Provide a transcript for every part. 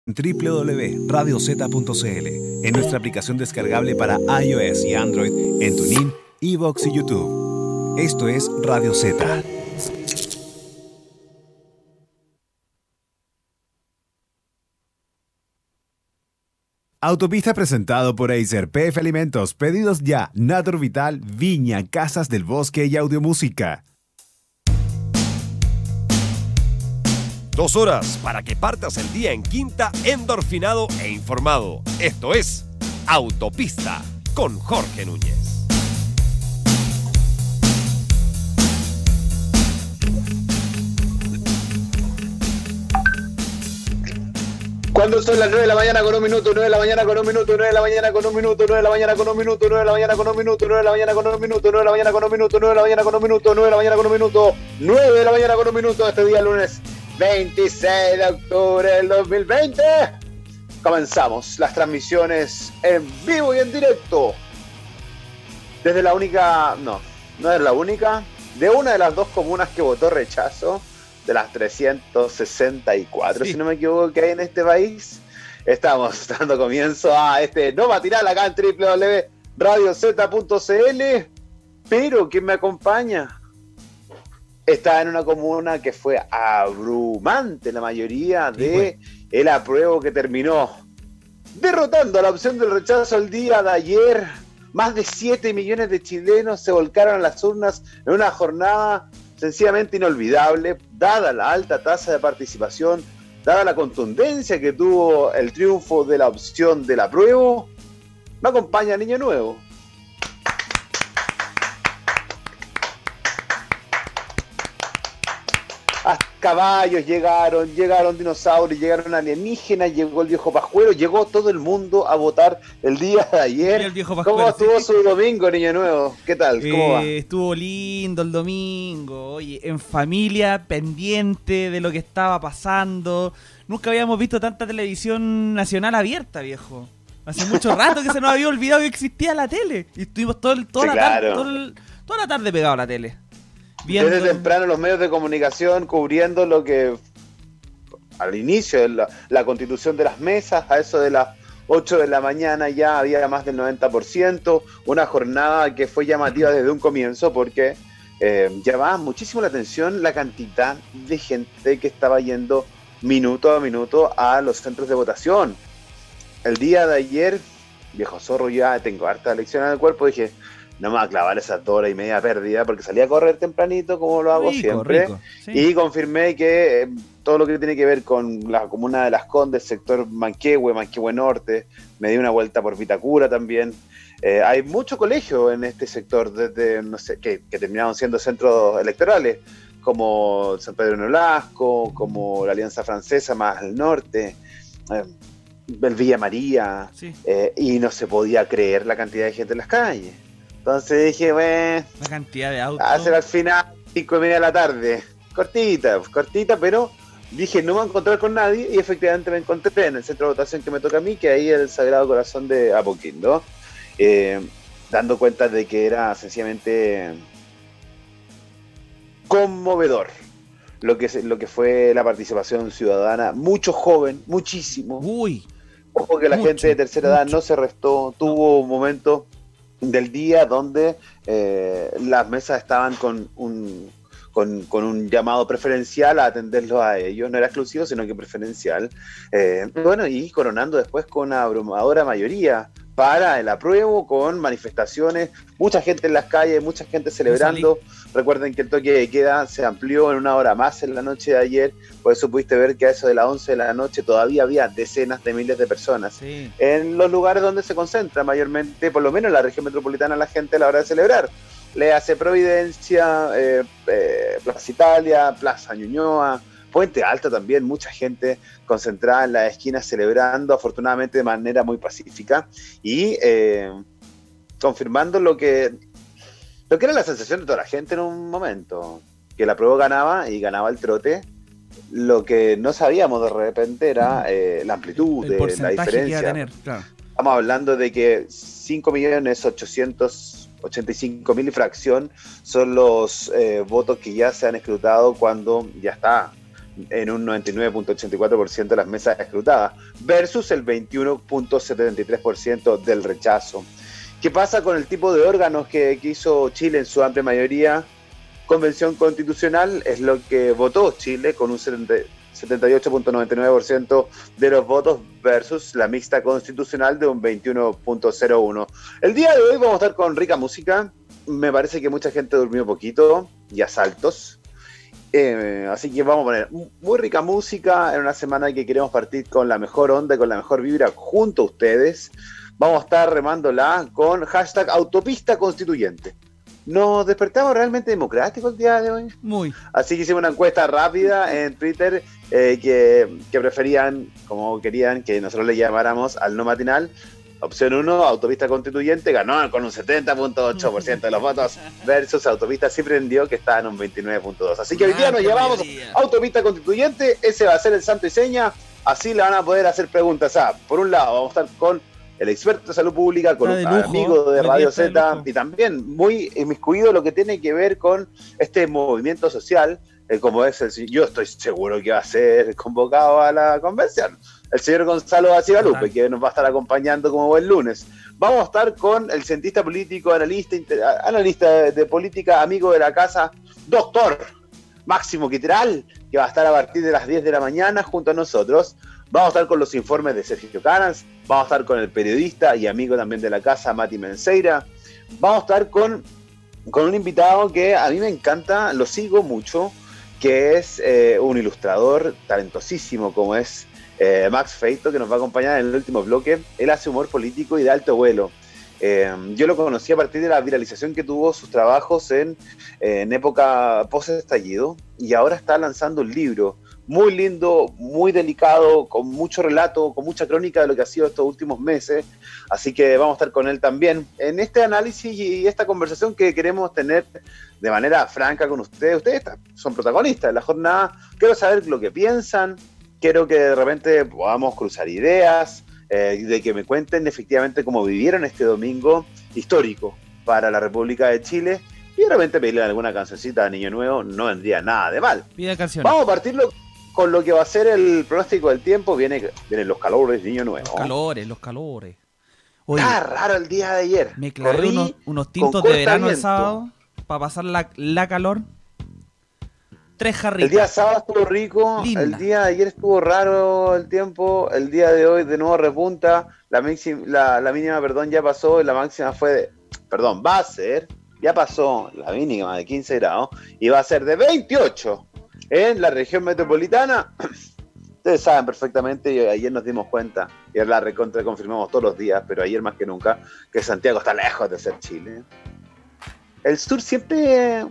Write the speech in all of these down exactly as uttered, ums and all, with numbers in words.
doble u doble u doble u punto radio zeta punto c l, en nuestra aplicación descargable para iOS y Android, en TuneIn, iVoox y YouTube. Esto es Radio Z. Autopista presentado por Acer P F Alimentos. Pedidos ya. Natur Vital, Viña, Casas del Bosque y Audiomúsica. Dos horas para que partas el día en quinta, endorfinado e informado. Esto es Autopista con Jorge Núñez. Cuando son las nueve de la mañana con un minuto, nueve de la mañana con un minuto, nueve de la mañana con un minuto, nueve de la mañana con un minuto, nueve de la mañana con un minuto, nueve de la mañana con un minuto, nueve de la mañana con un minuto, nueve de la mañana con un minuto, nueve de la mañana con un minuto, nueve de la mañana con un minuto, este día lunes veintiséis de octubre del dos mil veinte. Comenzamos las transmisiones en vivo y en directo desde la única, no, no es la única, de una de las dos comunas que votó rechazo, de las trescientas sesenta y cuatro, sí, si no me equivoco, que hay en este país. Estamos dando comienzo a este no matinal acá en doble u doble u doble u punto radio zeta punto c l, pero ¿quién me acompaña? Está en una comuna que fue abrumante la mayoría de el apruebo, que terminó derrotando a la opción del rechazo el día de ayer. Más de siete millones de chilenos se volcaron a las urnas en una jornada sencillamente inolvidable, dada la alta tasa de participación, dada la contundencia que tuvo el triunfo de la opción del apruebo. Me acompaña Niño Nuevo. Caballos llegaron, llegaron dinosaurios, llegaron alienígenas, llegó el viejo Pascuero, llegó todo el mundo a votar el día de ayer. El viejo Pascuero, ¿cómo estuvo sí, su domingo, Niño Nuevo? ¿Qué tal? ¿Cómo eh, va? Estuvo lindo el domingo, oye, en familia, pendiente de lo que estaba pasando. Nunca habíamos visto tanta televisión nacional abierta, viejo. Hace mucho rato que se nos había olvidado que existía la tele. Y estuvimos todo el, toda, sí, la tarde, claro. todo el, toda la tarde pegados a la tele. Viendo... Desde temprano los medios de comunicación cubriendo lo que al inicio de la, la constitución de las mesas, a eso de las ocho de la mañana ya había más del noventa por ciento, una jornada que fue llamativa desde un comienzo porque eh, llamaba muchísimo la atención la cantidad de gente que estaba yendo minuto a minuto a los centros de votación. El día de ayer, viejo zorro, ya tengo harta lección en el cuerpo, dije... no me voy a clavar esas dos horas y media pérdida, porque salí a correr tempranito, como lo hago rico, siempre, rico, sí. Y confirmé que eh, todo lo que tiene que ver con la comuna de Las Condes, sector Manquehue, Manquehue Norte, me di una vuelta por Vitacura también. Eh, hay mucho colegio en este sector, desde no sé que, que terminaron siendo centros electorales, como San Pedro Nolasco, como la Alianza Francesa más al norte, eh, el Villa María, sí. eh, y no se podía creer la cantidad de gente en las calles. Entonces dije, bueno, la cantidad de autos. Hacer al final cinco y media de la tarde. Cortita, cortita, pero dije, no me voy a encontrar con nadie. Y efectivamente me encontré en el centro de votación que me toca a mí, que ahí es el Sagrado Corazón de Apoquindo. Eh, dando cuenta de que era sencillamente conmovedor lo que, lo que fue la participación ciudadana. Mucho joven, muchísimo. Uy. Ojo que la mucho, gente de tercera mucho. edad no se restó. Tuvo un momento del día donde eh, las mesas estaban con un, con, con un llamado preferencial a atenderlos a ellos, no era exclusivo sino que preferencial, eh, bueno, y coronando después con una abrumadora mayoría para el apruebo, con manifestaciones, mucha gente en las calles, mucha gente celebrando. Recuerden que el toque de queda se amplió en una hora más en la noche de ayer, por eso pudiste ver que a eso de las once de la noche todavía había decenas de miles de personas, sí, en los lugares donde se concentra mayormente, por lo menos en la región metropolitana, la gente a la hora de celebrar. Le hace Providencia, eh, eh, Plaza Italia, Plaza Ñuñoa, Puente Alto también, mucha gente concentrada en las esquinas celebrando, afortunadamente de manera muy pacífica, y eh, confirmando lo que, lo que era la sensación de toda la gente en un momento, que la prueba ganaba y ganaba el trote. Lo que no sabíamos de repente era eh, la amplitud, el de la diferencia. Que iba a tener, claro. Estamos hablando de que cinco millones ochocientos ochenta y cinco mil y fracción son los eh, votos que ya se han escrutado cuando ya está en un noventa y nueve punto ochenta y cuatro por ciento de las mesas escrutadas, versus el veintiuno punto setenta y tres por ciento del rechazo. ¿Qué pasa con el tipo de órganos que, que hizo Chile en su amplia mayoría? Convención Constitucional es lo que votó Chile con un setenta y ocho punto noventa y nueve por ciento de los votos versus la mixta constitucional de un veintiuno punto cero uno por ciento. El día de hoy vamos a estar con rica música. Me parece que mucha gente durmió poquito y a saltos. Eh, así que vamos a poner muy rica música en una semana que queremos partir con la mejor onda y con la mejor vibra junto a ustedes. Vamos a estar remándola con hashtag Autopista Constituyente. Nos despertamos realmente democráticos el día de hoy. Muy. Así que hicimos una encuesta rápida en Twitter eh, que, que preferían, como querían, que nosotros le llamáramos al no matinal. Opción uno, Autopista Constituyente, ganó con un setenta punto ocho por ciento de los votos versus Autopista Sí Prendió, que está en un veintinueve punto dos por ciento. Así que hoy día nos llamamos Autopista Constituyente, ese va a ser el santo y seña, así le van a poder hacer preguntas. Ah, por un lado, vamos a estar con el experto de salud pública, con un amigo de Radio Z, y también muy inmiscuido lo que tiene que ver con este movimiento social, eh, como es el, yo estoy seguro que va a ser convocado a la convención, el señor Gonzalo Bacigalupe, que nos va a estar acompañando como buen lunes. Vamos a estar con el cientista político, analista, inter, analista de, de política, amigo de la casa, doctor Máximo Quiteral, que va a estar a partir de las diez de la mañana junto a nosotros. Vamos a estar con los informes de Sergio Canals, vamos a estar con el periodista y amigo también de la casa, Mati Menseira. Vamos a estar con, con un invitado que a mí me encanta, lo sigo mucho, que es eh, un ilustrador talentosísimo como es eh, Max Feito, que nos va a acompañar en el último bloque. Él hace humor político y de alto vuelo. Eh, yo lo conocí a partir de la viralización que tuvo sus trabajos en, en época post-estallido, y ahora está lanzando un libro muy lindo, muy delicado, con mucho relato, con mucha crónica de lo que ha sido estos últimos meses. Así que vamos a estar con él también en este análisis y esta conversación que queremos tener de manera franca con ustedes. Ustedes son protagonistas de la jornada. Quiero saber lo que piensan, quiero que de repente podamos cruzar ideas, eh, de que me cuenten efectivamente cómo vivieron este domingo histórico para la República de Chile, y de repente pedirle alguna cancioncita de Niño Nuevo no vendría nada de mal. Pide canción. Vamos a partirlo con lo que va a ser el pronóstico del tiempo. Viene, vienen los calores, Niño Nuevo. Los calores, los calores. Oye, está raro el día de ayer. Me clavé unos, unos tintos de verano el sábado para pasar la, la calor. Tres jarritas. El día sábado estuvo rico. Linda. El día de ayer estuvo raro el tiempo. El día de hoy de nuevo repunta. La, máxima, la, la mínima, perdón, ya pasó. Y la máxima fue de, perdón, va a ser, ya pasó la mínima de quince grados. Y va a ser de veintiocho. En la región metropolitana, ustedes saben perfectamente, y ayer nos dimos cuenta, y la recontra confirmamos todos los días, pero ayer más que nunca, que Santiago está lejos de ser Chile. El sur siempre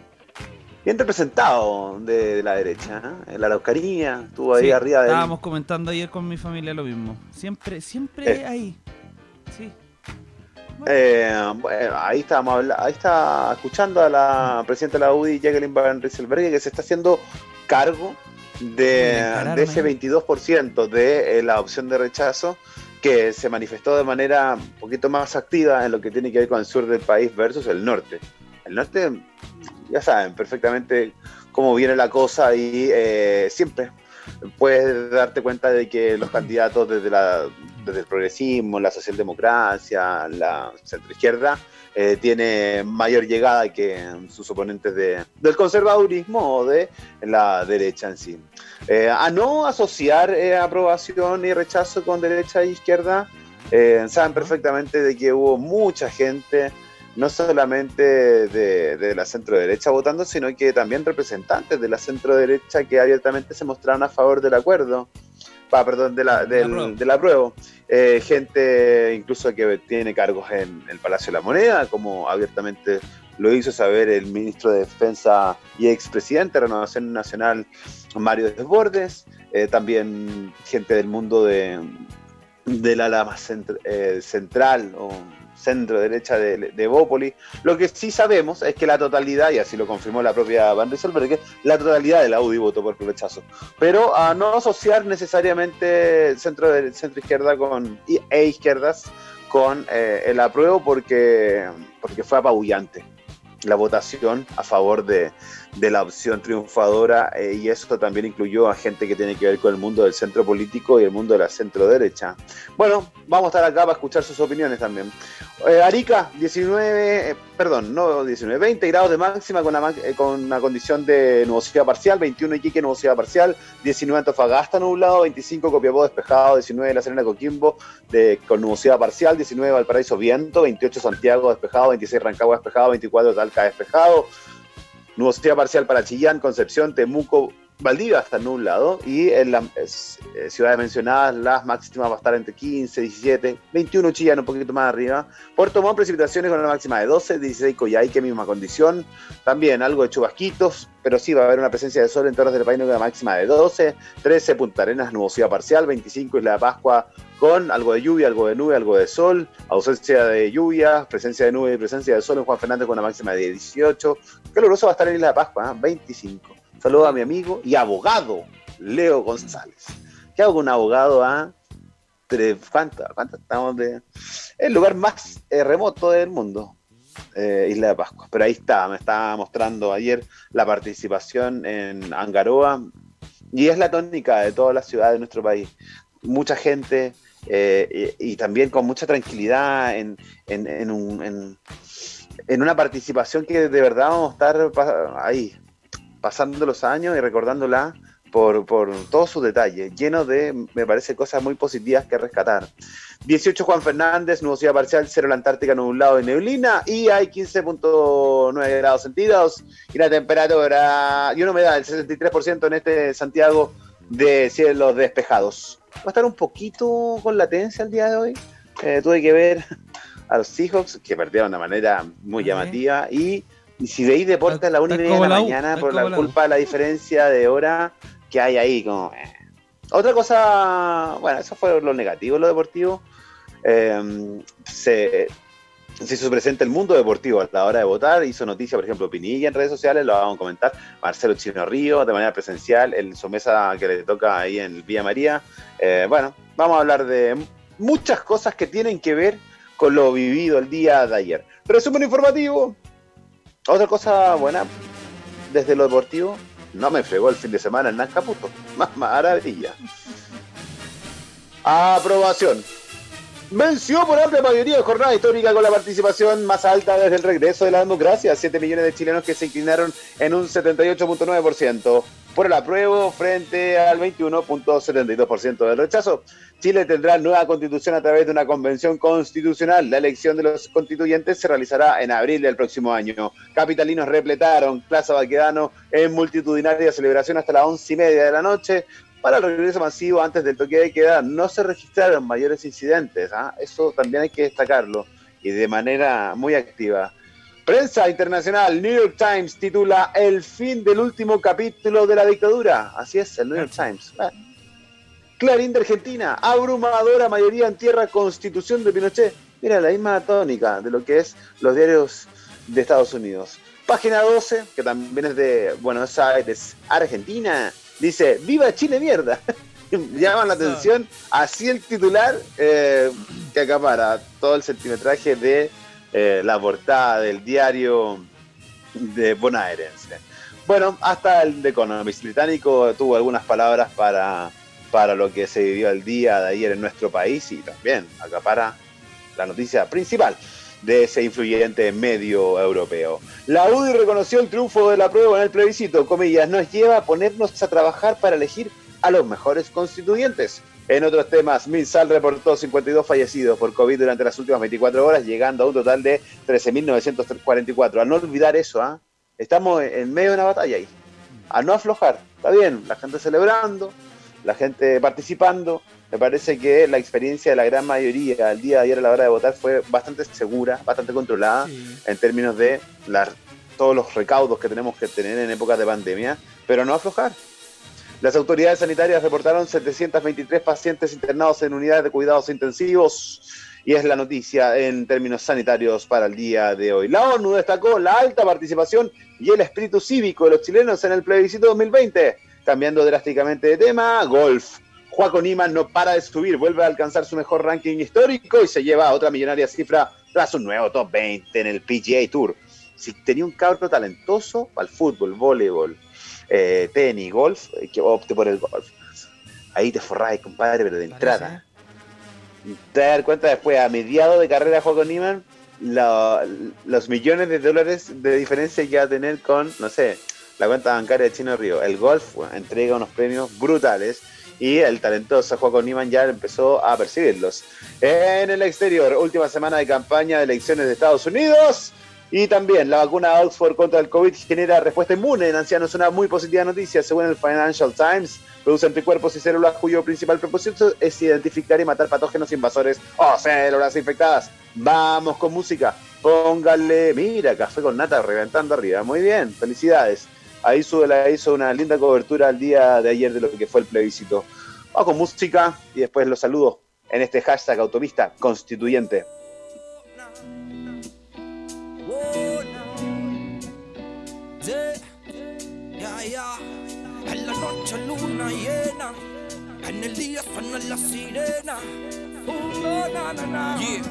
bien representado de, de la derecha, ¿eh? La Araucanía estuvo ahí sí, arriba de estábamos él. Comentando ayer con mi familia lo mismo. Siempre, siempre eh. ahí. Sí. Bueno. Eh, bueno, ahí estábamos hablando, ahí está escuchando a la presidenta de la U D I, Jacqueline Van Rysselberghe, que se está haciendo cargo de, de ese veintidós por ciento de eh, la opción de rechazo, que se manifestó de manera un poquito más activa en lo que tiene que ver con el sur del país versus el norte. El norte, ya saben perfectamente cómo viene la cosa, y eh, siempre puedes darte cuenta de que los candidatos desde, la, desde el progresismo, la socialdemocracia, la centroizquierda, eh, tiene mayor llegada que sus oponentes de, del conservadurismo o de la derecha en sí. Eh, a no asociar eh, aprobación y rechazo con derecha e izquierda, eh, saben perfectamente de que hubo mucha gente, no solamente de, de la centro derecha votando, sino que también representantes de la centro derecha que abiertamente se mostraron a favor del acuerdo, ah, perdón, de la, del, del apruebo. Eh, gente incluso que tiene cargos en el Palacio de la Moneda, como abiertamente lo hizo saber el ministro de Defensa y expresidente de Renovación Nacional, Mario Desbordes. Eh, también gente del mundo de, del ala más cent, eh, central o centro derecha de, de Bópoli. Lo que sí sabemos es que la totalidad, y así lo confirmó la propia Van Rysselberghe, la totalidad de la U D I votó por el rechazo. Pero a no asociar necesariamente centro, de, centro izquierda con, e izquierdas con eh, el apruebo, porque, porque fue apabullante la votación a favor de, de la opción triunfadora, eh, y eso también incluyó a gente que tiene que ver con el mundo del centro político y el mundo de la centro derecha. Bueno, vamos a estar acá para escuchar sus opiniones también. Eh, Arica, diecinueve, eh, perdón, no diecinueve, veinte grados de máxima con una, eh, con una condición de nubosidad parcial, veintiuno Iquique, nubosidad parcial, diecinueve Antofagasta, nublado, veinticinco Copiapó, despejado, diecinueve La Serena, Coquimbo, de, con nubosidad parcial, diecinueve Valparaíso, viento, veintiocho Santiago, despejado, veintiséis Rancagua, despejado, veinticuatro Talca, despejado, nubosidad parcial para Chillán, Concepción, Temuco, Valdivia hasta nublado, y en las eh, ciudades mencionadas las máximas va a estar entre quince, diecisiete, veintiuno Chillán, un poquito más arriba. Puerto Montt, precipitaciones con una máxima de doce, dieciséis Coyhaique, misma condición, también algo de chubasquitos, pero sí va a haber una presencia de sol en Torres del Paine con una máxima de doce, trece Punta Arenas, nubosidad parcial, veinticinco Isla de Pascua con algo de lluvia, algo de nube, algo de sol, ausencia de lluvia, presencia de nube y presencia de sol en Juan Fernández con una máxima de dieciocho, caluroso va a estar en Isla de Pascua, ¿eh? veinticinco. Saludos a mi amigo y abogado, Leo González. ¿Qué hago con un abogado? ¿Ah? ¿Cuánto, ¿Cuánto estamos de...? El lugar más eh, remoto del mundo, eh, Isla de Pascua. Pero ahí está, me estaba mostrando ayer la participación en Angaroa, y es la tónica de todas las ciudades de nuestro país. Mucha gente, eh, y, y también con mucha tranquilidad en, en, en, un, en, en una participación que de verdad vamos a estar ahí, pasando los años y recordándola por, por todos sus detalles, lleno de, me parece, cosas muy positivas que rescatar. dieciocho Juan Fernández, nubosidad parcial, cero la Antártica, nublado y neblina, y hay quince punto nueve grados centígrados, y la temperatura, y una humedad del sesenta y tres por ciento en este Santiago de cielos despejados. Va a estar un poquito con latencia el día de hoy, eh, tuve que ver a los Seahawks, que perdieron de manera muy llamativa, y Y si veis deporte a la una y media de la mañana por la culpa de la diferencia de hora que hay ahí, como... Eh. Otra cosa, bueno, eso fue lo negativo, lo deportivo. Eh, se, se hizo presente el mundo deportivo a la hora de votar, hizo noticia, por ejemplo, Pinilla en redes sociales, lo vamos a comentar, Marcelo Chino Río, de manera presencial, en su mesa que le toca ahí en Villa María. Eh, bueno, vamos a hablar de muchas cosas que tienen que ver con lo vivido el día de ayer. Resumen informativo. Otra cosa buena, desde lo deportivo, no me fregó el fin de semana el Nancaputo. Más maravilla. Aprobación. Venció por amplia mayoría de jornada histórica con la participación más alta desde el regreso de la democracia. siete millones de chilenos que se inclinaron en un setenta y ocho punto nueve por ciento por el apruebo frente al veintiuno punto setenta y dos por ciento del rechazo. Chile tendrá nueva constitución a través de una convención constitucional. La elección de los constituyentes se realizará en abril del próximo año. Capitalinos repletaron Plaza Baquedano en multitudinaria celebración hasta las once y media de la noche. Para el regreso masivo antes del toque de queda no se registraron mayores incidentes, ¿eh? Eso también hay que destacarlo, y de manera muy activa. Prensa internacional, New York Times titula El fin del último capítulo de la dictadura. Así es, el New York Times. Ah. Clarín de Argentina, abrumadora mayoría en tierra constitución de Pinochet. Mira, la misma tónica de lo que es los diarios de Estados Unidos. Página doce, que también es de Buenos Aires, Argentina. Dice, ¡viva Chile, mierda! Llaman la atención, así el titular eh, que acapara todo el centimetraje de eh, la portada del diario de bonaerense. Bueno, hasta el The Economist británico tuvo algunas palabras para, para lo que se vivió el día de ayer en nuestro país, y también acapara la noticia principal de ese influyente medio europeo. La U D I reconoció el triunfo de la prueba en el plebiscito, comillas, nos lleva a ponernos a trabajar para elegir a los mejores constituyentes. En otros temas, MinSal reportó cincuenta y dos fallecidos por COVID durante las últimas veinticuatro horas, llegando a un total de trece mil novecientos cuarenta y cuatro. A no olvidar eso, ¿ah? ¿eh? Estamos en medio de una batalla ahí. A no aflojar. Está bien, la gente celebrando, la gente participando. Me parece que la experiencia de la gran mayoría el día de ayer a la hora de votar fue bastante segura, bastante controlada, sí, en términos de la, todos los recaudos que tenemos que tener en épocas de pandemia, pero no aflojar. Las autoridades sanitarias reportaron setecientos veintitrés pacientes internados en unidades de cuidados intensivos, y es la noticia en términos sanitarios para el día de hoy. La ONU destacó la alta participación y el espíritu cívico de los chilenos en el plebiscito dos mil veinte. Cambiando drásticamente de tema, golf. Joaco Niman no para de subir, vuelve a alcanzar su mejor ranking histórico y se lleva otra millonaria cifra tras un nuevo top veinte en el P G A Tour. Si tenía un cabro talentoso para el fútbol, voleibol, eh, tenis, golf, eh, que opte por el golf. Ahí te forrás, compadre, pero de entrada. Te vas a dar cuenta después, a mediados de carrera de Joaquín Niemann, la, los millones de dólares de diferencia que va a tener con, no sé, la cuenta bancaria de Chino Río. El golf, bueno, entrega unos premios brutales y el talentoso Joaquín Niemann ya empezó a percibirlos. En el exterior, última semana de campaña de elecciones de Estados Unidos. Y también la vacuna Oxford contra el COVID genera respuesta inmune en ancianos, una muy positiva noticia. Según el Financial Times, produce anticuerpos y células cuyo principal propósito es identificar y matar patógenos invasores o células infectadas. Vamos con música. Póngale, mira, café con nata reventando arriba. Muy bien, felicidades. Ahí la hizo una linda cobertura el día de ayer de lo que fue el plebiscito. Vamos con música y después los saludo en este hashtag Autopista Constituyente. Yeah, yeah. En la noche luna llena, en el día suena la sirena. Uh, no, na, na, na. Yeah.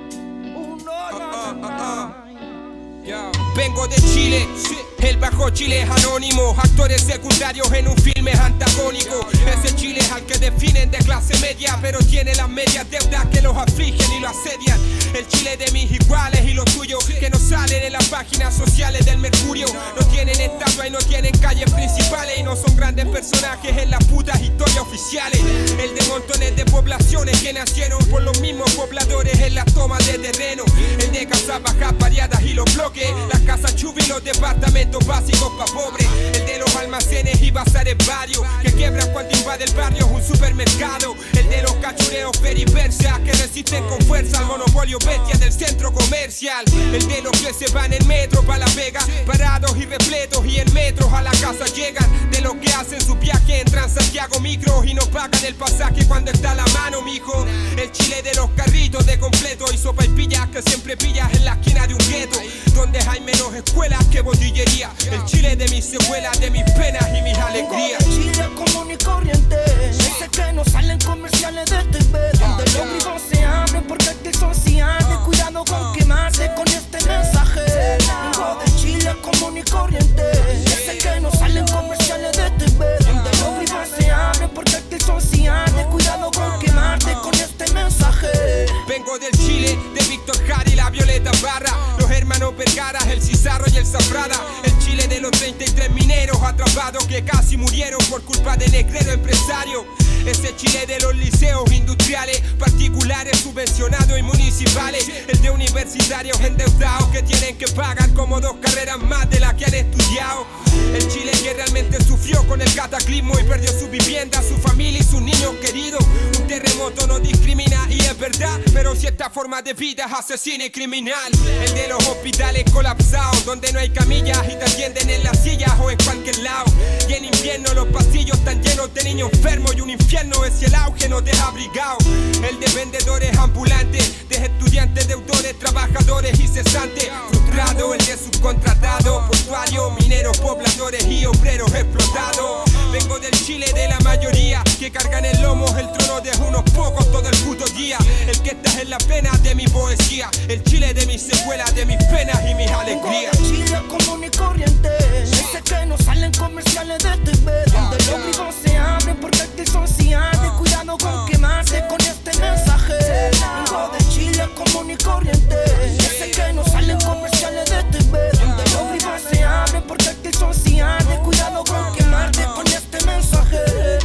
Uh, no, uh, na, na, na. Yeah. Vengo de Chile, el bajo Chile es anónimo. Actores secundarios en un filme antagónico. Ese Chile es al que definen de clase media, pero tiene las medias deudas que los afligen y lo asedian. El Chile de mis iguales y los tuyos, que no salen en las páginas sociales del Mercurio. No tienen estatua y no tienen calles principales, y no son grandes personajes en las putas historias oficiales. El de montones de poblaciones que nacieron por los mismos pobladores en las tomas de terreno. El de casas bajas variadas y los bloques, las casas chubi y los departamentos básicos pa' pobres. El de los almacenes y bazares varios, que quiebran cuando invade el barrio un supermercado. El de los cachureos peripersas, que resisten con fuerza al monopolio bestia del centro comercial. El de los que se van en metro pa' La Vega, parados y repletos y en metros a la casa llegan. De los que hacen su viaje en Transantiago micro y no pagan el pasaje cuando está a la mano, mijo. El Chile de los carritos de completo y sopa y pillas que siempre pillas en la esquina de un gueto, donde hay menos escuelas que botillería. El Chile de mis secuelas, de mis penas y mis alegrías. El Chile común y corriente, ese que no salen comerciales de T V, donde los vivos se abren porque aquí son cianes. Cuidado con quemarse con este mensaje. Vengo de Chile común y corriente, ese que no salen comerciales de T V, donde los vivos se abren porque aquí son cianes. Cuidado con quemarte con este mensaje. Vengo del Chile de Víctor Jara y la Violeta Barra, los hermanos Vergara, el Cizarro y el Zafrada. El Chile de los treinta y tres mineros atrapados que casi murieron por culpa de negrero empresario. Ese Chile de los liceos industriales, particulares, subvencionados y municipales. El de universitarios endeudados que tienen que pagar como dos carreras más de las que han estudiado. El Chile que realmente sufrió con el cataclismo y perdió su vivienda, su familia y sus niños queridos. Un terremoto no discrimina y es verdad, pero cierta forma de vida es asesina y criminal. El de los hospitales colapsados, donde no hay camillas y te atienden en las sillas o en cualquier lado. Y en invierno los pasillos están llenos de niños enfermos y un infierno es si el auge no te ha abrigado. El de vendedores ambulantes, de estudiantes, deudores, trabajadores y cesantes frustrados. El de subcontratados, portuarios, mineros, pobladores y obreros explotados. Vengo del Chile de la mayoría, que cargan en lomos el trono de unos pocos todo el puto día. El que está en la pena de mi poesía, el Chile de mis secuelas, de mis penas y mis alegrías. El Chile común y corriente, ese que no salen comerciales de T V, donde los vivos se abren porque aquí son cianes. Cuidado con quemarse con este mensaje. Vengo de Chile común y corriente, ese que no salen comerciales de T V, donde los vivos se abren porque aquí son cianes. Cuidado con quemarte con este mensaje.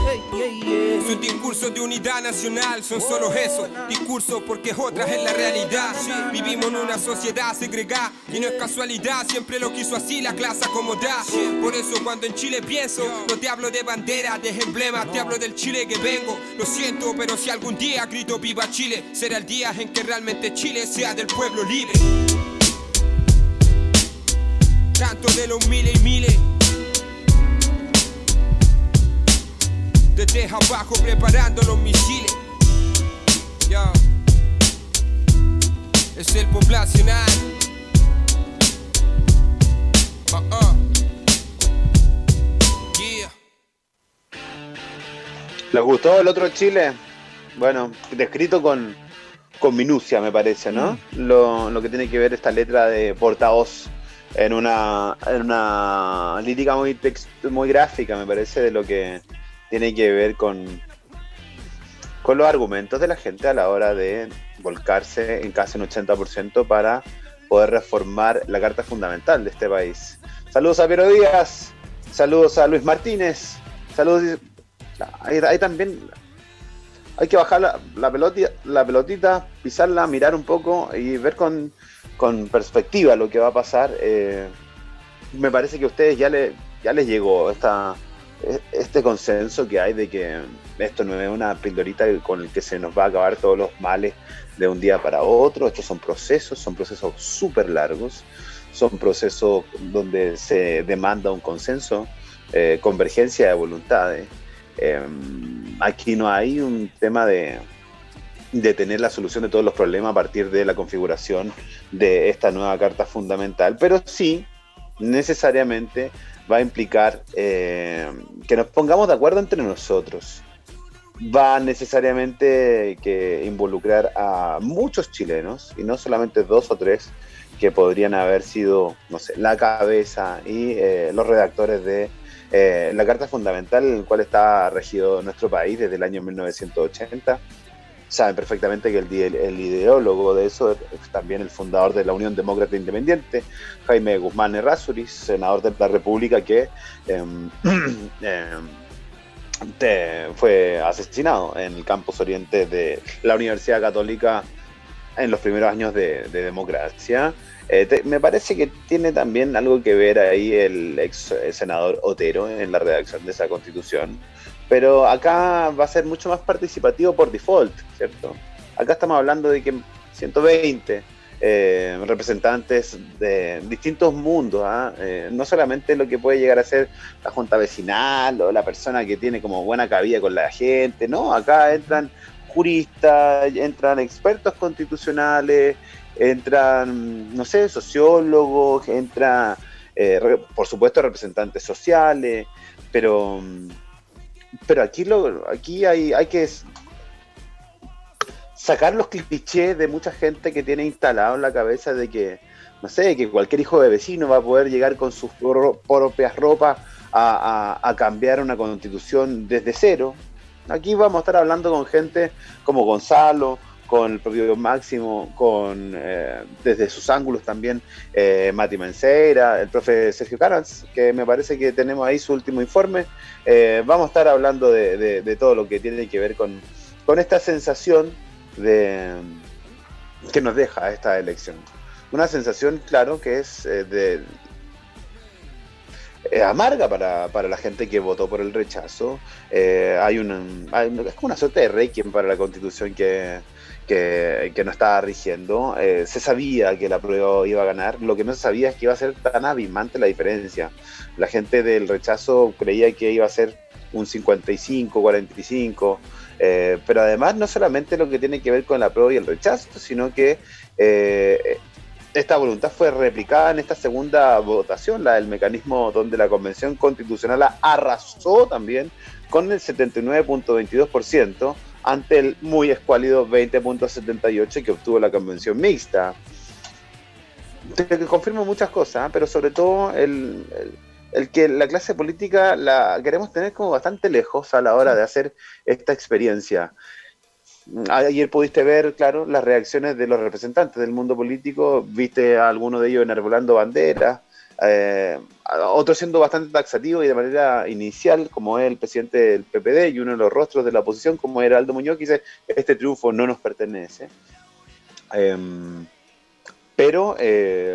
Sus discursos de unidad nacional son solo eso, discursos porque otras es la realidad. Vivimos en una sociedad segregada y no es casualidad, siempre lo quiso así la clase acomodada. Por eso cuando en Chile pienso, no te hablo de bandera, de emblemas, te hablo del Chile que vengo. Lo siento, pero si algún día grito viva Chile, será el día en que realmente Chile sea del pueblo libre. Tanto de los miles y miles, desde abajo preparando los misiles. Yeah. Es el poblacional. Uh-uh. Yeah. ¿Les gustó el otro Chile? Bueno, descrito con, con minucia me parece, ¿no? Mm. Lo, lo que tiene que ver esta letra de portavoz en una, en una lírica muy, text, muy gráfica, me parece, de lo que tiene que ver con, con los argumentos de la gente a la hora de volcarse en casi un ochenta por ciento para poder reformar la Carta Fundamental de este país. Saludos a Piero Díaz, saludos a Luis Martínez, saludos. Ahí, ahí también hay que bajar la, la, pelotita, la pelotita, pisarla, mirar un poco y ver con, con perspectiva lo que va a pasar. Eh, me parece que a ustedes ya, le, ya les llegó esta, este consenso que hay de que esto no es una pildorita con el que se nos va a acabar todos los males de un día para otro. Estos son procesos, son procesos súper largos, son procesos donde se demanda un consenso, eh, convergencia de voluntades. Eh, aquí no hay un tema de, de tener la solución de todos los problemas a partir de la configuración de esta nueva Carta Fundamental, pero sí necesariamente va a implicar eh, que nos pongamos de acuerdo entre nosotros. Va necesariamente que involucrar a muchos chilenos, y no solamente dos o tres que podrían haber sido, no sé, la cabeza y eh, los redactores de eh, la Carta Fundamental, en la cual está regido nuestro país desde el año mil novecientos ochenta. Saben perfectamente que el, el ideólogo de eso es también el fundador de la Unión Demócrata Independiente, Jaime Guzmán Errázuriz, senador de la República, que eh, eh, te, fue asesinado en el campus oriente de la Universidad Católica en los primeros años de, de democracia. Eh, te, me parece que tiene también algo que ver ahí el ex senador Otero en la redacción de esa constitución. Pero acá va a ser mucho más participativo por default, ¿cierto? Acá estamos hablando de que ciento veinte eh, representantes de distintos mundos, ¿eh? Eh, no solamente lo que puede llegar a ser la junta vecinal o la persona que tiene como buena cabida con la gente, no, acá entran juristas, entran expertos constitucionales, entran, no sé, sociólogos, entran, eh, por supuesto, representantes sociales, pero... Pero aquí, lo, aquí hay, hay que sacar los clichés de mucha gente que tiene instalado en la cabeza de que, no sé, que cualquier hijo de vecino va a poder llegar con sus propias ropas a, a, a cambiar una constitución desde cero. Aquí vamos a estar hablando con gente como Gonzalo, con el propio Máximo, con eh, desde sus ángulos también eh, Mati Menceira, el profe Sergio Carans, que me parece que tenemos ahí su último informe. Eh, vamos a estar hablando de, de, de todo lo que tiene que ver con, con esta sensación de que nos deja esta elección. Una sensación, claro, que es eh, de eh, amarga para, para la gente que votó por el rechazo. Eh, hay una, hay, es como una suerte de requiem para la Constitución que Que, que no estaba rigiendo. Eh, se sabía que la prueba iba a ganar, lo que no se sabía es que iba a ser tan abismante la diferencia. La gente del rechazo creía que iba a ser un cincuenta y cinco, cuarenta y cinco, eh, pero además no solamente lo que tiene que ver con la prueba y el rechazo, sino que eh, esta voluntad fue replicada en esta segunda votación, la del mecanismo donde la Convención Constitucional arrasó también con el setenta y nueve punto veintidós por ciento ante el muy escuálido veinte punto setenta y ocho por ciento que obtuvo la convención mixta. Que confirma muchas cosas, ¿eh? Pero sobre todo el, el, el que la clase política la queremos tener como bastante lejos a la hora de hacer esta experiencia. Ayer pudiste ver, claro, las reacciones de los representantes del mundo político, viste a alguno de ellos enarbolando banderas, Eh, otro siendo bastante taxativo y de manera inicial, como es el presidente del P P D y uno de los rostros de la oposición, como era Aldo Muñoz, que dice: este triunfo no nos pertenece. Eh, pero eh,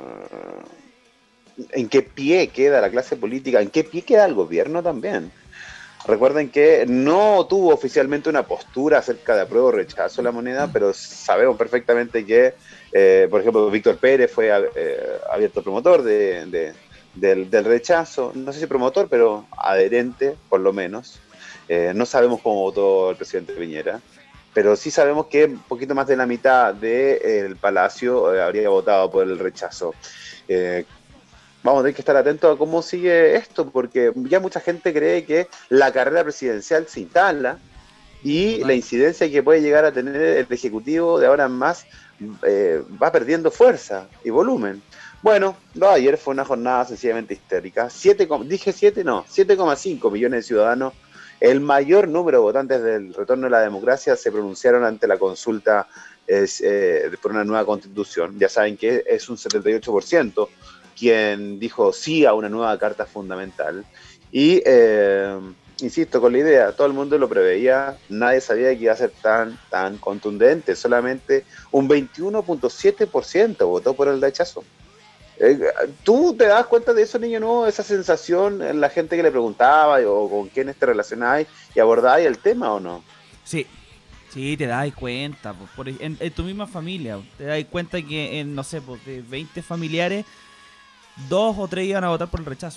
¿en qué pie queda la clase política? ¿En qué pie queda el gobierno también? Recuerden que no tuvo oficialmente una postura acerca de apruebo o rechazo la moneda, pero sabemos perfectamente que, eh, por ejemplo, Víctor Pérez fue eh, abierto promotor de, de, del, del rechazo, no sé si promotor, pero adherente, por lo menos. Eh, no sabemos cómo votó el presidente Piñera, pero sí sabemos que un poquito más de la mitad del Palacio eh, habría votado por el rechazo. Eh, Vamos a tener que estar atentos a cómo sigue esto, porque ya mucha gente cree que la carrera presidencial se instala y la incidencia que puede llegar a tener el Ejecutivo de ahora en más eh, va perdiendo fuerza y volumen. Bueno, lo de ayer fue una jornada sencillamente histérica. siete, dije siete, no, siete coma cinco millones de ciudadanos, el mayor número de votantes del retorno de la democracia, se pronunciaron ante la consulta es, eh, por una nueva constitución. Ya saben que es un setenta y ocho por ciento quien dijo sí a una nueva carta fundamental. Y, eh, insisto, con la idea, todo el mundo lo preveía, nadie sabía que iba a ser tan, tan contundente. Solamente un veintiuno punto siete por ciento votó por el rechazo. Eh, ¿Tú te das cuenta de eso, niño nuevo? Esa sensación en la gente que le preguntaba o con quiénes te relacionabas y abordabas el tema, ¿o no? Sí, sí, te das cuenta. Por, por, en, en tu misma familia, te das cuenta que en, no sé, pues, de veinte familiares, dos o tres iban a votar por el rechazo.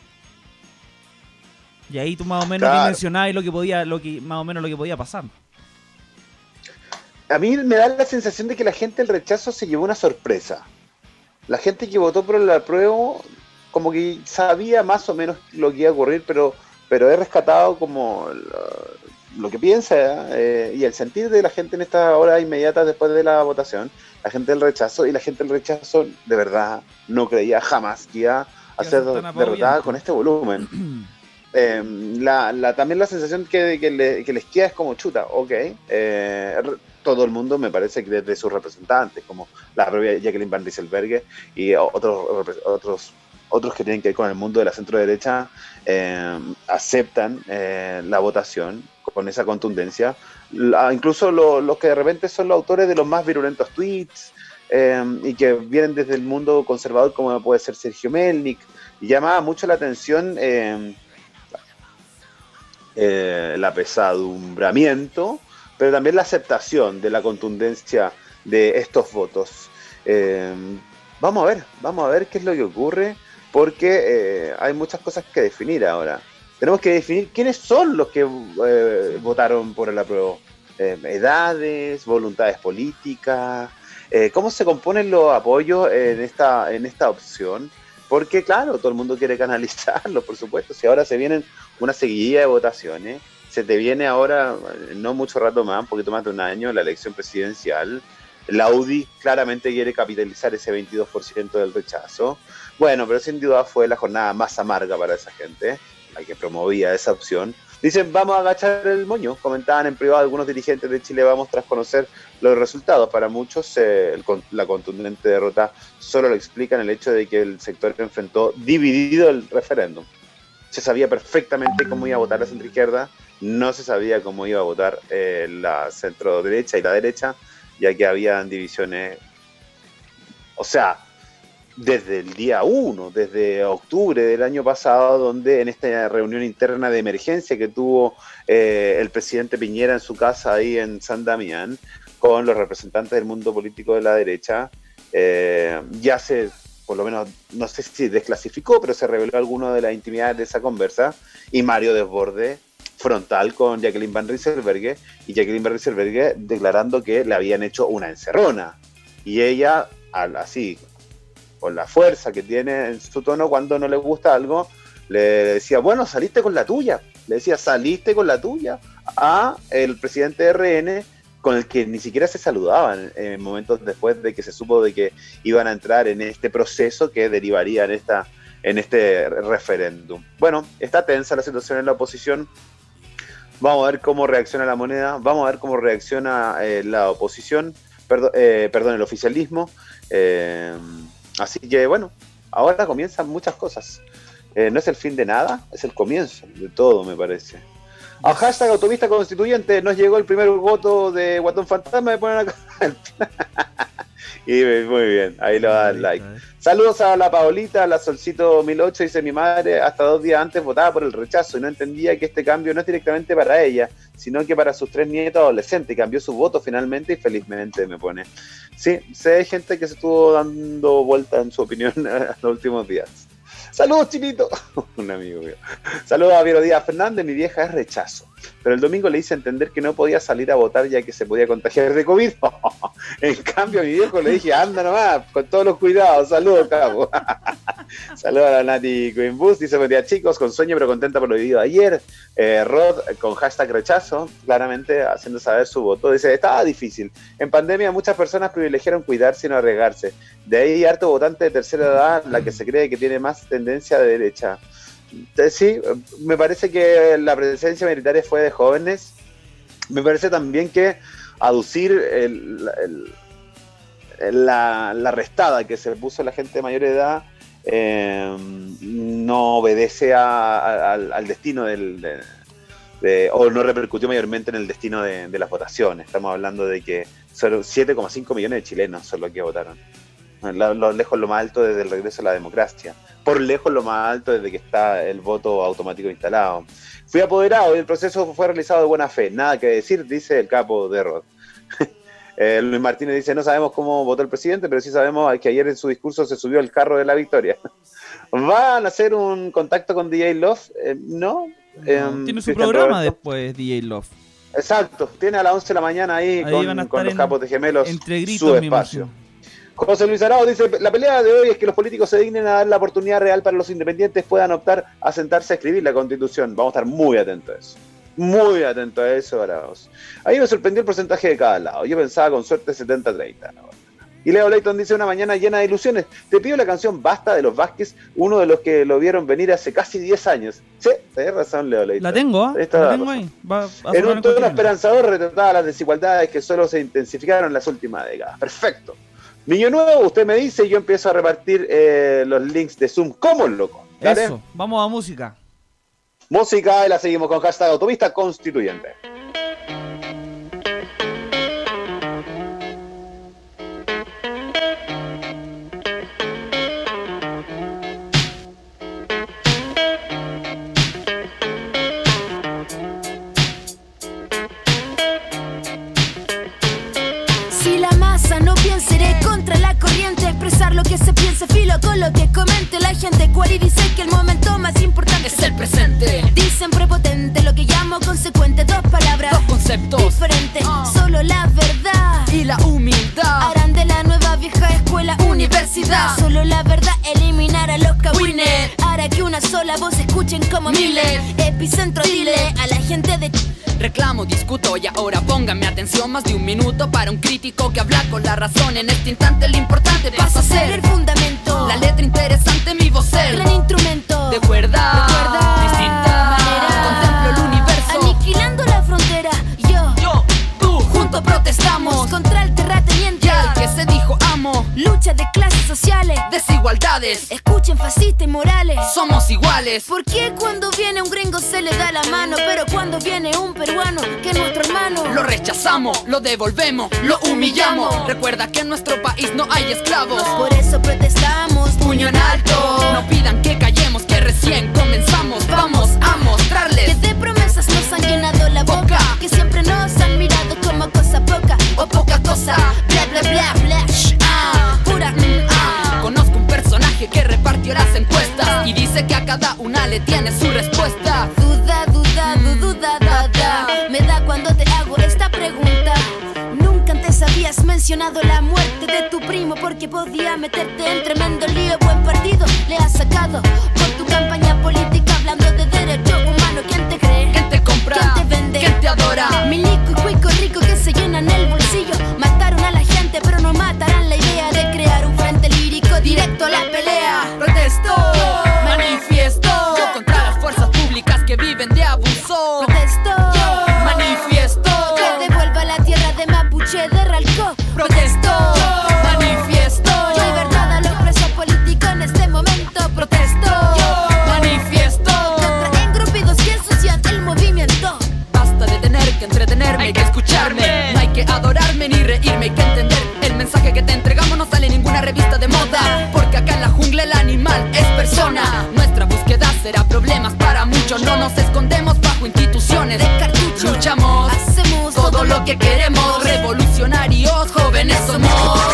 Y ahí tú más o menos Claro. dimensionabas lo que podía, lo que, más o menos lo que podía pasar. A mí me da la sensación de que la gente del rechazo se llevó una sorpresa. La gente que votó por el apruebo como que sabía más o menos lo que iba a ocurrir, pero, pero he rescatado como lo, lo que piensa eh, y el sentir de la gente en estas horas inmediatas después de la votación, la gente del rechazo, y la gente del rechazo de verdad no creía jamás que iba a ser derrotada con este volumen. Eh, la, la, también la sensación que, que, le, que les queda es como chuta, ok, eh, todo el mundo me parece que desde sus representantes, como la propia Jacqueline Van Rysselberghe y otros, otros, otros que tienen que ver con el mundo de la centro derecha, eh, aceptan eh, la votación con esa contundencia. La, incluso lo, los que de repente son los autores de los más virulentos tweets eh, y que vienen desde el mundo conservador, como puede ser Sergio Melnik, y llamaba mucho la atención eh, eh, el apesadumbramiento, pero también la aceptación de la contundencia de estos votos. Eh, vamos a ver, vamos a ver qué es lo que ocurre, porque eh, hay muchas cosas que definir ahora. Tenemos que definir quiénes son los que eh, votaron por el apruebo. Eh, edades, voluntades políticas, eh, cómo se componen los apoyos en esta, en esta opción, porque claro, todo el mundo quiere canalizarlo, por supuesto. Si ahora se vienen una seguidilla de votaciones, se te viene ahora, no mucho rato más, un poquito más de un año, la elección presidencial. La U D I claramente quiere capitalizar ese veintidós por ciento del rechazo. Bueno, pero sin duda fue la jornada más amarga para esa gente, la que promovía esa opción. Dicen, vamos a agachar el moño, comentaban en privado algunos dirigentes de Chile Vamos tras conocer los resultados. Para muchos, eh, el, la contundente derrota solo lo explican el hecho de que el sector enfrentó dividido el referéndum. Se sabía perfectamente cómo iba a votar la centroizquierda, no se sabía cómo iba a votar eh, la centro derecha y la derecha, ya que habían divisiones, o sea, desde el día uno, desde octubre del año pasado, donde en esta reunión interna de emergencia que tuvo eh, el presidente Piñera en su casa ahí en San Damián, con los representantes del mundo político de la derecha, eh, ya se, por lo menos, no sé si desclasificó, pero se reveló alguna de las intimidades de esa conversa, y Mario Desbordes frontal con Jacqueline Van Rysselberghe, y Jacqueline Van Rysselberghe declarando que le habían hecho una encerrona, y ella, al, así, con la fuerza que tiene en su tono cuando no le gusta algo, le decía, bueno, saliste con la tuya, le decía, saliste con la tuya a el presidente de R N, con el que ni siquiera se saludaban en momentos después de que se supo de que iban a entrar en este proceso que derivaría en, esta, en este referéndum. Bueno, está tensa la situación en la oposición. Vamos a ver cómo reacciona la moneda, vamos a ver cómo reacciona eh, la oposición, perdón, eh, perdón, el oficialismo. Eh, así que bueno, ahora comienzan muchas cosas. Eh, no es el fin de nada, es el comienzo de todo, me parece. A hashtag autopista constituyente, nos llegó el primer voto de Guatón Fantasma, me ponen acá. Y muy bien, ahí le va a dar like. Saludos a la Paolita, a la Solcito mil ocho, dice mi madre, hasta dos días antes votaba por el rechazo y no entendía que este cambio no es directamente para ella, sino que para sus tres nietos adolescentes. Cambió su voto finalmente y felizmente, me pone. Sí, sé hay gente que se estuvo dando vuelta en su opinión en los últimos días. Saludos, Chinito. Un amigo mío. Saludos a Piero Díaz Fernández, mi vieja es rechazo. Pero el domingo le hice entender que no podía salir a votar ya que se podía contagiar de COVID. En cambio, a mi viejo le dije, anda nomás, con todos los cuidados. Saludos, cabo. Saludos a la Nati Queen Bus. Dice, buen día chicos, con sueño pero contenta por lo vivido ayer. Eh, Rod con hashtag rechazo, claramente haciendo saber su voto. Dice, estaba difícil. En pandemia muchas personas privilegiaron cuidarse y no arriesgarse. De ahí harto votante de tercera edad, la que se cree que tiene más tendencia de derecha. Entonces, sí, me parece que la presencia militar fue de jóvenes. Me parece también que aducir el, el, el, la, la restada que se puso la gente de mayor edad eh, no obedece a, a, al, al destino del, de, de, o no repercutió mayormente en el destino de, de las votaciones. Estamos hablando de que solo siete coma cinco millones de chilenos son los que votaron. Lo, lo lejos lo más alto desde el regreso a la democracia. Por lejos lo más alto desde que está el voto automático instalado. Fui apoderado y el proceso fue realizado de buena fe. Nada que decir, dice el capo de Rod. eh, Luis Martínez dice, no sabemos cómo votó el presidente, pero sí sabemos que ayer en su discurso se subió al carro de la victoria. ¿Van a hacer un contacto con D J Love? Eh, no. No, eh, tiene su Cristian programa Roberto. después, D J Love. Exacto, tiene a las once de la mañana ahí, Ahí con, van a con estar los en- capos de gemelos entre gritos, su me espacio. imagino. José Luis Arao dice, la pelea de hoy es que los políticos se dignen a dar la oportunidad real para los independientes puedan optar a sentarse a escribir la Constitución. Vamos a estar muy atentos a eso. Muy atentos a eso, Araos. Ahí me sorprendió el porcentaje de cada lado. Yo pensaba con suerte setenta a treinta. Y Leo Leighton dice, una mañana llena de ilusiones. Te pido la canción Basta de los Vázquez, uno de los que lo vieron venir hace casi diez años. Sí, tenés razón, Leo Leighton. La tengo, ¿eh? Ahí está La la tengo razón. ahí. Va a En sonar un en tono cualquier esperanzador retrataba las desigualdades que solo se intensificaron en las últimas décadas. Perfecto. Niño nuevo, usted me dice y yo empiezo a repartir eh, los links de Zoom como loco. Dale. Eso, vamos a música. Música y la seguimos con hashtag Autovista Constituyente. Si la masa no piensa, iré contra la corriente. Expresar lo que se piense, filo con lo que comente la gente. Quali dice que el momento más importante Es el presente. Dicen prepotente, lo que llamo consecuente. Dos palabras, Dos conceptos. diferentes, Ah. solo la verdad. Y la humildad. Harán de la nueva vieja escuela universidad. Solo la verdad eliminar a los cagüines. Winner. Hará que una sola voz escuchen como Miller. Miller. Epicentro, dile a la gente de... Reclamo, discuto y ahora pónganme atención. Más de un minuto para un crítico que habla con la razón. En este instante lo importante pasa a Ser ser el fundamento, la letra interesante, mi voz ser. gran instrumento. De cuerda, Recuerda, distinta manera. Contemplo el universo. Aniquilando la frontera, yo, Yo, tú, juntos protestamos. contra el terrateniente. Ya que se dijo amo. Lucha de clases sociales. Desigualdades. Escuchen fascistas y morales. Somos iguales. ¿Por qué cuando viene un gringo se le da la mano? Pero cuando viene un peruano, que es nuestro hermano, Lo rechazamos, lo devolvemos, lo humillamos. Recuerda que en nuestro país no hay esclavos. por eso protestamos. Puño en alto. No pidan que callemos, que recién comenzamos. Vamos a Que mostrarles de promesas nos han llenado la boca, Boca. que siempre nos han mirado como cosa poca o poca cosa. Bla bla bla bla. Shh, ah, pura mm, ah. Conozco un personaje que repartió las encuestas y dice que a cada una le tiene su respuesta. Duda, duda, du, duda, da, da. Me da cuando te hago esta pregunta. Nunca antes habías mencionado la muerte de tu primo, porque podía meterte en tremendo lío. Buen partido le has sacado por tu campaña política, hablando de derecho humano. ¿Quién te cree? ¿Quién te compra? ¿Quién te vende? ¿Quién te adora? Milico y cuico rico que se llenan el bolsillo. Mataron a la gente, pero no matarán la idea de crear un frente lírico directo a la pelea. Protesto, manifiesto contra las fuerzas públicas que viven de abuso. Protesto, Manifiesto, que devuelva la tierra de Mapuche de Ralco. protesto, manifiesto, Libertad a los presos políticos en este momento. Protesto, manifiesto. contra engrupidos que ensucian el movimiento. Basta de tener que entretenerme, hay que escucharme. No hay que adorarme ni reírme, hay que entender. El mensaje que te entregamos no sale en ninguna revista de moda. Porque acá en la jungla el animal es persona. Nuestra búsqueda será problemas para muchos. No nos escondemos bajo instituciones De cartucho, Luchamos, hacemos todo lo que queremos. Revolucionarios, jóvenes somos.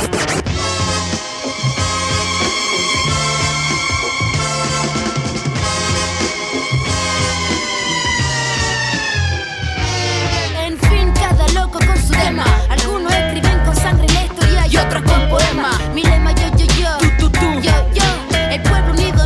En fin, cada loco con su tema. Algunos escriben con sangre la historia y otros con poema. Mi lema yo, yo, yo, Tú, tú, tú. yo, yo. El pueblo unido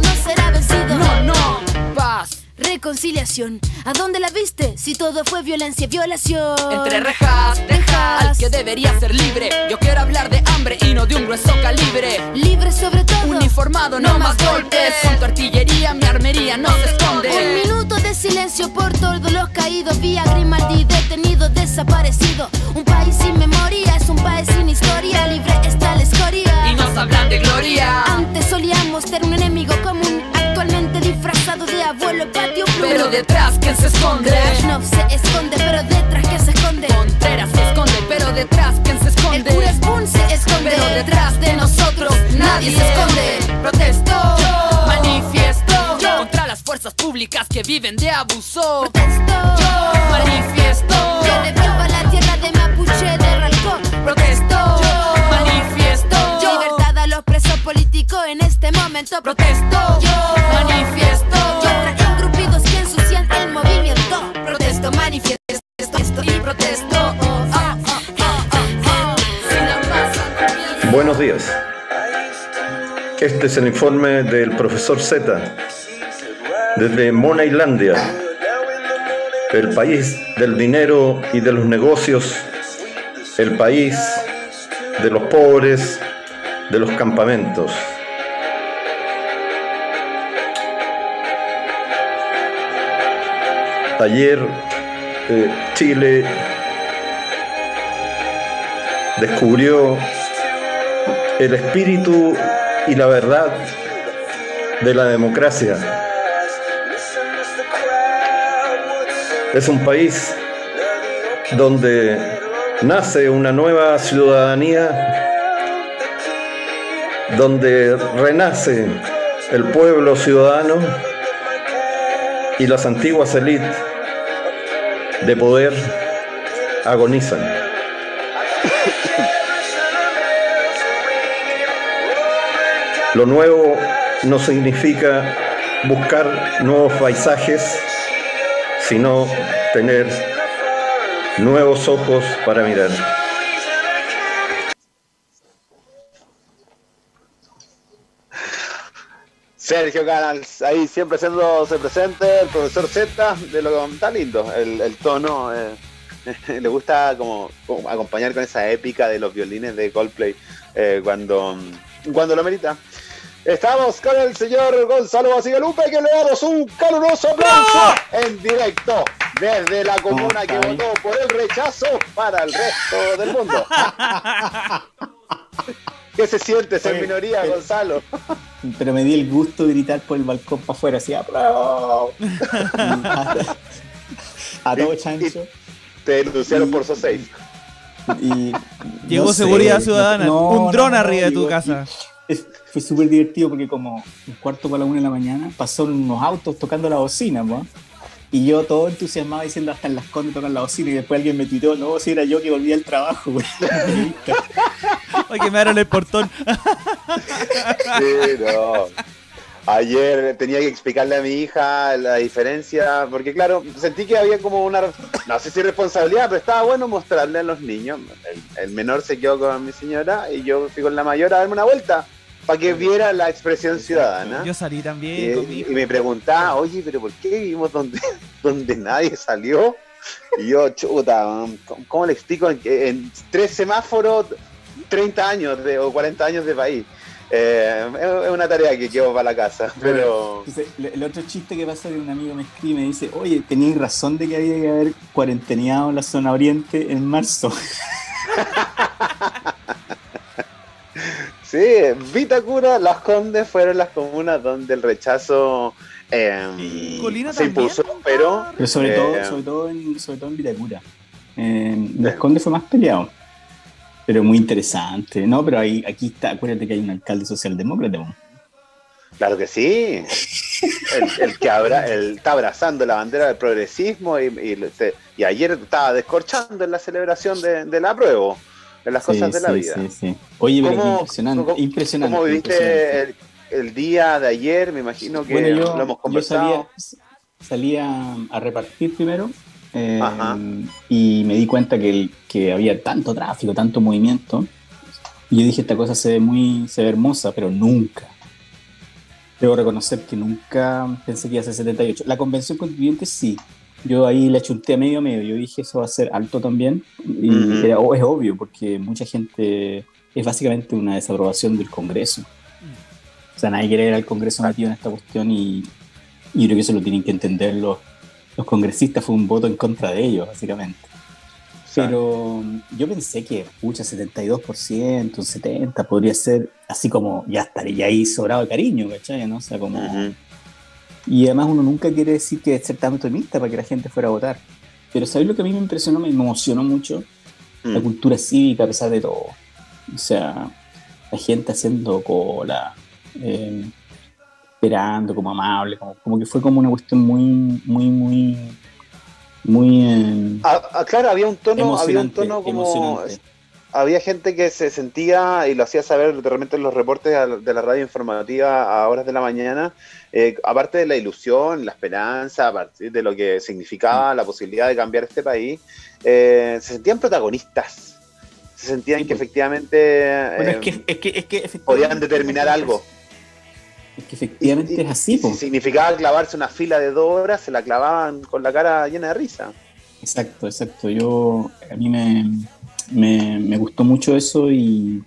humillación. ¿A dónde la viste? Si todo fue violencia y violación. Entre rejas, deja al que debería ser libre. Yo quiero hablar de hambre y no de un grueso calibre. Libre sobre todo, uniformado, no, no más golpes. Con tu artillería, mi armería no se esconde. Un minuto de silencio por todos los caídos. Vía Grimaldi, detenido, desaparecido. Un país sin memoria, es un país sin historia. Libre está la escoria y nos hablan de gloria. Antes solíamos ser un enemigo común, actualmente disfrazado de abuelo patio plum. Pero detrás, ¿quién se esconde? Krasnov se esconde, pero detrás, ¿quién se esconde? Contreras se esconde, pero detrás, ¿quién se esconde? El cura Spoon se esconde, pero detrás de nosotros nadie se esconde. Protesto, yo, manifiesto, yo, contra las fuerzas públicas que viven de abuso. Protesto, yo, manifiesto, yo, devuelva la tierra de Mapuche de Ralcón. Protesto, yo, manifiesto, yo, libertad a los presos políticos en este momento. Protesto, yo, manifiesto, yo, engrupidos que ensucian el movimiento. Protesto, manifiesto, esto y protesto. Oh, oh, oh, oh, oh, oh. Buenos días. Este es el informe del profesor Z desde Mona Islandia, el país del dinero y de los negocios, el país de los pobres, de los campamentos. Ayer eh, Chile descubrió el espíritu y la verdad de la democracia. Es un país donde nace una nueva ciudadanía, donde renace el pueblo ciudadano y las antiguas élites de poder agonizan. Lo nuevo no significa buscar nuevos paisajes, sino tener nuevos ojos para mirar. Sergio Canals, ahí siempre haciéndose presente, el profesor Z, de lo que está lindo, el, el tono, eh, le gusta como, como acompañar con esa épica de los violines de Coldplay eh, cuando, cuando lo merita. Estamos con el señor Gonzalo Basigalupe, que le damos un caluroso aplauso en directo desde la comuna que votó por el rechazo para el resto del mundo. ¿Qué se siente ser Oye, minoría, pero, Gonzalo? Pero me di el gusto de gritar por el balcón para afuera, así, ¡apruebo! a, a todo chancho. Te denunciaron por SOSEIF. Y llegó no Seguridad sé, Ciudadana, no, un dron no, arriba de tu casa. Es, fue súper divertido porque como un cuarto para la una de la mañana pasaron unos autos tocando la bocina, ¿no? Y yo todo entusiasmado diciendo hasta en Las Condes tocan la bocina, y después alguien me tuiteó, no, si era yo que volvía al trabajo, güey. Ay, que me abrieron el portón. Sí, no. Ayer tenía que explicarle a mi hija la diferencia, porque claro, sentí que había como una, no sé si responsabilidad, pero estaba bueno mostrarle a los niños. El, el menor se quedó con mi señora y yo fui con la mayor a darme una vuelta para que viera la expresión ciudadana. Yo salí también y, con mi hijo. Y me preguntaba, oye, pero ¿por qué vivimos donde, donde nadie salió? Y yo, chuta, ¿cómo, cómo le explico en, en tres semáforos, treinta años de, o cuarenta años de país? Eh, es una tarea que quedo para la casa, pero... Entonces, el otro chiste que pasa es que un amigo me escribe y me dice, oye, tenías razón de que había que haber cuarenteneado en la zona oriente en marzo. Sí, Vitacura, Las Condes fueron las comunas donde el rechazo eh, se impuso, pero... Pero sobre, eh, todo, sobre, todo en, sobre todo en Vitacura. En Las Condes fue más peleado. Pero muy interesante, ¿no? Pero ahí, aquí está, acuérdate que hay un alcalde socialdemócrata, ¿no? Claro que sí. El, el que abra, el, está abrazando la bandera del progresismo y, y, y ayer estaba descorchando en la celebración de, de la apruebo, de las cosas sí, de la sí, vida. Sí, sí. Oye, pero ¿Cómo, impresionante, cómo, impresionante. ¿Cómo viviste impresionante. El, el día de ayer? Me imagino que bueno, yo, lo hemos conversado. Yo salía, salía a repartir primero. Eh, y me di cuenta que, el, que había tanto tráfico, tanto movimiento, y yo dije, esta cosa se ve muy se ve hermosa, pero nunca Debo reconocer que nunca pensé que iba a ser setenta y ocho. La convención constituyente sí. Yo ahí le achunté a medio a medio. Yo dije eso va a ser alto también. Y Ujú. era- oh, es obvio, porque mucha gente... Es básicamente una desaprobación del Congreso. O sea, nadie quiere ver al Congreso metido en esta cuestión y, y creo que eso lo tienen que entender los, los congresistas. Fue un voto en contra de ellos, básicamente. Pero yo pensé que, pucha, setenta y dos por ciento, un setenta por ciento, podría ser así como, ya estaría ahí sobrado de cariño, ¿cachai? ¿No? O sea, como... Ujú. Y además uno nunca quiere decir que es ser tan optimista para que la gente fuera a votar. Pero ¿sabéis lo que a mí me impresionó? Me emocionó mucho la Mm. cultura cívica a pesar de todo. O sea, la gente haciendo cola, eh, esperando, como amable, como, como que fue como una cuestión muy, muy, muy, muy... eh, Ah, ah, claro, había un tono, había un emocionante, tono como emocionante. había gente que se sentía y lo hacía saber de repente en los reportes al- de la radio informativa a horas de la mañana, eh, aparte de la ilusión, la esperanza, a partir de lo que significaba la posibilidad de cambiar este país, eh, se sentían protagonistas, se sentían Sí, que pues. efectivamente Bueno, eh, es que, es que, es que efectivamente- podían determinar algo. Es que efectivamente Y- y- es así, y po. si significaba clavarse una fila de dos horas, se la clavaban con la cara llena de risa. Exacto, exacto. Yo, a mí me, me, me gustó mucho eso y,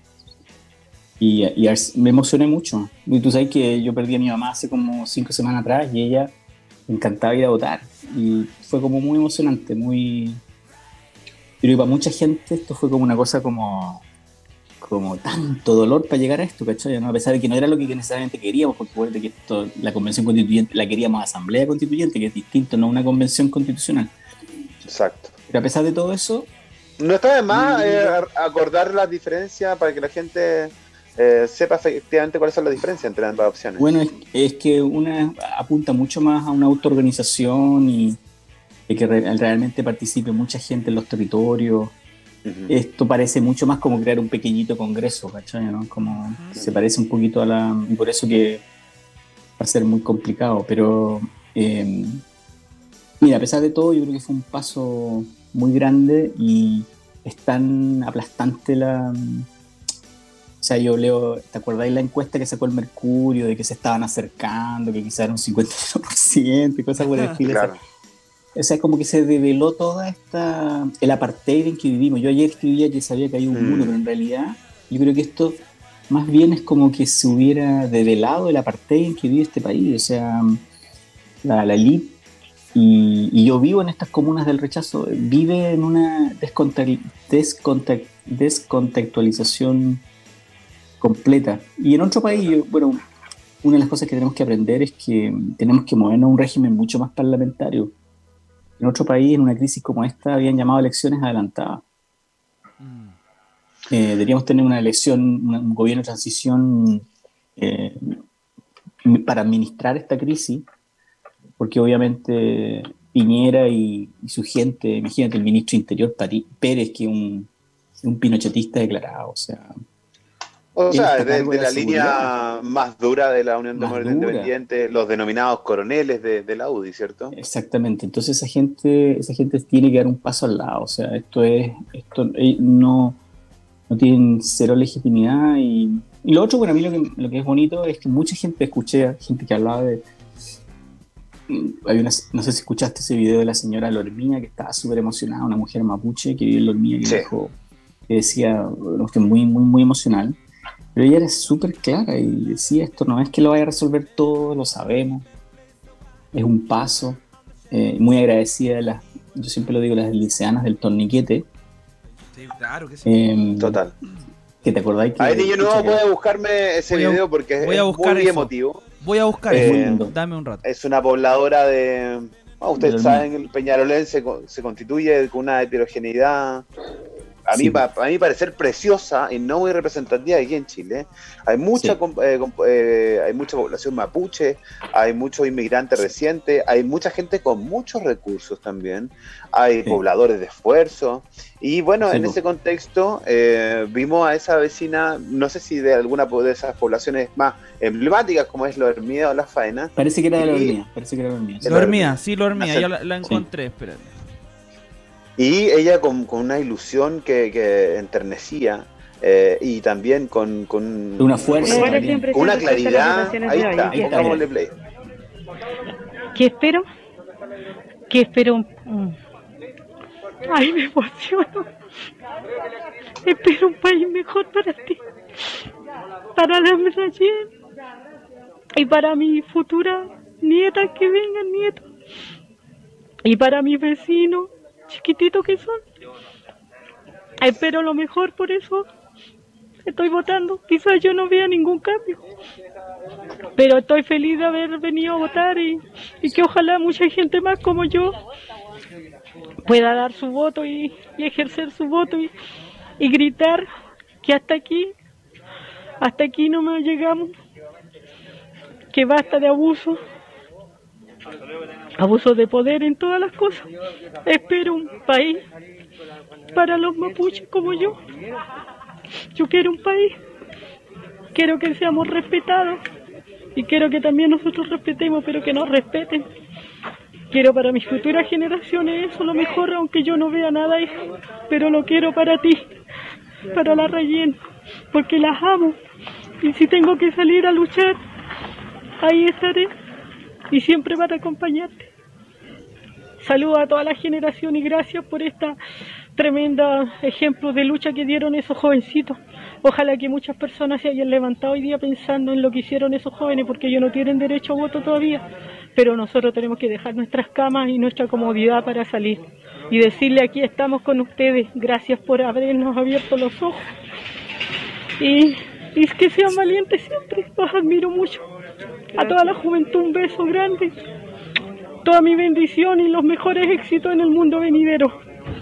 y, y as- me emocioné mucho. Y tú sabes que yo perdí a mi mamá hace como cinco semanas atrás y ella le encantaba ir a votar. Y fue como muy emocionante, muy... Pero para mucha gente esto fue como una cosa como, como tanto dolor para llegar a esto, ¿cachai? ¿No? A pesar de que no era lo que necesariamente queríamos, porque acuérdate que esto, la convención constituyente la queríamos asamblea constituyente, que es distinto, no una convención constitucional. Exacto. Pero a pesar de todo eso, No está de más Mm. eh, acordar las diferencias para que la gente eh, sepa efectivamente cuáles son las diferencias entre ambas opciones. bueno, es, es que una apunta mucho más a una autoorganización y de que re- realmente participe mucha gente en los territorios. Ujú. Esto parece mucho más como crear un pequeñito congreso, ¿cachai? ¿No? Como se parece un poquito a la... Y por eso que va a ser muy complicado, pero... eh, mira, a pesar de todo, yo creo que fue un paso muy grande y es tan aplastante la... O sea, yo leo, ¿te acordáis la encuesta que sacó el Mercurio de que se estaban acercando, que quizás era un cincuenta y uno por ciento y cosas por el estilo? Claro. O sea, como que se develó toda esta... el apartheid en que vivimos. Yo ayer escribía que sabía que hay un Mm. muro, pero en realidad yo creo que esto más bien es como que se hubiera develado el apartheid en que vive este país. O sea, la, la elite, y, y yo vivo en estas comunas del rechazo, vive en una descontact- descontact- descontextualización completa. Y en otro país, yo- bueno, una de las cosas que tenemos que aprender es que tenemos que movernos a un régimen mucho más parlamentario. En otro país, en una crisis como esta, habían llamado elecciones adelantadas. Eh, deberíamos tener una elección, un, un gobierno de transición eh, para administrar esta crisis, porque obviamente Piñera y, y su gente, imagínate el ministro Interior Pari- Pérez, que es un, un pinochetista declarado, o sea... O Él sea, está a de, cargo de de la, la línea seguridad. más dura de la Unión Más Demócrata dura. Independiente, los denominados coroneles de, de la U D I, ¿cierto? Exactamente, entonces esa gente, esa gente tiene que dar un paso al lado, o sea, esto es, esto eh, no, no tienen cero legitimidad y, y lo otro, bueno, a mí lo que, lo que es bonito es que mucha gente, escuché gente que hablaba de, hay una, no sé si escuchaste ese video de la señora Lormía que estaba súper emocionada, una mujer mapuche que vive en Lormía, que Sí. dijo, que decía una cuestión muy, muy, muy emocional, pero ella era súper clara y decía, esto no es que lo vaya a resolver todo, lo sabemos, es un paso. Eh, muy agradecida de las, yo siempre lo digo, las liceanas del torniquete. Sí, claro que sí. Eh, Total. que te acordáis que... Ahí niño nuevo pucha, que- puede buscarme ese Voy a- video porque voy es a buscar muy eso. emotivo. Voy a buscar Eh, eso. muy lindo. Dame un rato. Es una pobladora de... ah, ustedes Del saben que el Peñarolén se, co- se constituye con una heterogeneidad, a mí, Sí. pa- a mí parecer preciosa y no muy representativa aquí en Chile. Hay mucha, Sí. com- eh, com- eh, hay mucha población mapuche, hay muchos inmigrantes recientes, hay mucha gente con muchos recursos también, hay Sí. pobladores de esfuerzo. Y bueno, Sí, en po. ese contexto eh, vimos a esa vecina, no sé si de alguna po- de esas poblaciones más emblemáticas como es Lormía o La Faena. Parece que era de la Y- hormiga, parece que era de la hormiga. de Lo la dormía, sí, lo dormía. Hacer- Ya la, la encontré, espérate. Y ella con, con una ilusión que, que enternecía, eh, y también con, con una fuerza, con, también. con una claridad. Ahí está, pongámosle play. ¿Qué espero? ¿Qué espero? Ay, me emociono. Espero un país mejor para ti, para la Rayén y para mis futuras nietas que vengan, nietos, y para mis vecinos chiquititos que son. Espero lo mejor, por eso estoy votando. Quizás yo no vea ningún cambio, pero estoy feliz de haber venido a votar y, y que ojalá mucha gente más como yo pueda dar su voto y, y ejercer su voto y, y gritar que hasta aquí, hasta aquí no más llegamos, que basta de abuso, abuso de poder en todas las cosas. Espero un país para los mapuches como yo. Yo quiero un país, quiero que seamos respetados y quiero que también nosotros respetemos, pero que nos respeten. Quiero para mis futuras generaciones eso, lo mejor, aunque yo no vea nada, hijo, pero lo quiero para ti, para la Rayén, porque las amo, y si tengo que salir a luchar, ahí estaré, y siempre para acompañarte. Saludo a toda la generación y gracias por esta tremenda ejemplo de lucha que dieron esos jovencitos. Ojalá que muchas personas se hayan levantado hoy día pensando en lo que hicieron esos jóvenes, porque ellos no tienen derecho a voto todavía, pero nosotros tenemos que dejar nuestras camas y nuestra comodidad para salir y decirle: aquí estamos con ustedes, gracias por habernos abierto los ojos y, y que sean valientes siempre. Los admiro mucho. A toda la juventud un beso grande, toda mi bendición y los mejores éxitos en el mundo venidero.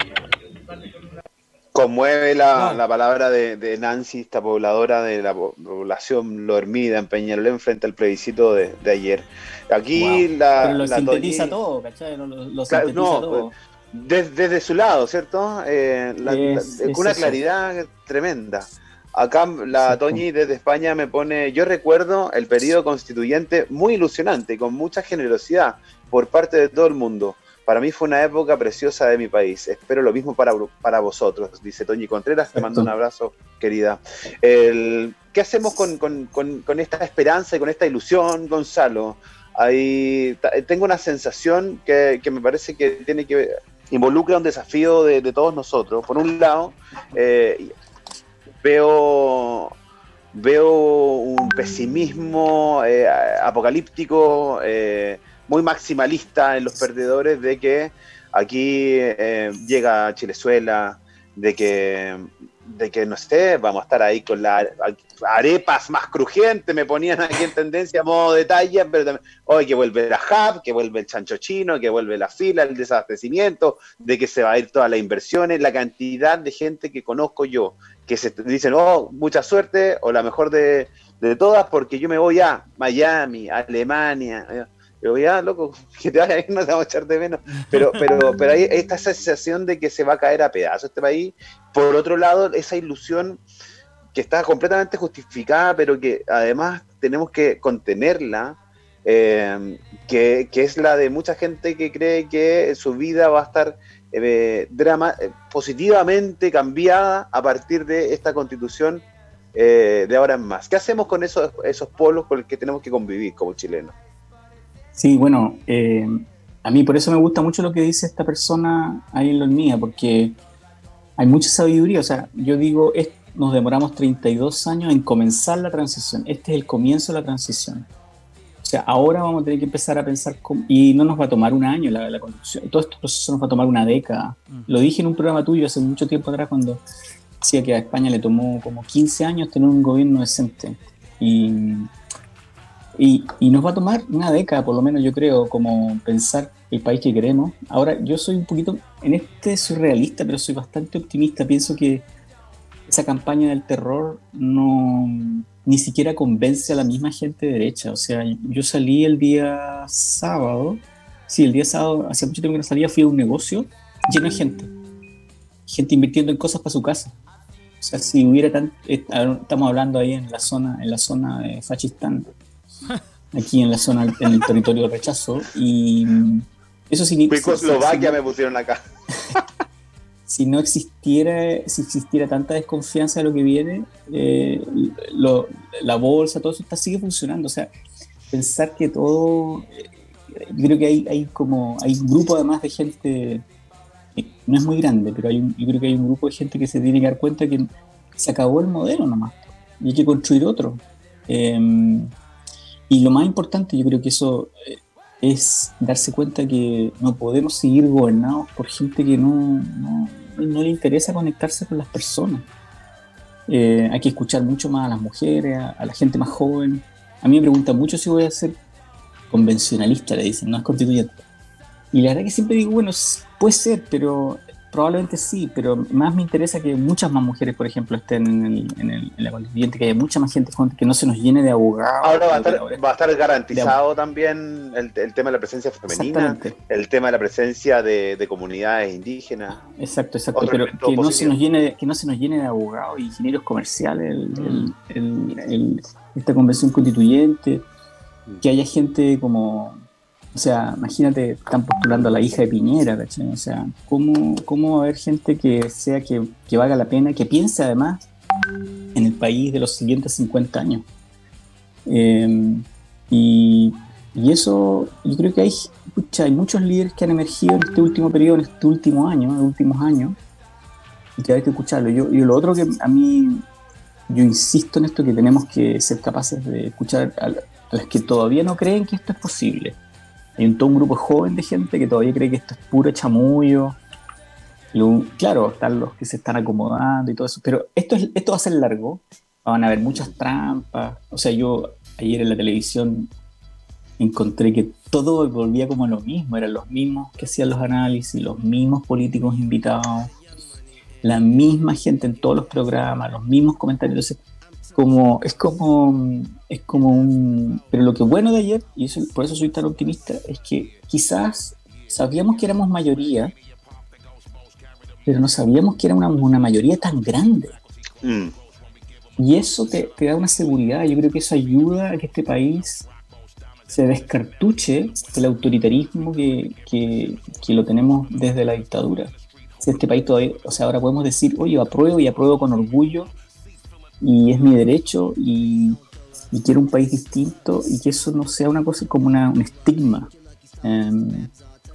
Conmueve la, no. la palabra de, de Nancy, esta pobladora de la población Lohermida en Peñalolén frente al plebiscito de, de ayer. Aquí wow. la... Pero lo la sintetiza Toñi, todo, ¿cachai? Lo, lo claro, sintetiza no, todo. Desde, desde su lado, ¿cierto? Eh, la, es, la, es con una eso. claridad tremenda. Acá la Toñi desde España me pone, yo recuerdo el periodo constituyente muy ilusionante, con mucha generosidad por parte de todo el mundo. Para mí fue una época preciosa de mi país. Espero lo mismo para, para vosotros, dice Toñi Contreras. Te mando un abrazo, querida. El, ¿Qué hacemos con, con, con, con esta esperanza y con esta ilusión, Gonzalo? Ahí tengo una sensación que, que me parece que tiene que involucra un desafío de, de todos nosotros. Por un lado, eh, veo, veo un pesimismo eh, apocalíptico, eh, muy maximalista en los perdedores, de que aquí eh, llega Chilezuela, de que, de que, no sé, vamos a estar ahí con las arepas más crujientes, me ponían aquí en tendencia a modo de talla, pero también, hoy que vuelve la Hub, que vuelve el chancho chino, que vuelve la fila, el desabastecimiento, de que se va a ir todas las inversiones, la cantidad de gente que conozco yo, que se dicen, oh, mucha suerte, o la mejor de, de todas, porque yo me voy a Miami, a Alemania. Pero ya, loco, que te vaya a ir, no te vamos a echar de menos. Pero, pero, pero hay esta sensación de que se va a caer a pedazos este país. Por otro lado, esa ilusión que está completamente justificada, pero que además tenemos que contenerla, eh, que, que es la de mucha gente que cree que su vida va a estar eh, drama, eh, positivamente cambiada a partir de esta constitución eh, de ahora en más. ¿Qué hacemos con esos, esos polos con los que tenemos que convivir como chilenos? Sí, bueno, eh, a mí por eso me gusta mucho lo que dice esta persona ahí en Lohermida, porque hay mucha sabiduría. O sea, yo digo, es, nos demoramos treinta y dos años en comenzar la transición. Este es el comienzo de la transición. O sea, ahora vamos a tener que empezar a pensar cómo, y no nos va a tomar un año la, la construcción. Todo este proceso nos va a tomar una década. Mm. Lo dije en un programa tuyo hace mucho tiempo atrás, cuando decía que a España le tomó como quince años tener un gobierno decente. Y... Y, y nos va a tomar una década, por lo menos yo creo, como pensar el país que queremos. Ahora, yo soy un poquito, en este soy realista, pero soy bastante optimista. Pienso que esa campaña del terror no ni siquiera convence a la misma gente de derecha. O sea, yo salí el día sábado, sí, el día sábado, hacía mucho tiempo que no salía, fui a un negocio lleno de gente. Gente invirtiendo en cosas para su casa. O sea, si hubiera tan... Estamos hablando ahí en la zona, en la zona de Facistán, aquí en la zona, en el territorio de rechazo, y eso significa... Checoslovaquia me pusieron acá. si no existiera, si existiera tanta desconfianza de lo que viene, eh, lo, la bolsa, todo eso está, sigue funcionando. O sea, pensar que todo, eh, yo creo que hay, hay como, hay un grupo además de gente, eh, no es muy grande, pero hay un, yo creo que hay un grupo de gente que se tiene que dar cuenta que se acabó el modelo nomás, y hay que construir otro. Eh, y lo más importante, yo creo que eso eh, es darse cuenta que no podemos seguir gobernados por gente que no, no, no le interesa conectarse con las personas. Eh, hay que escuchar mucho más a las mujeres, a, a la gente más joven. A mí me preguntan mucho si voy a ser convencionalista, le dicen, no es constituyente. Y la verdad que siempre digo, bueno, puede ser, pero probablemente sí, pero más me interesa que muchas más mujeres, por ejemplo, estén en, el, en, el, en la constituyente, que haya mucha más gente, que no se nos llene de abogados. Ahora va a estar, va a estar garantizado de, también el, el tema de la presencia femenina, el tema de la presencia de, de comunidades indígenas. Exacto, exacto, pero que no, se nos llene, que no se nos llene de abogados y ingenieros comerciales el, mm. el, el, el, esta convención constituyente, mm. que haya gente como... O sea, imagínate, están postulando a la hija de Piñera, ¿cachai? O sea, ¿cómo, cómo va a haber gente que sea que, que valga la pena, que piense además en el país de los siguientes cincuenta años? Eh, y, y eso, yo creo que hay, pucha, hay muchos líderes que han emergido en este último periodo, en este último año, en los últimos años, y que hay que escucharlo. Yo, y lo otro que a mí, yo insisto en esto, que tenemos que ser capaces de escuchar a, a las que todavía no creen que esto es posible. Hay un, todo un grupo joven de gente que todavía cree que esto es puro chamullo. Lo, claro, están los que se están acomodando y todo eso, pero esto, es, esto va a ser largo, van a haber muchas trampas. O sea, yo ayer en la televisión encontré que todo volvía como lo mismo, eran los mismos que hacían los análisis, los mismos políticos invitados, la misma gente en todos los programas, los mismos comentarios. Entonces, como, es como es como un... Pero lo que bueno de ayer, y eso, por eso soy tan optimista, es que quizás sabíamos que éramos mayoría, pero no sabíamos que era una, una mayoría tan grande. Mm. Y eso te, te da una seguridad. Yo creo que eso ayuda a que este país se descartuche el autoritarismo que, que, que lo tenemos desde la dictadura. Si este país todavía, o sea, ahora podemos decir, oye, apruebo y apruebo con orgullo, y es mi derecho, y, y quiero un país distinto, y que eso no sea una cosa como una, un estigma. Um,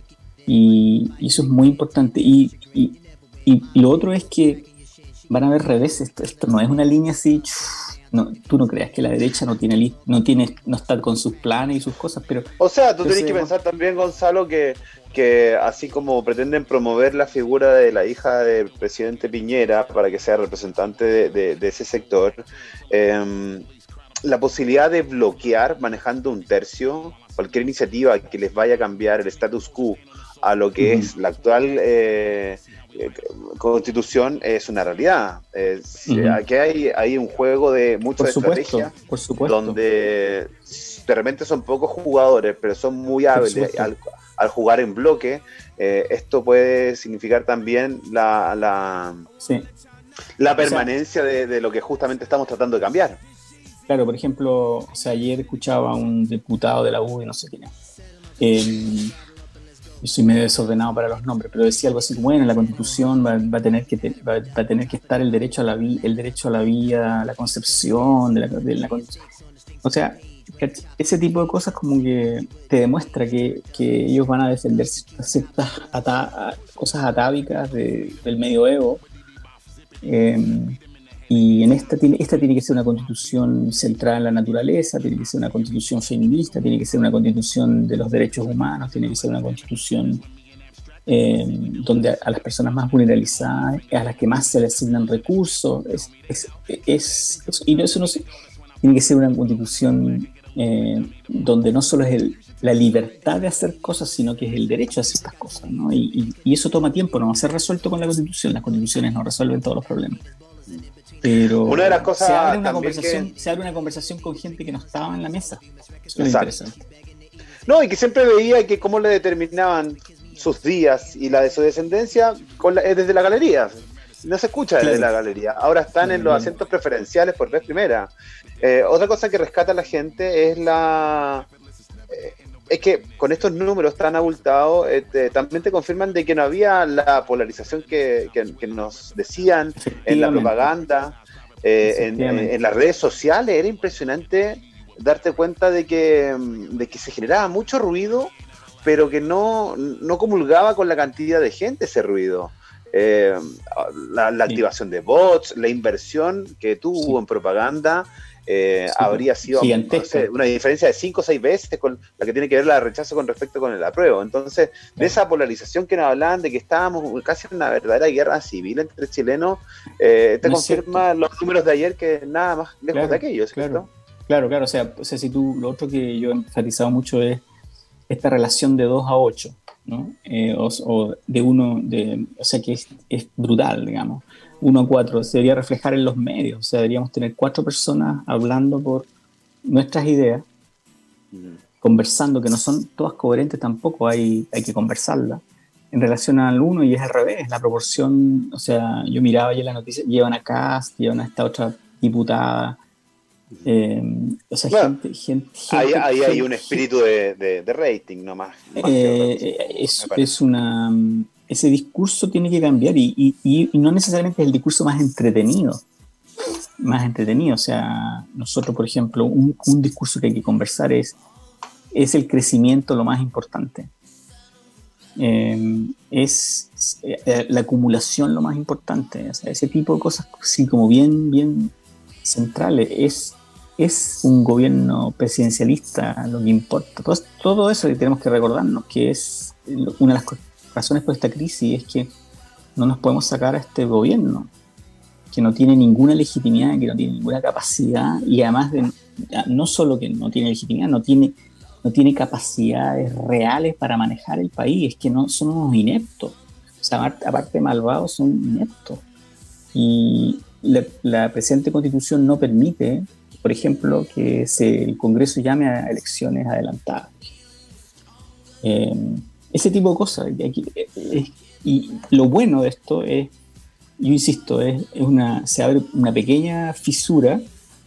y, y eso es muy importante. Y, y, y, y lo otro es que van a haber reveses. Esto, esto no es una línea así. No, tú no creas que la derecha no tiene, no tiene, no está con sus planes y sus cosas, pero... O sea, tú tenés que pensar también, Gonzalo, que, que así como pretenden promover la figura de la hija del presidente Piñera para que sea representante de, de, de ese sector, eh, la posibilidad de bloquear manejando un tercio cualquier iniciativa que les vaya a cambiar el status quo a lo que uh-huh. es la actual eh, constitución es una realidad. Es, uh-huh. Aquí hay, hay un juego de mucha por estrategia, supuesto, por supuesto. Donde de repente son pocos jugadores, pero son muy hábiles al, al jugar en bloque. Eh, esto puede significar también la, la, sí. la permanencia o sea, de, de lo que justamente estamos tratando de cambiar. Claro, por ejemplo, o sea, ayer escuchaba a un diputado de la U y no sé quién es. Eh, yo soy medio desordenado para los nombres, pero decía algo así como, bueno, la Constitución va, va a tener que te, va, va a tener que estar el derecho a la vida, el derecho a la vida, la concepción de la, de la Constitución. O sea, ese tipo de cosas como que te demuestra que, que ellos van a defender ciertas ata, cosas atávicas de, del medioevo. Eh, y en esta tiene, esta tiene que ser una constitución centrada en la naturaleza, tiene que ser una constitución feminista, tiene que ser una constitución de los derechos humanos, tiene que ser una constitución eh, donde a, a las personas más vulnerabilizadas, a las que más se les asignan recursos, es, es, es, es, y eso no sé, tiene que ser una constitución eh, donde no solo es el, la libertad de hacer cosas, sino que es el derecho a hacer estas cosas, ¿no? Y, y, y eso toma tiempo, no va a ser resuelto con la constitución, las constituciones no resuelven todos los problemas. Pero una de las cosas se abre una conversación que... se abre una conversación con gente que no estaba en la mesa. Eso es interesante. No, y que siempre veía que cómo le determinaban sus días y la de su descendencia con la, desde la galería. No se escucha desde claro. la galería. Ahora están claro, en los asientos preferenciales por vez primera. Eh, otra cosa que rescata a la gente es la... Eh, es que con estos números tan abultados, este, también te confirman de que no había la polarización que, que, que nos decían en la propaganda, eh, en, en, en las redes sociales. Era impresionante darte cuenta de que, de que se generaba mucho ruido, pero que no, no comulgaba con la cantidad de gente ese ruido. Eh, la, la activación de bots, la inversión que tuvo sí. en propaganda, eh, sí, habría sido no sé, una diferencia de cinco o seis veces con la que tiene que ver la rechazo con respecto con el apruebo. Entonces, sí. de esa polarización que nos hablaban, de que estábamos casi en una verdadera guerra civil entre chilenos, eh, te no confirma los números de ayer que nada más lejos claro, de aquello, ¿cierto? Claro, claro, claro. O sea, o sea, si tú, lo otro que yo he enfatizado mucho es esta relación de dos a ocho, ¿no? Eh, o, o de uno, de, o sea que es, es brutal, digamos. uno a cuatro se debería reflejar en los medios, o sea, deberíamos tener cuatro personas hablando por nuestras ideas, mm. conversando, que no son todas coherentes tampoco, hay, hay que conversarlas, en relación al uno, y es al revés, la proporción, o sea, yo miraba ayer las noticias, llevan a Cast, llevan a esta otra diputada, Eh, o sea, bueno, gente, gente, ahí, gente, ahí gente, hay un espíritu de, de, de rating nomás. Eh, es, es una, ese discurso tiene que cambiar y, y, y no necesariamente es el discurso más entretenido. Más entretenido. O sea, nosotros, por ejemplo, un, un discurso que hay que conversar es, es el crecimiento lo más importante. Eh, es eh, la acumulación lo más importante. O sea, ese tipo de cosas, sí, como bien, bien centrales. Es Es un gobierno presidencialista lo que importa. Todo, todo eso que tenemos que recordarnos, que es una de las razones por esta crisis, es que no nos podemos sacar a este gobierno, que no tiene ninguna legitimidad, que no tiene ninguna capacidad, y además de, no solo que no tiene legitimidad, no tiene, no tiene capacidades reales para manejar el país, es que no, son unos ineptos. O sea, aparte de malvados, son ineptos. Y la, la presente Constitución no permite, por ejemplo, que se, el Congreso llame a elecciones adelantadas. Eh, ese tipo de cosas. Aquí, eh, y lo bueno de esto es, yo insisto, es, es una, se abre una pequeña fisura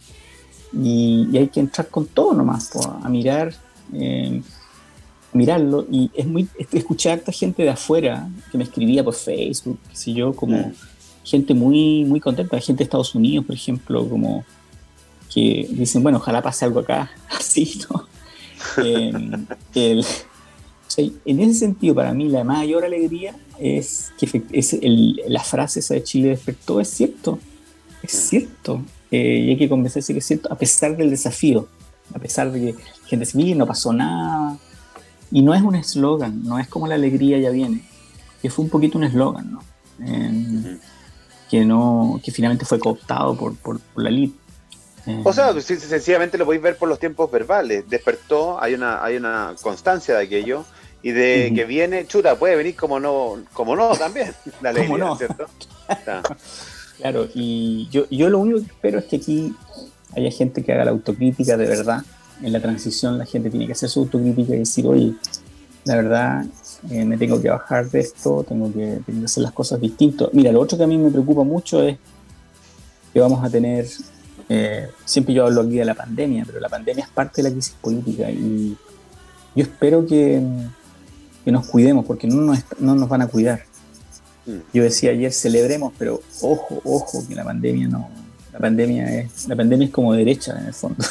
y, y hay que entrar con todo nomás, pues, a mirar, eh, a mirarlo. Y es muy, escuché a harta gente de afuera que me escribía por Facebook, qué sé yo, como mm. gente muy, muy contenta, gente de Estados Unidos, por ejemplo, como que dicen, bueno, ojalá pase algo acá, así, ¿no? eh, el, o sea, en ese sentido, para mí, la mayor alegría es que es el, la frase esa de Chile despertó, es cierto, es cierto, eh, y hay que convencerse que es cierto, a pesar del desafío, a pesar de que la gente dice, mira, no pasó nada, y no es un eslogan, no es como la alegría ya viene, que fue un poquito un eslogan, ¿no? Eh, uh-huh. que no, que finalmente fue cooptado por, por, por la elite. O sea, sencillamente lo podéis ver por los tiempos verbales. Despertó, hay una, hay una constancia de aquello, y de uh-huh. que viene, chuta, puede venir como no, como no también, la alegría, no? ¿Cierto? Está. Claro, y yo, yo lo único que espero es que aquí haya gente que haga la autocrítica de verdad. En la transición la gente tiene que hacer su autocrítica y decir, oye, la verdad, eh, me tengo que bajar de esto, tengo que, tengo que hacer las cosas distintas. Mira, lo otro que a mí me preocupa mucho es que vamos a tener... Eh, siempre yo hablo aquí de la pandemia, pero la pandemia es parte de la crisis política y yo espero que, que nos cuidemos, porque no nos, no nos van a cuidar. Yo decía ayer, celebremos, pero ojo, ojo, que la pandemia no, la pandemia es, la pandemia es como derecha en el fondo.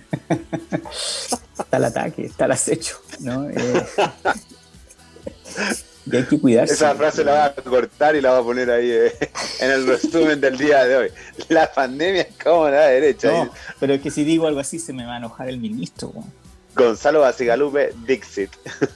Está el ataque, está el acecho, ¿no? Eh, y hay que cuidarse. Esa frase la va a cortar y la va a poner ahí eh, en el resumen del día de hoy. La pandemia es como la derecha. No, pero es que si digo algo así se me va a enojar el ministro. ¿no? Gonzalo Bacigalupe, Dixit.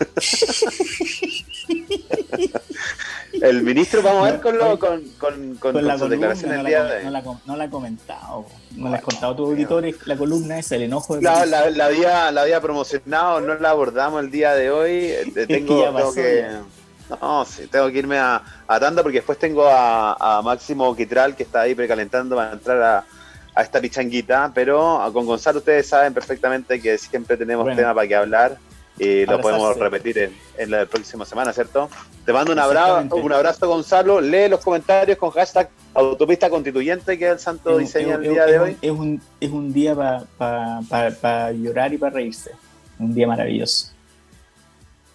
El ministro, vamos a ver con, lo, con, con, con, con, con sus declaraciones no el día de hoy. No la, no la he comentado. No la has contado a tus auditores. La columna es el enojo de la, la, la, había, la había promocionado, no la abordamos el día de hoy. Tengo, es que ya pasó, tengo que... Ya. No, sí, tengo que irme a, a tanda porque después tengo a, a Máximo Quitral que está ahí precalentando para entrar a, a esta pichanguita, pero con Gonzalo ustedes saben perfectamente que siempre tenemos bueno, tema para que hablar y lo podemos repetir en, en la próxima semana, ¿cierto? Te mando un abrazo, un abrazo Gonzalo, lee los comentarios con hashtag Autopista Constituyente, que es el santo es, diseño del día es, de es hoy. Un, es, un, es un día para pa, pa, pa llorar y para reírse, un día maravilloso.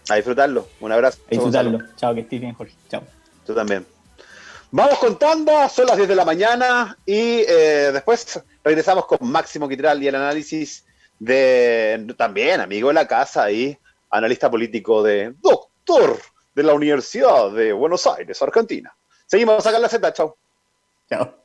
A disfrutarlo. Un abrazo. A disfrutarlo. Chao, que estés bien, Jorge. Chao. Tú también. Vamos con tanda, son las diez de la mañana y eh, después regresamos con Máximo Quitral y el análisis de, también, amigo de la casa y analista político de doctor de la Universidad de Buenos Aires, Argentina. Seguimos acá en la Z, chao. Chao.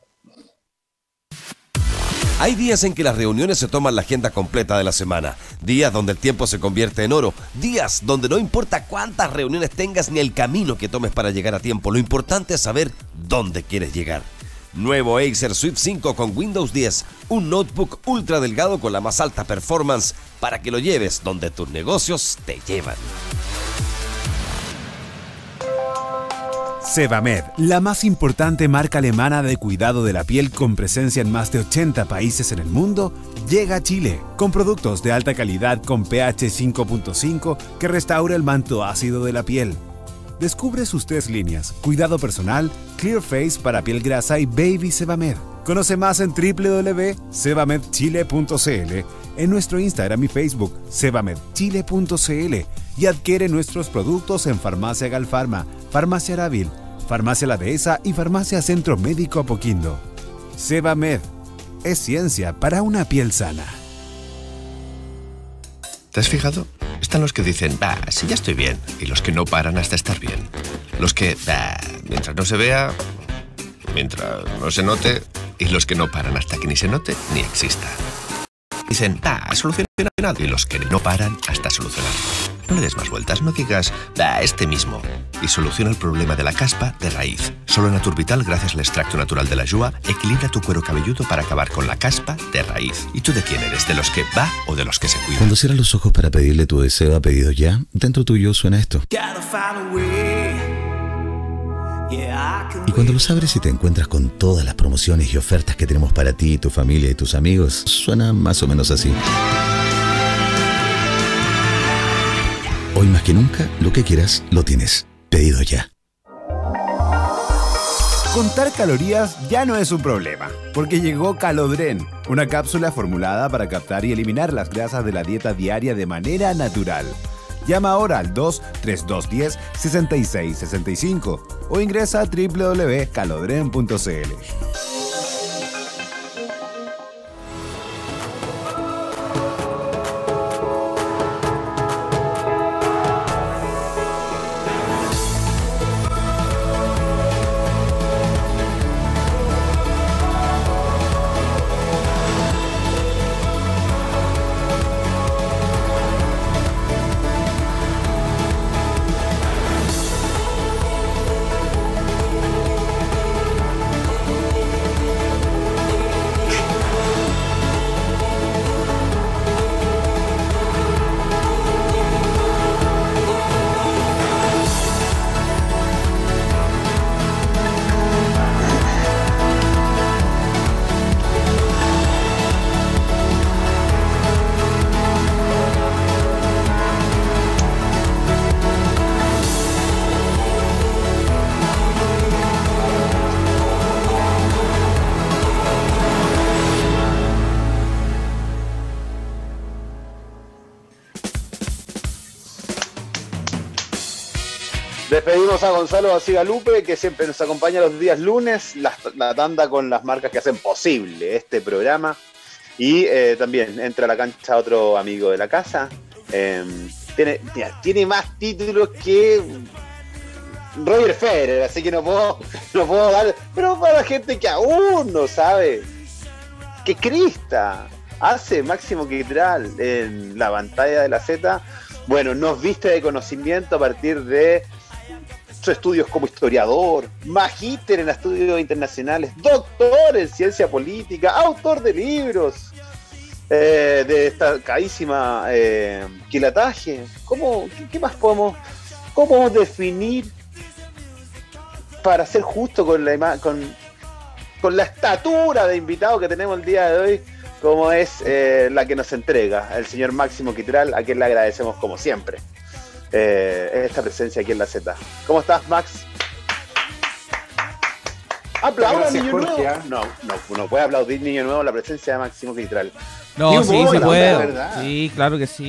Hay días en que las reuniones se toman la agenda completa de la semana, días donde el tiempo se convierte en oro, días donde no importa cuántas reuniones tengas ni el camino que tomes para llegar a tiempo, lo importante es saber dónde quieres llegar. Nuevo Acer Swift cinco con Windows diez, un notebook ultra delgado con la más alta performance para que lo lleves donde tus negocios te llevan. Sebamed, la más importante marca alemana de cuidado de la piel con presencia en más de ochenta países en el mundo, llega a Chile con productos de alta calidad con pH cinco punto cinco que restaura el manto ácido de la piel. Descubre sus tres líneas: cuidado personal, Clear Face para piel grasa y Baby Sebamed. Conoce más en doble u doble u doble u punto sebamed chile punto c l, en nuestro Instagram y Facebook sebamed chile punto c l y adquiere nuestros productos en Farmacia Galfarma, Farmacia Aravil, Farmacia La Dehesa y Farmacia Centro Médico Apoquindo. Sebamed es ciencia para una piel sana. ¿Te has fijado? Están los que dicen, bah, sí, ya estoy bien, y los que no paran hasta estar bien. Los que, bah, mientras no se vea, mientras no se note, y los que no paran hasta que ni se note ni exista. Dicen, bah, solucionado, y los que no paran hasta solucionarlo. No le des más vueltas, no digas, bah, este mismo. Y soluciona el problema de la caspa de raíz. Solo en Naturvital, gracias al extracto natural de la yua, equilibra tu cuero cabelludo para acabar con la caspa de raíz. ¿Y tú de quién eres? ¿De los que va o de los que se cuidan? Cuando cierras los ojos para pedirle tu deseo a pedido ya, dentro tuyo suena esto. Y cuando los abres y te encuentras con todas las promociones y ofertas que tenemos para ti, tu familia y tus amigos, suena más o menos así. Hoy más que nunca, lo que quieras, lo tienes. Pedido ya. Contar calorías ya no es un problema, porque llegó Calodren, una cápsula formulada para captar y eliminar las grasas de la dieta diaria de manera natural. Llama ahora al dos tres dos uno cero seis seis seis cinco o ingresa a doble u doble u doble u punto calodren punto c l. Despedimos a Gonzalo Bacigalupe, que siempre nos acompaña los días lunes, la, la tanda con las marcas que hacen posible este programa. Y eh, también entra a la cancha otro amigo de la casa. Eh, tiene, mira, tiene más títulos que Roger Federer, así que no puedo, no puedo dar. Pero para la gente que aún no sabe que Crista hace Máximo Quitral en la pantalla de la Z, bueno, nos viste de conocimiento a partir de sus estudios como historiador, magíster en estudios internacionales, doctor en ciencia política, autor de libros eh, de destacadísima eh, quilataje. ¿Cómo, qué, qué más podemos, cómo podemos definir para ser justo con la, con, con la estatura de invitado que tenemos el día de hoy, como es eh, la que nos entrega el señor Máximo Quitral, a quien le agradecemos como siempre eh, esta presencia aquí en la Z? ¿Cómo estás, Max? ¿Aplauda, niño Jorge, nuevo? ¿eh? No, no, no puede aplaudir, niño nuevo, la presencia de Máximo Quitral. No, sí, se la puede. verdad. Sí, claro que sí.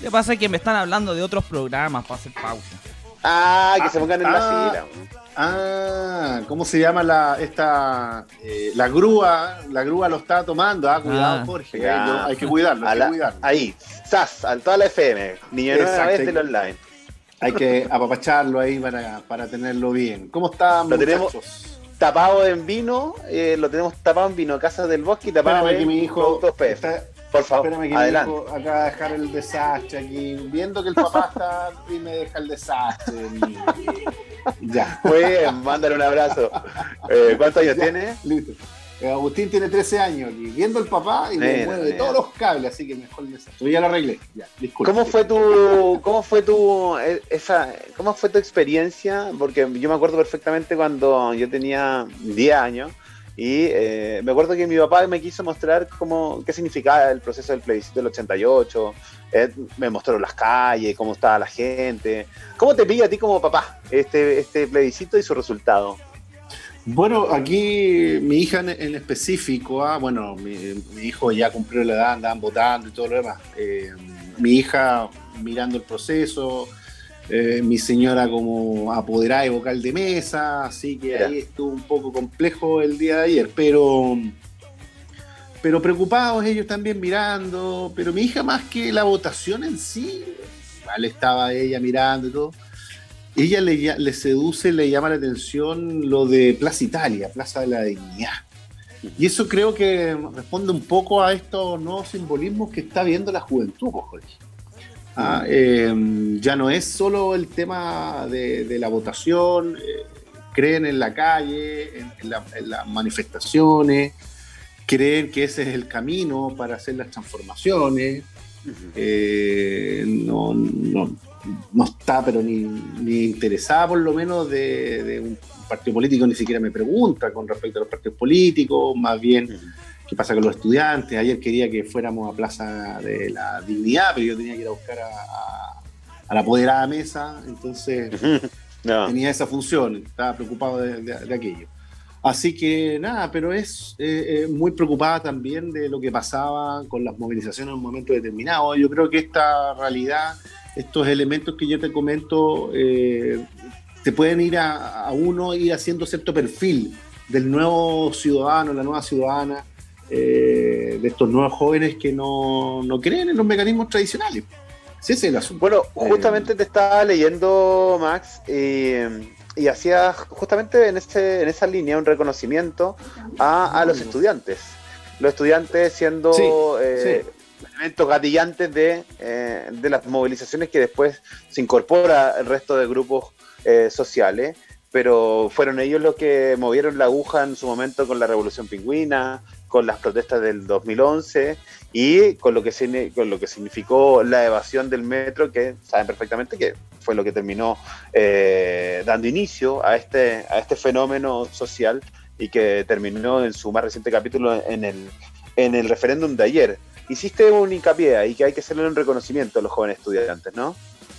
Lo que pasa es que me están hablando de otros programas para hacer pausa. Ah, que Ah, se pongan en ah, la fila. Ah, ¿cómo se llama la esta eh, la grúa? La grúa lo está tomando. Ah, cuidado, Ah, Jorge. ya. eh, no, hay que cuidarlo, A hay la- que cuidarlo. Ahí, S A S, a toda la F M. Niño nueva Exacto. vez del online. Hay que apapacharlo ahí para, para tenerlo bien. ¿Cómo están, Lo tenemos- muchachos? Tapado en vino, eh, lo tenemos tapado en vino Casas del Bosque y tapado Espérame en que mi hijo productos P F. está- Por favor, Espérame que adelante. mi hijo acaba de dejar el desastre aquí. Viendo que el papá está y me deja el desastre. mi- Ya. Muy bien, mándale un abrazo. Eh, ¿Cuántos años Ya, tiene? Listo. Eh, Agustín tiene trece años aquí, viendo el papá y me Mira, mueve mira. todos los cables, así que mejor el desastre. Ya lo arreglé. Ya, disculpe. ¿Cómo fue tu, cómo fue tu, eh, esa, cómo fue tu experiencia? Porque yo me acuerdo perfectamente cuando yo tenía diez años y eh, me acuerdo que mi papá me quiso mostrar cómo, qué significaba el proceso del plebiscito del ochenta y ocho. Eh, me mostró las calles, cómo estaba la gente. ¿Cómo te pilla a ti como papá este, este plebiscito y su resultado? Bueno, aquí mi hija en, en específico, ah, bueno, mi, mi hijo ya cumplió la edad, andaban votando y todo lo demás. Eh, mi hija mirando el proceso, eh, mi señora como apoderada y vocal de mesa, así que Mira. ahí estuvo un poco complejo el día de ayer, pero, pero preocupados ellos también mirando, pero mi hija más que la votación en sí, igual estaba ella mirando y todo. Ella le, lla- le seduce, le llama la atención lo de Plaza Italia, Plaza de la Dignidad. Y eso creo que responde un poco a estos nuevos simbolismos que está viendo la juventud, pues, Jorge. Ah, eh, ya no es solo el tema de, de la votación, eh, creen en la calle, en, en la- en las manifestaciones, creen que ese es el camino para hacer las transformaciones. Eh, no, no, no está pero ni, ni interesada por lo menos de, de un partido político, ni siquiera me pregunta con respecto a los partidos políticos, más bien qué pasa con los estudiantes. Ayer quería que fuéramos a Plaza de la Dignidad, pero yo tenía que ir a buscar a, a, a la apoderada mesa, entonces No. tenía esa función, estaba preocupado de, de- de aquello. Así que nada, pero es eh, eh, muy preocupada también de lo que pasaba con las movilizaciones en un momento determinado. Yo creo que esta realidad, estos elementos que yo te comento, eh, te pueden ir a, a uno ir haciendo cierto perfil del nuevo ciudadano, la nueva ciudadana, eh, de estos nuevos jóvenes que no, no creen en los mecanismos tradicionales. Ese es el asunto. Bueno, justamente te estaba leyendo, Max, y, y hacía justamente en, ese, en esa línea un reconocimiento a, a los estudiantes. Los estudiantes siendo Sí, eh, sí. elementos gatillantes de, eh, de las movilizaciones que después se incorpora el resto de grupos eh, sociales, pero fueron ellos los que movieron la aguja en su momento con la Revolución Pingüina, con las protestas del dos mil once y con lo que, signi- con lo que significó la evasión del metro, que saben perfectamente que fue lo que terminó eh, dando inicio a este, a este fenómeno social y que terminó en su más reciente capítulo en el, en el referéndum de ayer. Hiciste un hincapié ahí que hay que hacerle un reconocimiento a los jóvenes estudiantes, ¿no?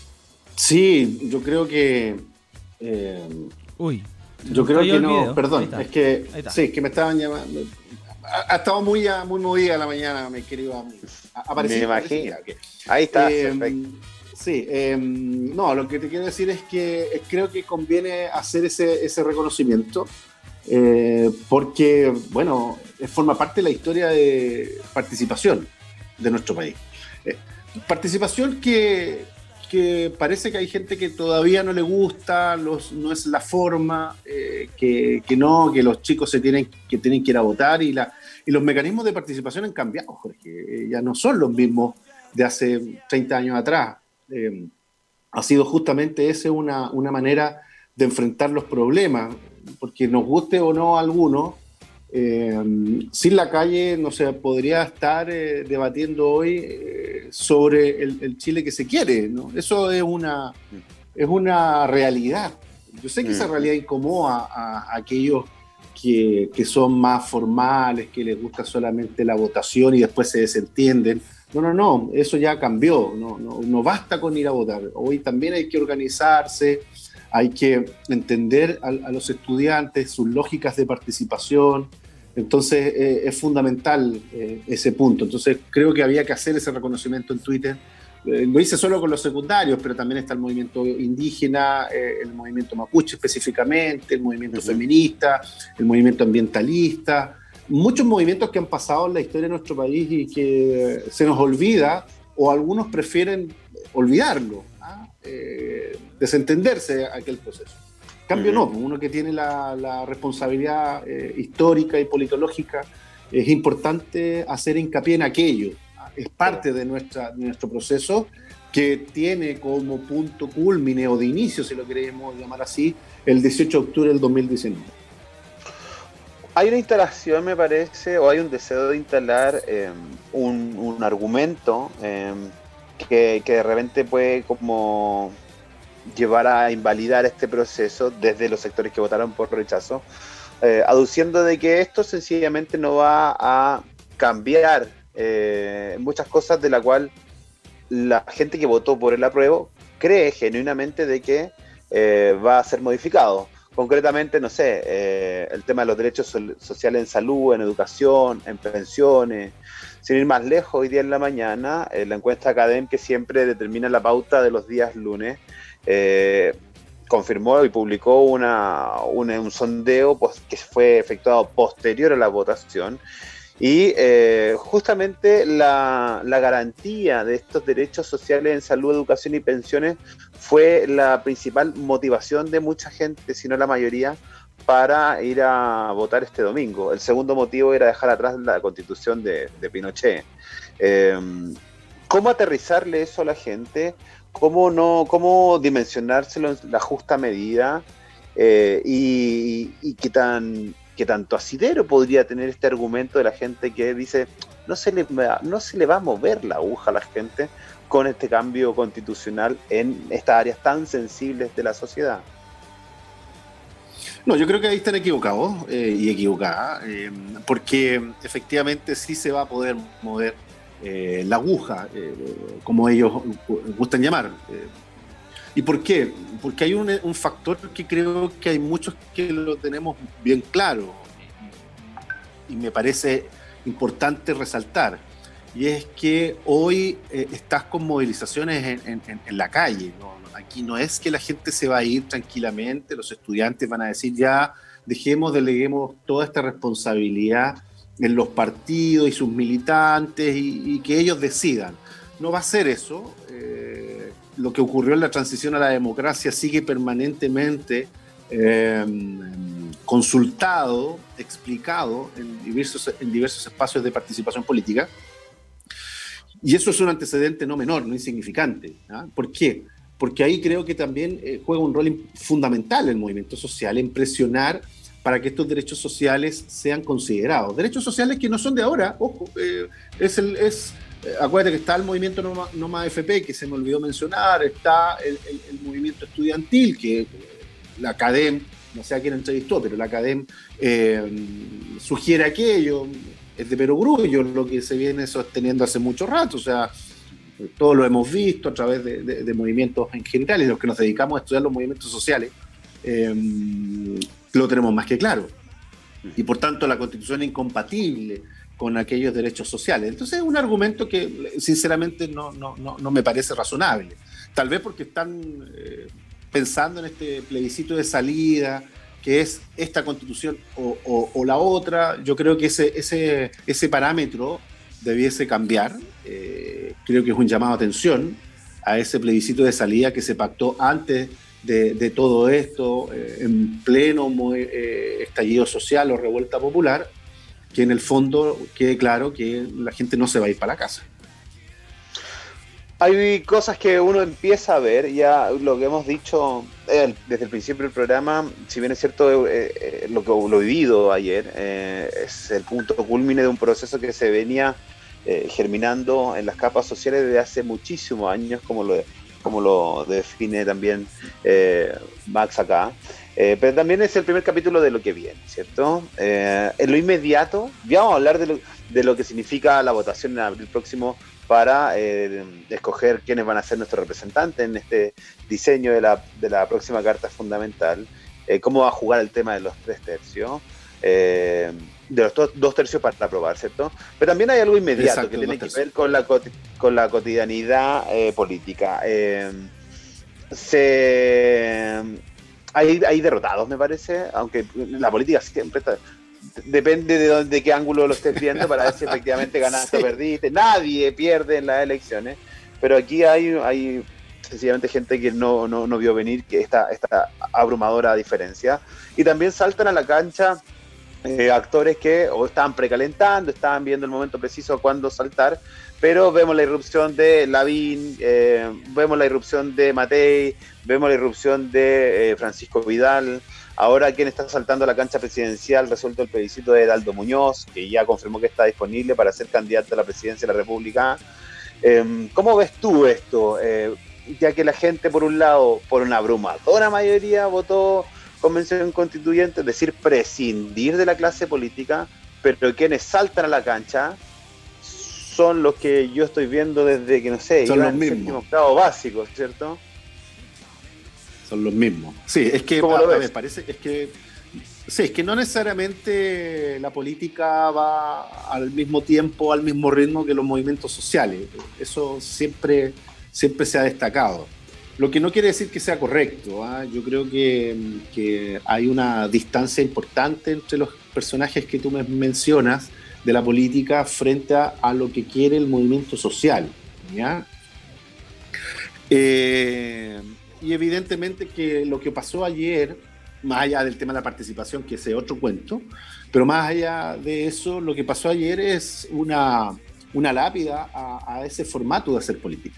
Sí, yo creo que... eh, Uy. Yo nos creo cayó que el no, video. Ahí perdón, está. es que Ahí está. sí, que me estaban llamando. Ha, ha estado muy, muy movida la mañana, mi querido amigo. A- aparecí, Me aparecí, imagino. ya, ok. Ahí está, Eh, perfecto. Sí, eh, no, lo que te quiero decir es que eh, creo que conviene hacer ese, ese reconocimiento, eh, porque, bueno, eh, forma parte de la historia de participación de nuestro país. Eh, participación que, que parece que hay gente que todavía no le gusta, los, no es la forma, eh, que, que no, que los chicos se tienen, que tienen que ir a votar y, la, y los mecanismos de participación han cambiado, Jorge, eh, ya no son los mismos de hace treinta años atrás. Eh, ha sido justamente esa una, una manera de enfrentar los problemas, porque nos guste o no a alguno, eh, sin la calle no se podría estar eh, debatiendo hoy eh, sobre el, el Chile que se quiere, ¿no? Eso es una, es una realidad. Yo sé que esa realidad incomoda a, a aquellos que, que son más formales, que les gusta solamente la votación y después se desentienden. No, no, no, eso ya cambió, no, no, no basta con ir a votar. Hoy también hay que organizarse, hay que entender a, a los estudiantes, sus lógicas de participación. Entonces eh, es fundamental eh, ese punto. Entonces creo que había que hacer ese reconocimiento en Twitter eh, lo hice solo con los secundarios, pero también está el movimiento indígena, eh, el movimiento mapuche específicamente, el movimiento uh-huh. feminista, el movimiento ambientalista, muchos movimientos que han pasado en la historia de nuestro país y que se nos olvida, o algunos prefieren olvidarlo, ¿ah? eh, desentenderse de aquel proceso. En cambio, uh-huh. no, uno que tiene la, la responsabilidad eh, histórica y politológica, es importante hacer hincapié en aquello. Es parte de, nuestra, de nuestro proceso que tiene como punto culmine o de inicio, si lo queremos llamar así, el dieciocho de octubre del dos mil diecinueve. Hay una instalación, me parece, o hay un deseo de instalar eh, un, un argumento eh, que, que de repente puede como llevar a invalidar este proceso desde los sectores que votaron por rechazo, eh, aduciendo de que esto sencillamente no va a cambiar eh, muchas cosas de la cual la gente que votó por el apruebo cree genuinamente de que eh, va a ser modificado. Concretamente, no sé, eh, el tema de los derechos so- sociales en salud, en educación, en pensiones. Sin ir más lejos, hoy día en la mañana, eh, la encuesta Academ, que siempre determina la pauta de los días lunes, eh, confirmó y publicó una, una, un sondeo pues, que fue efectuado posterior a la votación. Y eh, justamente la, la garantía de estos derechos sociales en salud, educación y pensiones fue la principal motivación de mucha gente, si no la mayoría, para ir a votar este domingo. El segundo motivo era dejar atrás la constitución de, de Pinochet. Eh, ¿Cómo aterrizarle eso a la gente? ¿Cómo, no, cómo dimensionárselo en la justa medida? Eh, y, y qué tan... que tanto asidero podría tener este argumento de la gente que dice no se le va, no se le va a mover la aguja a la gente con este cambio constitucional en estas áreas tan sensibles de la sociedad? No, yo creo que ahí están equivocados eh, y equivocadas, eh, porque efectivamente sí se va a poder mover eh, la aguja, eh, como ellos gustan llamar. Eh, ¿Y por qué? Porque hay un, un factor que creo que hay muchos que lo tenemos bien claro y me parece importante resaltar, y es que hoy eh, estás con movilizaciones en, en, en la calle, ¿no? Aquí no es que la gente se va a ir tranquilamente, los estudiantes van a decir ya, dejemos, deleguemos toda esta responsabilidad en los partidos y sus militantes y, y que ellos decidan. No va a ser eso. Eh, lo que ocurrió en la transición a la democracia sigue permanentemente eh, consultado, explicado en diversos, en diversos espacios de participación política. Y eso es un antecedente no menor, no insignificante. ¿Ah? ¿Por qué? Porque ahí creo que también eh, juega un rol fundamental el movimiento social en presionar para que estos derechos sociales sean considerados. Derechos sociales que no son de ahora, ojo, eh, es el... Es, acuérdate que está el movimiento No, no Más F P, que se me olvidó mencionar, está el, el, el movimiento estudiantil, que la Academ, no sé a quién entrevistó, pero la Academ eh, sugiere aquello, es de perogrullo lo que se viene sosteniendo hace mucho rato, o sea, todos lo hemos visto a través de, de, de movimientos en general, y los que nos dedicamos a estudiar los movimientos sociales, eh, lo tenemos más que claro. Y por tanto la Constitución es incompatible con aquellos derechos sociales. Entonces es un argumento que sinceramente no, no, no, no me parece razonable. Tal vez porque están eh, pensando en este plebiscito de salida, que es esta Constitución o, o, o la otra. Yo creo que ese, ese, ese parámetro debiese cambiar. Eh, creo que es un llamado a atención a ese plebiscito de salida que se pactó antes de, de todo esto, eh, en pleno eh, estallido social o revuelta popular, que en el fondo quede claro que la gente no se va a ir para la casa. Hay cosas que uno empieza a ver, ya lo que hemos dicho eh, desde el principio del programa, si bien es cierto eh, eh, lo que lo vivido ayer, eh, es el punto culmine de un proceso que se venía eh, germinando en las capas sociales desde hace muchísimos años, como lo, como lo define también eh, Max acá. Eh, pero también es el primer capítulo de lo que viene, ¿cierto? Eh, en lo inmediato, ya vamos a hablar de lo, de lo que significa la votación en abril próximo para eh, escoger quiénes van a ser nuestros representantes en este diseño de la, de la próxima Carta Fundamental, eh, cómo va a jugar el tema de los tres tercios, eh, de los to- dos tercios para aprobar, ¿cierto? Pero también hay algo inmediato Exacto, que tiene dos que ver con la, coti- con la cotidianidad eh, política. Eh, se hay, hay derrotados, me parece, aunque la política siempre está, depende de, dónde, de qué ángulo lo estés viendo para ver si efectivamente ganaste o Sí. perdiste. Nadie pierde en las elecciones, pero aquí hay, hay sencillamente gente que no, no, no vio venir que esta, esta abrumadora diferencia. Y también saltan a la cancha eh, actores que o estaban precalentando, estaban viendo el momento preciso cuándo saltar, pero vemos la irrupción de Lavín, eh, vemos la irrupción de Matei, vemos la irrupción de eh, Francisco Vidal. Ahora quien está saltando a la cancha presidencial, resuelto el plebiscito de Heraldo Muñoz, que ya confirmó que está disponible para ser candidato a la presidencia de la República. Eh, ¿Cómo ves tú esto? Eh, ya que la gente, por un lado, por una abrumadora mayoría, votó convención constituyente, es decir, prescindir de la clase política, pero quienes saltan a la cancha son los que yo estoy viendo desde que, no sé, Son iban los en mismos. séptimo octavo básico, ¿cierto? Son los mismos. Sí, es que ¿Cómo a- lo a ves? ver, parece es que sí, es que no necesariamente la política va al mismo tiempo, al mismo ritmo que los movimientos sociales. Eso siempre, siempre se ha destacado. Lo que no quiere decir que sea correcto. ¿ah? Yo creo que, que hay una distancia importante entre los personajes que tú me mencionas de la política frente a, a lo que quiere el movimiento social. ¿ya? Eh, y evidentemente que lo que pasó ayer, más allá del tema de la participación, que ese es otro cuento, pero más allá de eso, lo que pasó ayer es una, una lápida a, a ese formato de hacer política.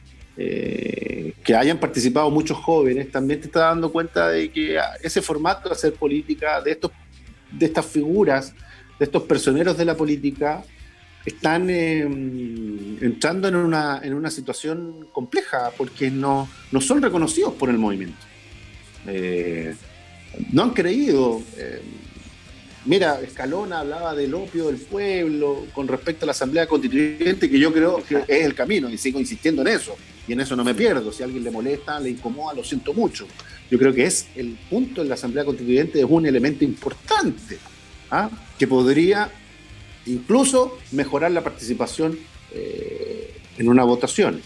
Eh, que hayan participado muchos jóvenes también te está dando cuenta de que ese formato de hacer política, de, estos, de estas figuras, de estos personeros de la política, están eh, entrando en una, en una situación compleja porque no, no son reconocidos por el movimiento. Eh, no han creído. Eh, mira, Escalona hablaba del opio del pueblo con respecto a la Asamblea Constituyente, que yo creo que es el camino y sigo insistiendo en eso. Y en eso no me pierdo. Si a alguien le molesta, le incomoda, lo siento mucho. Yo creo que es el punto en la Asamblea Constituyente, es un elemento importante, ¿ah? que podría incluso mejorar la participación eh, en una votación.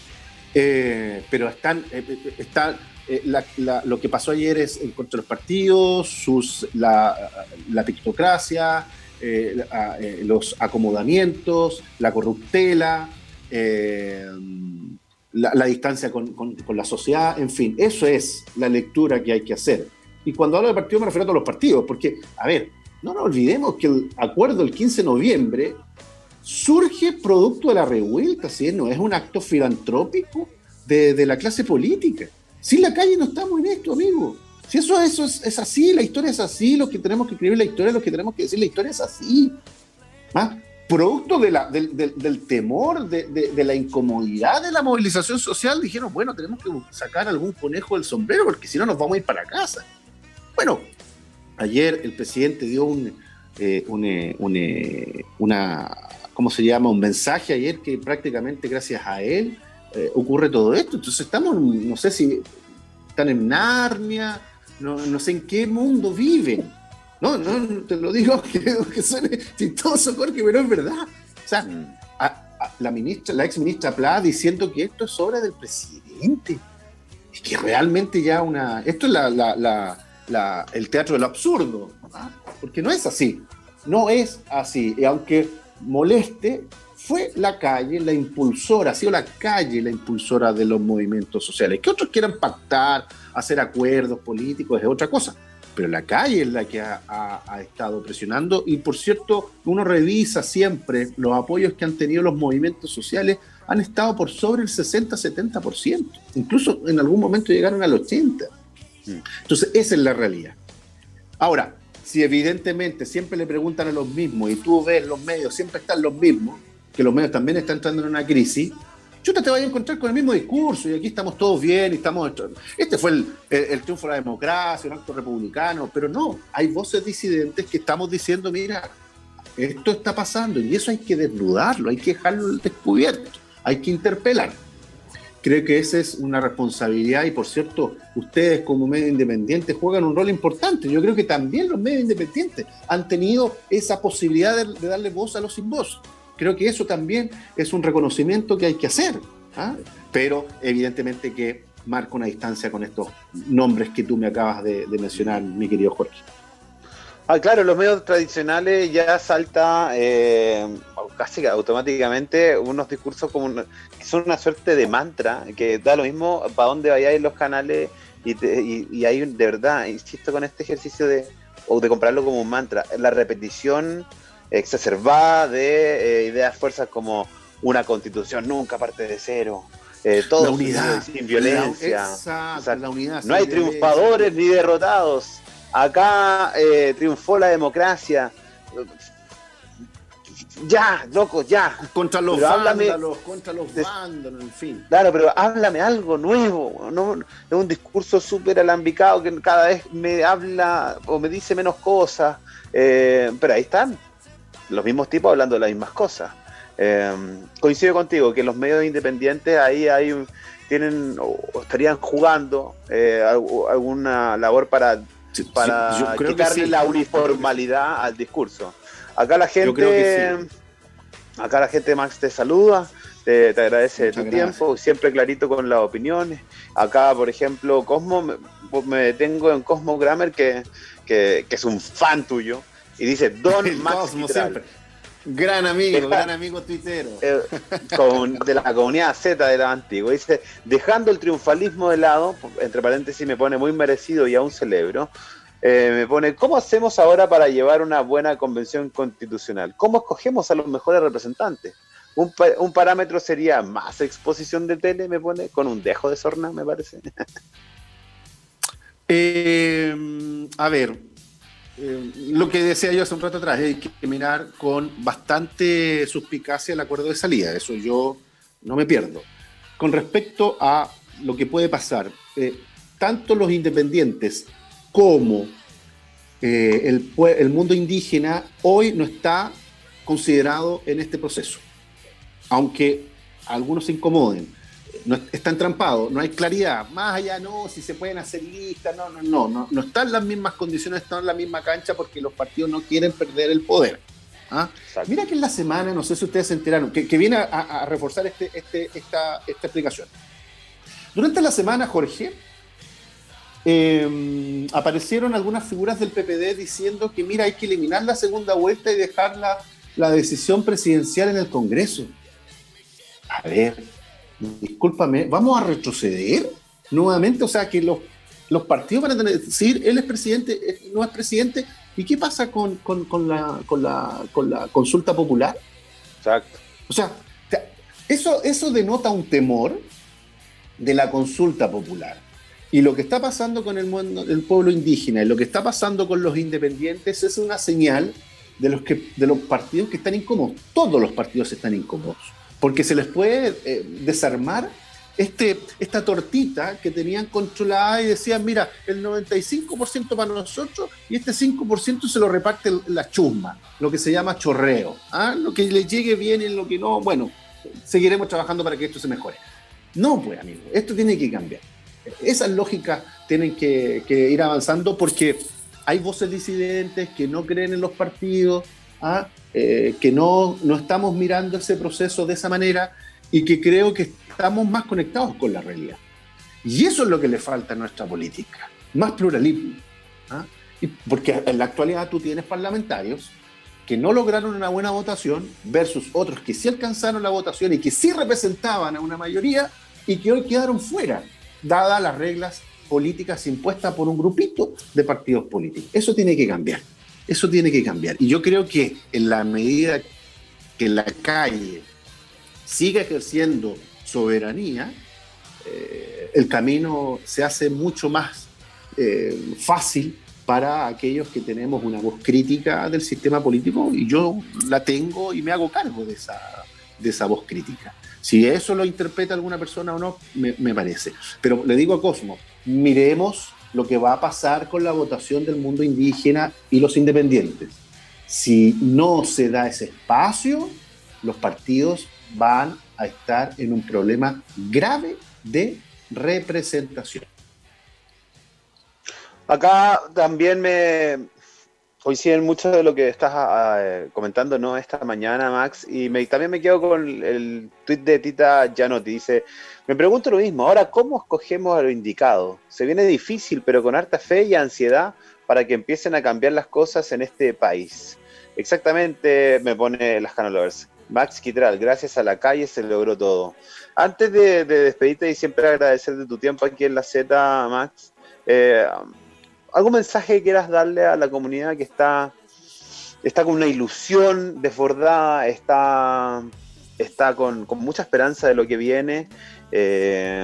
Eh, pero están, eh, está, eh, la, la, lo que pasó ayer es en contra de los partidos, sus, la, la pictocracia, eh, la, eh, los acomodamientos, la corruptela, eh, la, la distancia con, con, con la sociedad, en fin, eso es la lectura que hay que hacer. Y cuando hablo de partidos me refiero a todos los partidos, porque, a ver, no nos olvidemos que el acuerdo del quince de noviembre surge producto de la revuelta, ¿sí? No es un acto filantrópico de, de la clase política. Sin la calle no estamos en esto, amigo. Si eso, eso es, es así, la historia es así, los que tenemos que escribir la historia, los que tenemos que decir la historia es así. ¿Ah? Producto de la, del, del, del temor, de, de, de la incomodidad de la movilización social, dijeron, bueno, tenemos que sacar algún conejo del sombrero porque si no nos vamos a ir para casa. Bueno, ayer el presidente dio un, eh, un, eh, un eh, una, ¿cómo se llama? Un mensaje ayer que prácticamente gracias a él eh, ocurre todo esto. Entonces estamos, no sé si están en Narnia, no, no sé en qué mundo viven. No, no, te lo digo que, que suene chistoso, Jorge, pero es verdad. O sea, a, a la ministra, la ex ministra Pla diciendo que esto es obra del presidente. Es que realmente ya una... Esto es la... la, la La, el teatro del absurdo, ¿verdad? Porque no es así, no es así, y aunque moleste, fue la calle la impulsora, ha sido la calle la impulsora de los movimientos sociales. Que otros quieran pactar, hacer acuerdos políticos es otra cosa, pero la calle es la que ha, ha, ha estado presionando, y por cierto, uno revisa siempre los apoyos que han tenido los movimientos sociales, han estado por sobre el sesenta a setenta por ciento, incluso en algún momento llegaron al ochenta por ciento. Entonces, esa es la realidad. Ahora, si evidentemente siempre le preguntan a los mismos y tú ves los medios, siempre están los mismos, que los medios también están entrando en una crisis, yo te, te voy a encontrar con el mismo discurso y aquí estamos todos bien y estamos... Este fue el, el, el triunfo de la democracia, un acto republicano, pero no, hay voces disidentes que estamos diciendo, mira, esto está pasando y eso hay que desnudarlo, hay que dejarlo al descubierto, hay que interpelar. creo que esa es una responsabilidad y, por cierto, ustedes como medio independiente juegan un rol importante. Yo creo que también los medios independientes han tenido esa posibilidad de, de darle voz a los sin voz. Creo que eso también es un reconocimiento que hay que hacer, ¿ah? Pero evidentemente que marca una distancia con estos nombres que tú me acabas de, de mencionar, mi querido Jorge. Ah, claro, los medios tradicionales ya salta eh, casi automáticamente unos discursos como una, que son una suerte de mantra, que da lo mismo para dónde vayáis los canales y, te, y, y hay de verdad, insisto con este ejercicio de, o de comprarlo como un mantra, la repetición exacerbada de eh, ideas fuerzas como una constitución nunca parte de cero, eh, todo la unidad, sin violencia, la, exacto, o sea, la unidad, no hay violencia. triunfadores ni derrotados. Acá eh, triunfó la democracia. Ya, loco, ya. Contra los pero vándalos, háblame, contra los vándalos, en fin. Claro, pero háblame algo nuevo. No, es un discurso súper alambicado que cada vez me habla o me dice menos cosas. Eh, pero ahí están los mismos tipos hablando de las mismas cosas. Eh, coincido contigo que los medios independientes ahí hay un, tienen o estarían jugando eh, alguna labor para para sí, yo creo quitarle que sí. la uniformalidad al discurso. Acá la gente, sí. acá la gente, Max, te saluda, te, te agradece Muchas tu gracias. tiempo, siempre clarito con las opiniones. Acá, por ejemplo, Cosmo, me, me detengo en Cosmo Grammer, que, que, que es un fan tuyo, y dice Don Max Cosmo siempre. Gran amigo, gran amigo tuitero. Eh, con, de la comunidad Z de la antigua. Dice, dejando el triunfalismo de lado, entre paréntesis me pone muy merecido y aún celebro, eh, me pone, ¿cómo hacemos ahora para llevar una buena convención constitucional? ¿Cómo escogemos a los mejores representantes? Un, un parámetro sería más exposición de tele, me pone, con un dejo de sorna, me parece. eh, a ver, Eh, lo que decía yo hace un rato atrás, hay que mirar con bastante suspicacia el acuerdo de salida, eso yo no me pierdo. Con respecto a lo que puede pasar, eh, tanto los independientes como eh, el, el mundo indígena hoy no está considerado en este proceso, aunque algunos se incomoden. No, está entrampado, no hay claridad, más allá no, si se pueden hacer listas, no, no, no, no, no están en las mismas condiciones, están en la misma cancha porque los partidos no quieren perder el poder. ¿Ah? Mira que en la semana, no sé si ustedes se enteraron, que, que viene a, a reforzar este, este, esta, esta explicación. Durante la semana, Jorge, eh, aparecieron algunas figuras del P P D diciendo que mira, hay que eliminar la segunda vuelta y dejar la, la decisión presidencial en el Congreso. A ver, discúlpame, ¿vamos a retroceder nuevamente? O sea, que los, los partidos van a tener que decir, él es presidente, no es presidente. ¿Y qué pasa con, con, con, la, con, la, con la consulta popular? Exacto. O sea, eso, eso denota un temor de la consulta popular. Y lo que está pasando con el, mundo, el pueblo indígena y lo que está pasando con los independientes es una señal de los, que, de los partidos que están incómodos. Todos los partidos están incómodos. Porque se les puede eh, desarmar este, esta tortita que tenían controlada y decían, mira, el noventa y cinco por ciento para nosotros y este cinco por ciento se lo reparte la chusma, lo que se llama chorreo. ¿Ah? Lo que le llegue bien y lo que no, bueno, seguiremos trabajando para que esto se mejore. No, pues, amigo, esto tiene que cambiar. Esas lógicas tienen que, que ir avanzando porque hay voces disidentes que no creen en los partidos, ¿ah? Eh, que no, no estamos mirando ese proceso de esa manera y que creo que estamos más conectados con la realidad. Y eso es lo que le falta a nuestra política, más pluralismo. ¿Ah? Y porque en la actualidad tú tienes parlamentarios que no lograron una buena votación versus otros que sí alcanzaron la votación y que sí representaban a una mayoría y que hoy quedaron fuera, dadas las reglas políticas impuestas por un grupito de partidos políticos. Eso tiene que cambiar. Eso tiene que cambiar. Y yo creo que en la medida que la calle siga ejerciendo soberanía, eh, el camino se hace mucho más eh, fácil para aquellos que tenemos una voz crítica del sistema político, y yo la tengo y me hago cargo de esa, de esa voz crítica. Si eso lo interpreta alguna persona o no, me, me parece. Pero le digo a Cosmo, miremos lo que va a pasar con la votación del mundo indígena y los independientes. Si no se da ese espacio, los partidos van a estar en un problema grave de representación. Acá también me coinciden mucho de lo que estás uh, comentando, ¿no? Esta mañana, Max, y me, también me quedo con el, el tuit de Tita Gianotti. Dice, me pregunto lo mismo, ahora, ¿cómo escogemos a lo indicado? Se viene difícil, pero con harta fe y ansiedad para que empiecen a cambiar las cosas en este país. Exactamente, me pone las Canolovers. Max Quitral, gracias a la calle se logró todo. Antes de, de despedirte y siempre agradecer de tu tiempo aquí en la Z, Max, eh, ¿algún mensaje que quieras darle a la comunidad que está, está con una ilusión desbordada, está, está con, con mucha esperanza de lo que viene? Eh,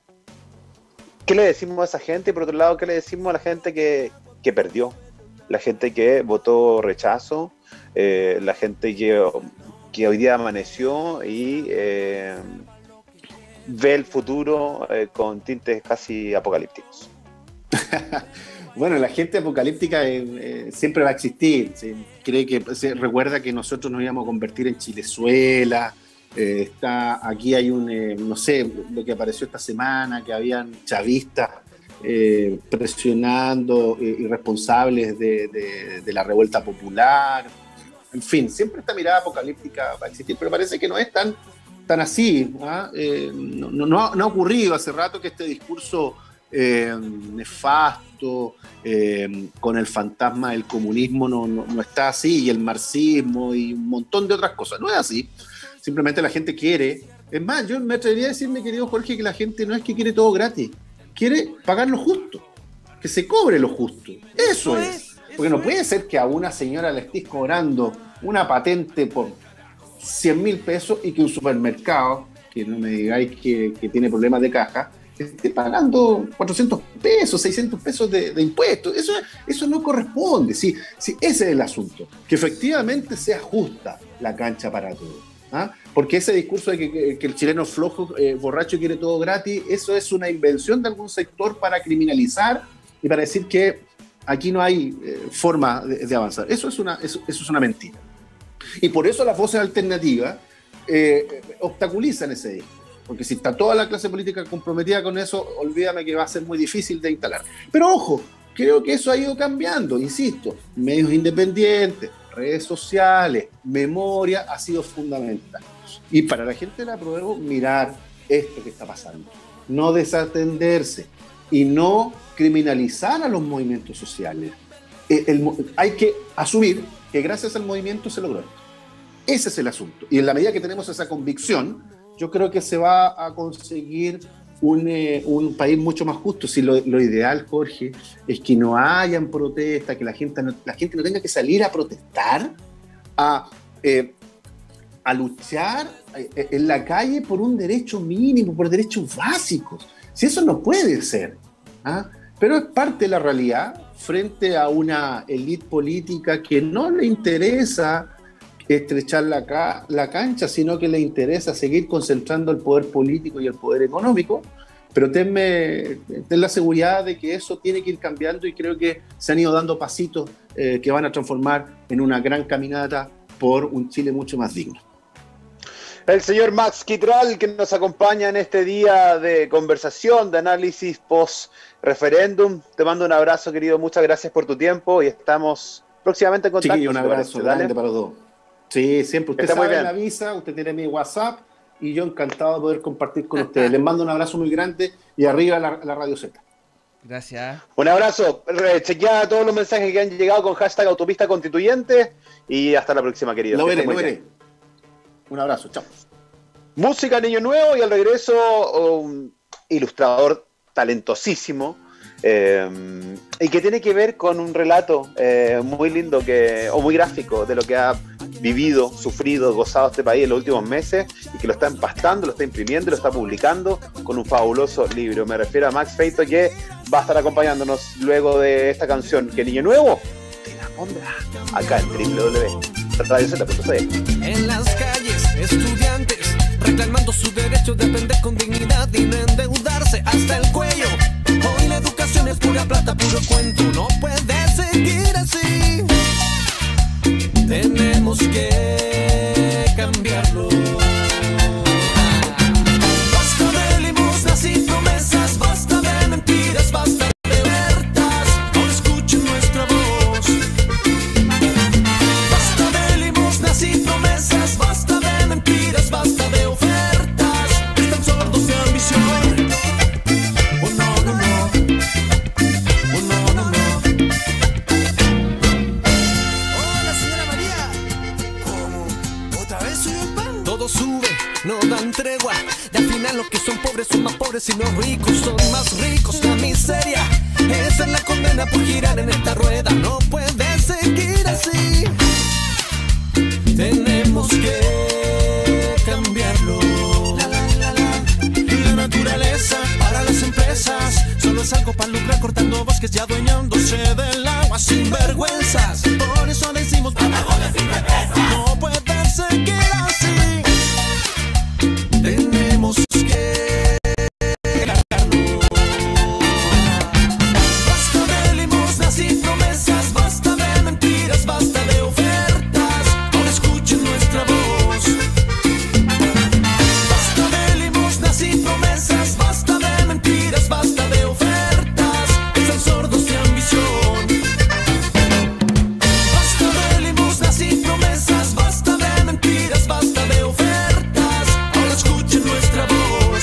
¿Qué le decimos a esa gente? Y por otro lado, ¿qué le decimos a la gente que, que perdió? La gente que votó rechazo, eh, la gente que, que hoy día amaneció y eh, ve el futuro eh, con tintes casi apocalípticos. Bueno, la gente apocalíptica eh, eh, siempre va a existir. ¿Sí? Cree que se recuerda que nosotros nos íbamos a convertir en Chilezuela. Eh, está aquí hay un eh, no sé lo que apareció esta semana, que habían chavistas eh, presionando eh, irresponsables de, de, de la revuelta popular. En fin, siempre esta mirada apocalíptica va a existir, pero parece que no es tan, tan así. ¿Ah? Eh, no, no, no, ha, no ha ocurrido hace rato que este discurso Eh, nefasto, eh, con el fantasma del comunismo no, no, no está así, y el marxismo y un montón de otras cosas. No es así. Simplemente la gente quiere. Es más, yo me atrevería a decir, mi querido Jorge, que la gente no es que quiere todo gratis, quiere pagar lo justo, que se cobre lo justo. Eso, eso es. es. Porque eso no puede es. ser que a una señora le estés cobrando una patente por cien mil pesos y que un supermercado, que no me digáis que, que tiene problemas de caja, esté pagando cuatrocientos pesos, seiscientos pesos de, de impuestos. Eso, eso no corresponde. Sí, sí, ese es el asunto. Que efectivamente sea justa la cancha para todos. ¿Ah? Porque ese discurso de que, que el chileno flojo, eh, borracho, quiere todo gratis, eso es una invención de algún sector para criminalizar y para decir que aquí no hay eh, forma de, de avanzar. Eso es, una, eso, eso es una mentira. Y por eso las voces alternativas eh, obstaculizan ese discurso. Porque si está toda la clase política comprometida con eso, olvídame que va a ser muy difícil de instalar. Pero ojo, creo que eso ha ido cambiando, insisto. Medios independientes, redes sociales, memoria, ha sido fundamental. Y para la gente de la Apruebo, mirar esto que está pasando. No desatenderse y no criminalizar a los movimientos sociales. El, el, hay que asumir que gracias al movimiento se logró esto. Ese es el asunto. Y en la medida que tenemos esa convicción, yo creo que se va a conseguir un, eh, un país mucho más justo. Si lo, lo ideal, Jorge, es que no hayan protestas, que la gente no, la gente no tenga que salir a protestar, a, eh, a luchar eh, en la calle por un derecho mínimo, por derechos básicos. Si eso no puede ser, ¿ah? Pero es parte de la realidad frente a una élite política que no le interesa estrechar la, ca la cancha, sino que le interesa seguir concentrando el poder político y el poder económico. Pero tenme, ten la seguridad de que eso tiene que ir cambiando, y creo que se han ido dando pasitos eh, que van a transformar en una gran caminata por un Chile mucho más digno. El señor Max Quitral, que nos acompaña en este día de conversación, de análisis post-referéndum. Te mando un abrazo, querido. Muchas gracias por tu tiempo y estamos próximamente en contacto. Sí, un abrazo grande para los dos. Sí, siempre. Usted Está sabe, me avisa, usted tiene mi WhatsApp y yo encantado de poder compartir con ustedes. Les mando un abrazo muy grande y arriba la, la Radio Z. Gracias. Un abrazo. Chequea todos los mensajes que han llegado con hashtag Autopista Constituyente y hasta la próxima, querido. Lo veré, lo veré. Un abrazo, chao. Música Niño Nuevo, y al regreso un ilustrador talentosísimo eh, y que tiene que ver con un relato eh, muy lindo que, o muy gráfico de lo que ha vivido, sufrido, gozado este país en los últimos meses, y que lo está empastando, lo está imprimiendo y lo está publicando con un fabuloso libro. Me refiero a Max Feito, que va a estar acompañándonos luego de esta canción, que Niño Nuevo te la pondrá acá en doble u doble u doble u punto radio z punto c l. En las calles, estudiantes reclamando su derecho de aprender con dignidad y no endeudarse hasta el cuello. Hoy la educación es pura plata, puro cuento, no puede seguir así. Tenemos que cambiar todo sube, no dan tregua. Y al final los que son pobres son más pobres y los ricos son más ricos. La miseria, esa es la condena por girar en esta rueda. No puede seguir así. Tenemos que cambiarlo. La, la, la, la. La naturaleza para las empresas solo es algo para lucrar, cortando bosques y adueñándose del agua sin vergüenzas. Por eso decimos Patagones sin represas. No puede seguir así. Tenemos que cambiarlo. Basta de limosnas y promesas, basta de mentiras, basta de ofertas. Ahora escuchen nuestra voz. Basta de limosnas y promesas, basta de mentiras, basta de ofertas. Están sordos de ambición. Basta de limosnas y promesas, basta de mentiras, basta de ofertas. Ahora escuchen nuestra voz.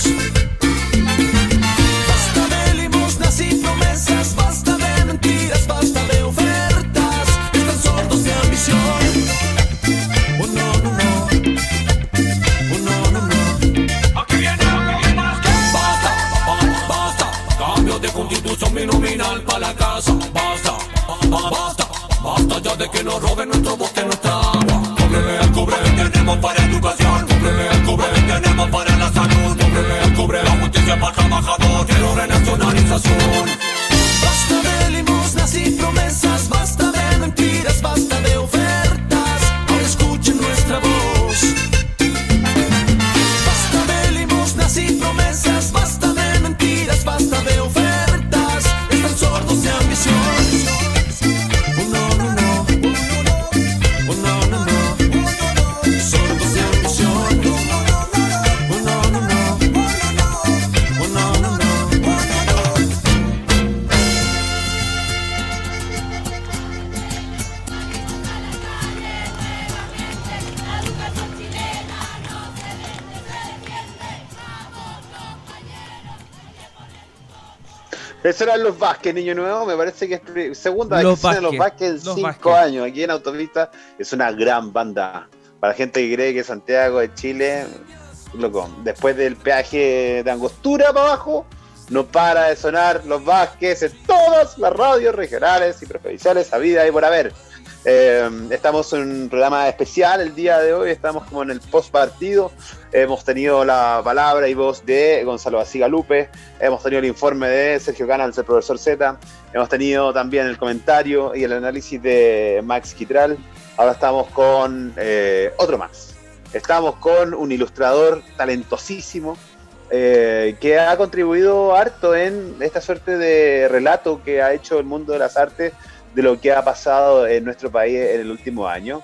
Basta de limosnas y promesas, basta de mentiras, basta de ofertas. Están sordos de ambición. Oh no, no, no. Oh no, no, no. Aquí viene, aquí viene. Basta, basta, basta. Cambio de constitución binominal para la casa. Basta, basta, basta. Basta ya de que nos roben nuestro bosque, nuestra agua. Cóbrele al cobre, tenemos para educación. Cóbrele al cobre, tenemos para la salud. Cóbrele al cobre, la justicia para el trabajador. Quiero renacionalización. Basta de limosnas y promesas, basta de mentiras, basta de ofertas. Ahora escuchen nuestra voz. Basta de limosnas y promesas, basta de mentiras, basta de ofertas. Están sordos de ambición. Oh no, no, no. Oh no, no, no. Sordos de ambición. Oh no, no, no. Oh no, no, no. Eso eran los Vázquez, Niño Nuevo. Me parece que es pri- segunda vez Los que suenan los Vázquez, Vázquez en los cinco Vázquez. años. Aquí en Autopista es una gran banda. Para la gente que cree que Santiago de Chile, loco, después del peaje de Angostura para abajo, no para de sonar los Vázquez en todas las radios regionales y provinciales, a vida y por haber. Eh, estamos en un programa especial el día de hoy, estamos como en el post partido. Hemos tenido la palabra y voz de Gonzalo Basigalupe, hemos tenido el informe de Sergio Canals, el profesor Z, hemos tenido también el comentario y el análisis de Max Quitral. Ahora estamos con eh, otro más. Estamos con un ilustrador talentosísimo eh, que ha contribuido harto en esta suerte de relato que ha hecho el mundo de las artes de lo que ha pasado en nuestro país en el último año,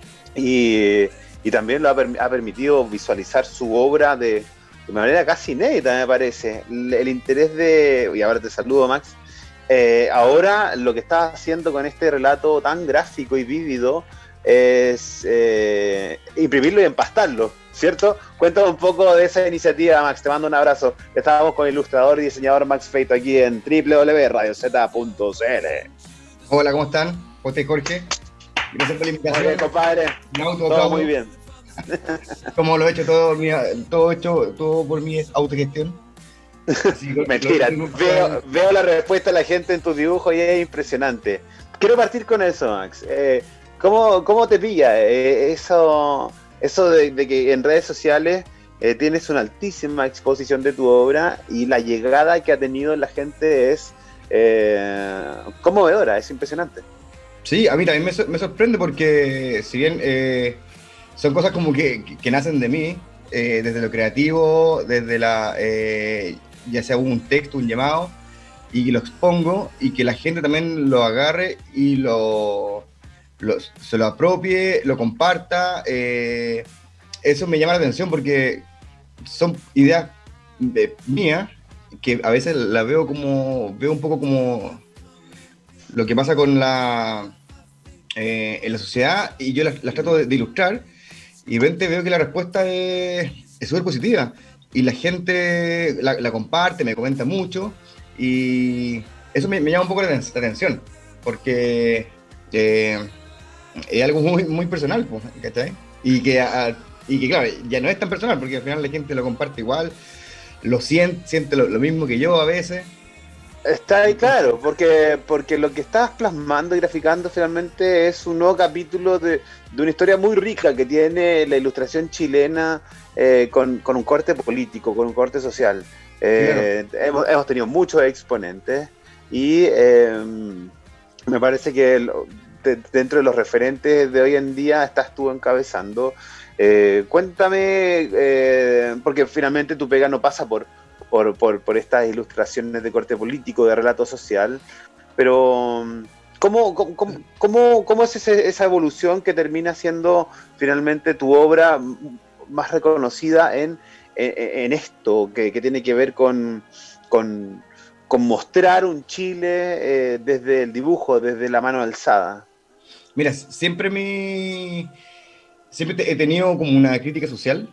y, y también lo ha, per- ha permitido visualizar su obra de, de manera casi inédita, me parece. El, el interés de, y ahora te saludo, Max, eh, ahora lo que estás haciendo con este relato tan gráfico y vívido es eh, imprimirlo y empastarlo, ¿cierto? Cuéntame un poco de esa iniciativa, Max, te mando un abrazo. Estábamos con el ilustrador y diseñador Max Feito aquí en doble u doble u doble u punto radio zeta punto c l. Hola, ¿cómo están? José Jorge. Gracias por la invitación. Muy bien, compadre. Un auto, Todo todo, muy bien. Como lo he hecho todo, mi, todo hecho todo por mi autogestión. Así que- Mentira, lo- lo- veo, veo la respuesta de la gente en tus dibujos y es impresionante. Quiero partir con eso, Max. Eh, ¿cómo, ¿Cómo te pilla eh, eso, eso de, de que en redes sociales eh, tienes una altísima exposición de tu obra y la llegada que ha tenido la gente es eh, conmovedora, es impresionante? Sí, a mí también me, sor- me sorprende porque si bien eh, son cosas como que, que- que nacen de mí, eh, desde lo creativo, desde la, eh, ya sea un texto, un llamado, y lo expongo y que la gente también lo agarre y lo, lo- se lo apropie, lo comparta, eh, eso me llama la atención porque son ideas de- mías que a veces la veo como, veo un poco como lo que pasa con la eh, en la sociedad y yo las, las trato de, de ilustrar y de repente veo que la respuesta es es súper positiva y la gente la, la comparte, me comenta mucho y eso me, me llama un poco la, aten- la atención porque eh, es algo muy, muy personal, pues, ¿cachai? Y que a- y que claro, ya no es tan personal, porque al final la gente lo comparte igual, lo siente, siente lo, lo mismo que yo a veces. Está ahí claro, porque, porque lo que estás plasmando y graficando finalmente es un nuevo capítulo de, de una historia muy rica que tiene la ilustración chilena eh, con, con un corte político, con un corte social. Eh, claro. hemos, hemos tenido muchos exponentes y eh, me parece que el, de, dentro de los referentes de hoy en día estás tú encabezando. Eh, cuéntame, eh, porque finalmente tu pega no pasa por Por, por, por estas ilustraciones de corte político, de relato social, pero ¿cómo, cómo, cómo, cómo es ese, esa evolución que termina siendo finalmente tu obra más reconocida en, en, en esto, que, que tiene que ver con, con, con mostrar un Chile eh, desde el dibujo, desde la mano alzada? Mira, siempre mi siempre he tenido como una crítica social,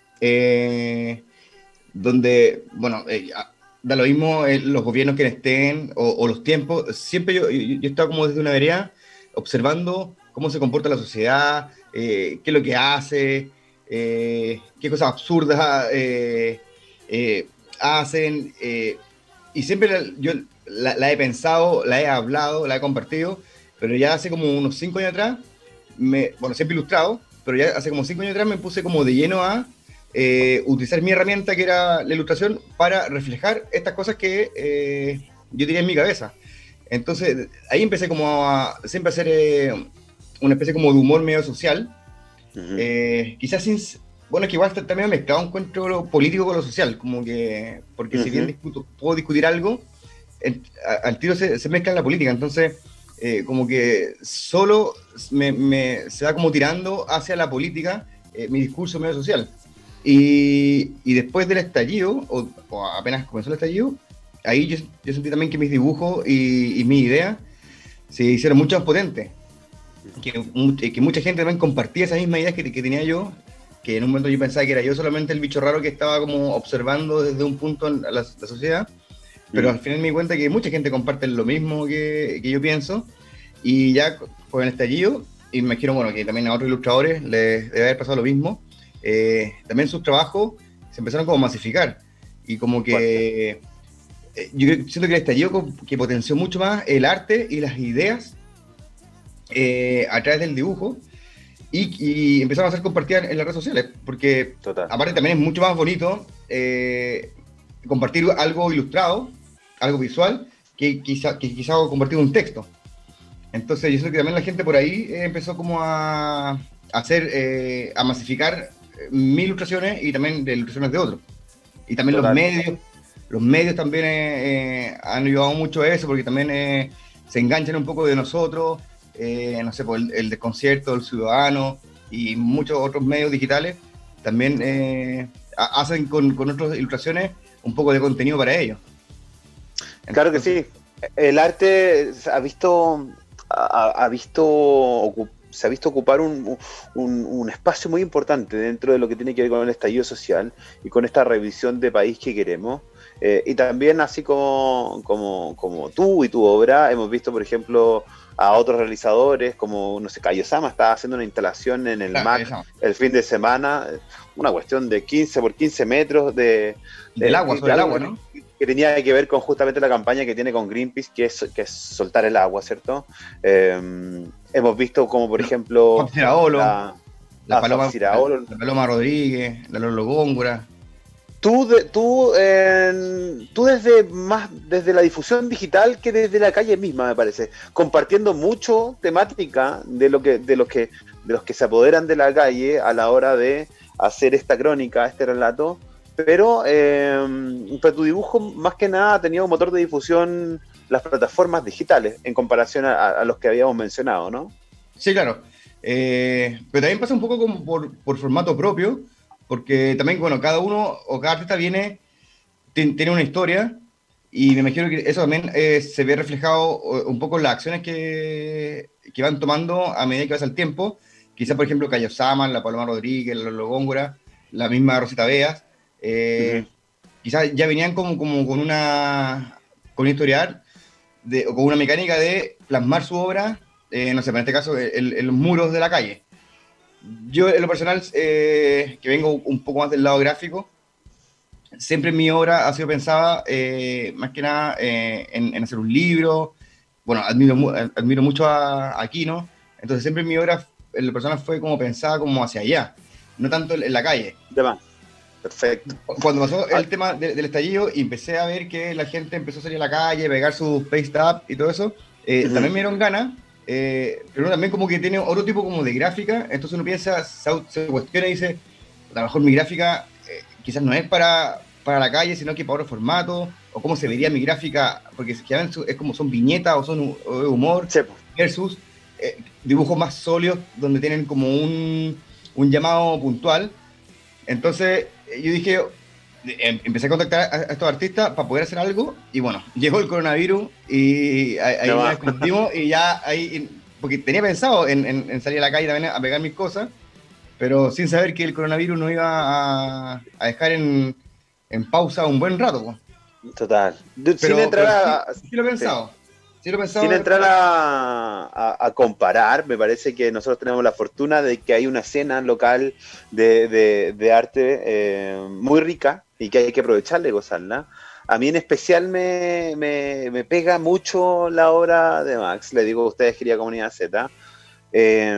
eh, donde, bueno, eh, da lo mismo eh, los gobiernos que estén o, o los tiempos. Siempre yo, yo, yo he estado como desde una vereda observando cómo se comporta la sociedad, eh, qué es lo que hace, eh, qué cosas absurdas eh, eh, hacen, eh, y siempre la, yo la, la he pensado, la he hablado, la he compartido, pero ya hace como unos cinco años atrás, me, bueno, siempre ilustrado, pero ya hace como cinco años atrás me puse como de lleno a Eh, utilizar mi herramienta que era la ilustración para reflejar estas cosas que eh, yo tenía en mi cabeza. Entonces ahí empecé como a siempre a hacer eh, una especie como de humor medio social, uh-huh. eh, quizás sin, bueno, que igual también me mezclado encuentro lo político con lo social, como que, porque uh-huh. si bien discuto, puedo discutir algo, el, a, al tiro se, se mezcla en la política, entonces eh, como que solo me, me, se va como tirando hacia la política eh, mi discurso medio social. Y, y después del estallido, o, o apenas comenzó el estallido, ahí yo, yo sentí también que mis dibujos y, y mis ideas se hicieron mucho más potentes. Que, que mucha gente también compartía esas mismas ideas que, que tenía yo, que en un momento yo pensaba que era yo solamente el bicho raro que estaba como observando desde un punto la, la sociedad, pero mm. al final me di cuenta que mucha gente comparte lo mismo que, que yo pienso, y ya con el estallido, y me imagino bueno, que también a otros ilustradores les debe haber pasado lo mismo. Eh, también sus trabajos se empezaron como a masificar y como que eh, yo siento que el estallido que potenció mucho más el arte y las ideas eh, a través del dibujo y, y empezaron a ser compartidas en las redes sociales, porque Total. Aparte también es mucho más bonito eh, compartir algo ilustrado, algo visual, que quizá, que quizá compartir un texto. Entonces yo siento que también la gente por ahí eh, empezó como a, a hacer, eh, a masificar mis ilustraciones y también de ilustraciones de otros. Y también Total. los medios, los medios también eh, eh, han ayudado mucho a eso, porque también eh, se enganchan un poco de nosotros, eh, no sé, por el, el desconcierto del ciudadano y muchos otros medios digitales también eh, hacen con, con otras ilustraciones un poco de contenido para ellos. Entonces, claro que sí. El arte ha visto, ha, ha visto ocupar se ha visto ocupar un, un, un espacio muy importante dentro de lo que tiene que ver con el estallido social y con esta revisión de país que queremos. Eh, y también, así como, como, como tú y tu obra, hemos visto, por ejemplo, a otros realizadores, como, no sé, Kayosama estaba haciendo una instalación en el claro, M A C el fin de semana, una cuestión de quince por quince metros de... Del de, agua, sobre el agua, ¿no? Que tenía que ver con justamente la campaña que tiene con Greenpeace, que es, que es soltar el agua, ¿cierto? Eh, hemos visto como, por ejemplo... Ciraolo, la, la, Paloma, Ciraolo, la, la Paloma Rodríguez, la Lolo Góngora. Tú, de, tú, eh, tú desde más desde la difusión digital que desde la calle misma, me parece, compartiendo mucho temática de lo que de los que de los que se apoderan de la calle a la hora de hacer esta crónica, este relato, pero, eh, pero tu dibujo más que nada ha tenido un motor de difusión las plataformas digitales en comparación a, a los que habíamos mencionado, ¿no? Sí, claro. Eh, pero también pasa un poco como por, por formato propio, porque también, bueno, cada uno o cada artista viene, tiene una historia, y me imagino que eso también eh, se ve reflejado un poco en las acciones que, que van tomando a medida que pasa el tiempo. Quizá, por ejemplo, Kayosama, la Paloma Rodríguez, la Lolo Góngora, la misma Rosita Beas, eh, uh-huh. quizás ya venían como, como con una con un historial de, o con una mecánica de plasmar su obra, eh, no sé, en este caso, en, en los muros de la calle. yo en lo personal, eh, que vengo un poco más del lado gráfico, siempre mi obra ha sido pensada eh, más que nada eh, en, en hacer un libro. Bueno, admiro, admiro mucho a, a Aquino, entonces siempre mi obra en lo personal fue como pensada como hacia allá, no tanto en, en la calle. De más. Perfecto. Cuando pasó el tema de, del estallido y empecé a ver que la gente empezó a salir a la calle, pegar sus paste up y todo eso, eh, uh-huh. también me dieron ganas, eh, pero también como que tiene otro tipo como de gráfica, entonces uno piensa, se, se cuestiona y dice, a lo mejor mi gráfica eh, quizás no es para, para la calle, sino que para otro formato, o cómo se vería mi gráfica, porque es como son viñetas o son o humor, sí. versus eh, dibujos más sólidos donde tienen como un, un llamado puntual. Entonces yo dije, empecé a contactar a estos artistas para poder hacer algo y bueno, llegó el coronavirus y ahí no nos escondimos y ya ahí, porque tenía pensado en, en, en salir a la calle también a pegar mis cosas, pero sin saber que el coronavirus nos iba a, a dejar en, en pausa un buen rato. Pues. Total. Pero, sin entrar a... sí, sí lo he pensado. Sí. Sí lo he pensado. Sin entrar a, a, a comparar, me parece que nosotros tenemos la fortuna de que hay una escena local de, de, de arte eh, muy rica y que hay que aprovecharla y gozarla. A mí en especial me, me, me pega mucho la obra de Max, le digo a ustedes, querida comunidad Z. Eh,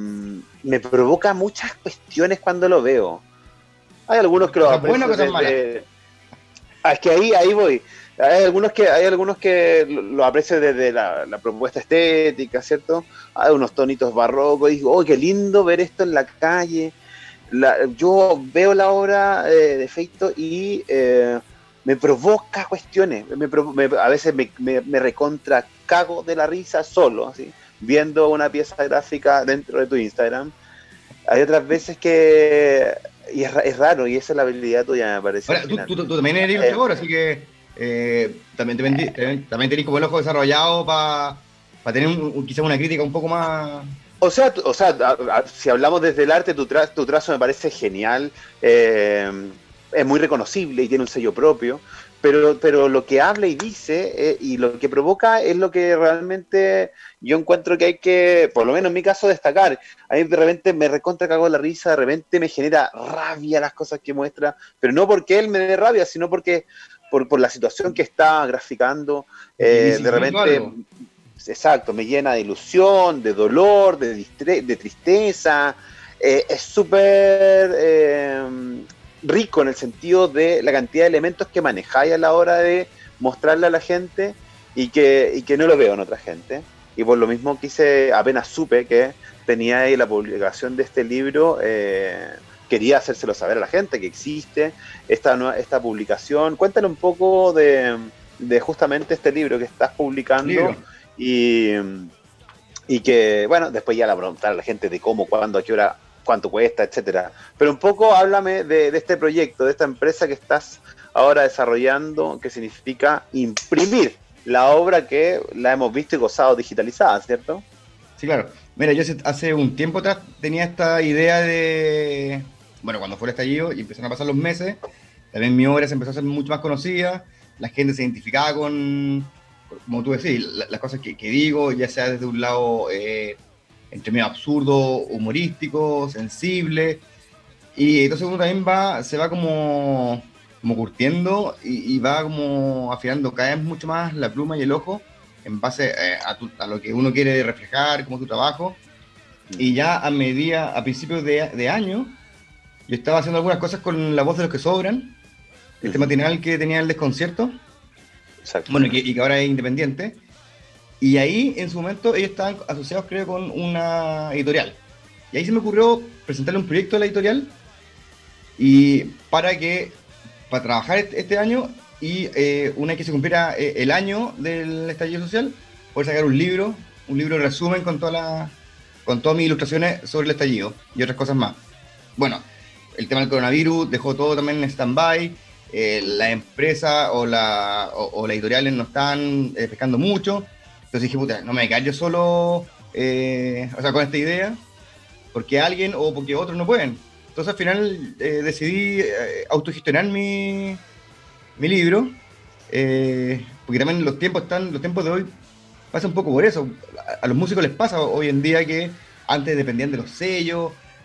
me provoca muchas cuestiones cuando lo veo. Hay algunos que lo aprecian desde... Malas. Ah, es que ahí, ahí voy. Hay algunos que hay algunos que lo aprecian desde la, la propuesta estética, ¿cierto? Hay unos tonitos barrocos y digo, ¡oh, qué lindo ver esto en la calle! La, yo veo la obra eh, de Feito y eh, me provoca cuestiones. Me, me, a veces me, me, me recontra cago de la risa solo, ¿sí? Viendo una pieza gráfica dentro de tu Instagram. Hay otras veces que... Y es, es raro, y esa es la habilidad tuya, me parece. Ahora, tú, tú, tú también eres ilustrador, eh, así que... Eh, también, también, también, también tenéis como el ojo desarrollado para pa tener un, quizás una crítica un poco más... O sea, o sea a, a, si hablamos desde el arte, tu, tra tu trazo me parece genial, eh, es muy reconocible y tiene un sello propio, pero, pero lo que habla y dice eh, y lo que provoca es lo que realmente yo encuentro que hay que, por lo menos en mi caso, destacar. A mí de repente me recontra cago la risa, de repente me genera rabia las cosas que muestra, pero no porque él me dé rabia, sino porque... Por, por la situación que está graficando, eh, de repente, exacto, me llena de ilusión, de dolor, de, de tristeza, eh, es súper eh, rico en el sentido de la cantidad de elementos que manejáis a la hora de mostrarle a la gente y que, y que no lo veo en otra gente, y por lo mismo quise, apenas supe que tenía ahí la publicación de este libro, eh, quería hacérselo saber a la gente que existe esta, esta publicación. Cuéntale un poco de, de justamente este libro que estás publicando y, y que, bueno, después ya la preguntar a la gente de cómo, cuándo, a qué hora, cuánto cuesta, etcétera. Pero un poco háblame de, de este proyecto, de esta empresa que estás ahora desarrollando, que significa imprimir la obra que la hemos visto y gozado digitalizada, ¿cierto? Sí, claro. Mira, yo hace un tiempo atrás tenía esta idea de... Bueno, cuando fue el estallido y empezaron a pasar los meses, también mi obra se empezó a hacer mucho más conocida, la gente se identificaba con, como tú decís, la, las cosas que, que digo, ya sea desde un lado eh, entre medio absurdo, humorístico, sensible, y entonces uno también va, se va como, como curtiendo y, y va como afinando cada vez mucho más la pluma y el ojo en base eh, a, tu, a lo que uno quiere reflejar, como tu trabajo, y ya a medida, a principios de, de año, yo estaba haciendo algunas cosas con La Voz de los que Sobran, este matinal que tenía el Desconcierto. Exacto. Bueno, y que, y que ahora es independiente. Y ahí, en su momento, ellos estaban asociados, creo, con una editorial. Y ahí se me ocurrió presentarle un proyecto a la editorial y para que, para trabajar este, este año y eh, una vez que se cumpliera eh, el año del estallido social, poder sacar un libro, un libro resumen con, toda la, con todas mis ilustraciones sobre el estallido y otras cosas más. Bueno, el tema del coronavirus dejó todo también en stand-by, eh, la empresa o la, o, o las editoriales no están eh, pescando mucho, entonces dije, puta, no me voy a quedar yo solo, eh, o sea, con esta idea, porque alguien o porque otros no pueden. Entonces al final eh, decidí eh, autogestionar mi, mi libro, eh, porque también los tiempos están, los tiempos de hoy pasa un poco por eso. A, a los músicos les pasa hoy en día que antes dependían de los sellos,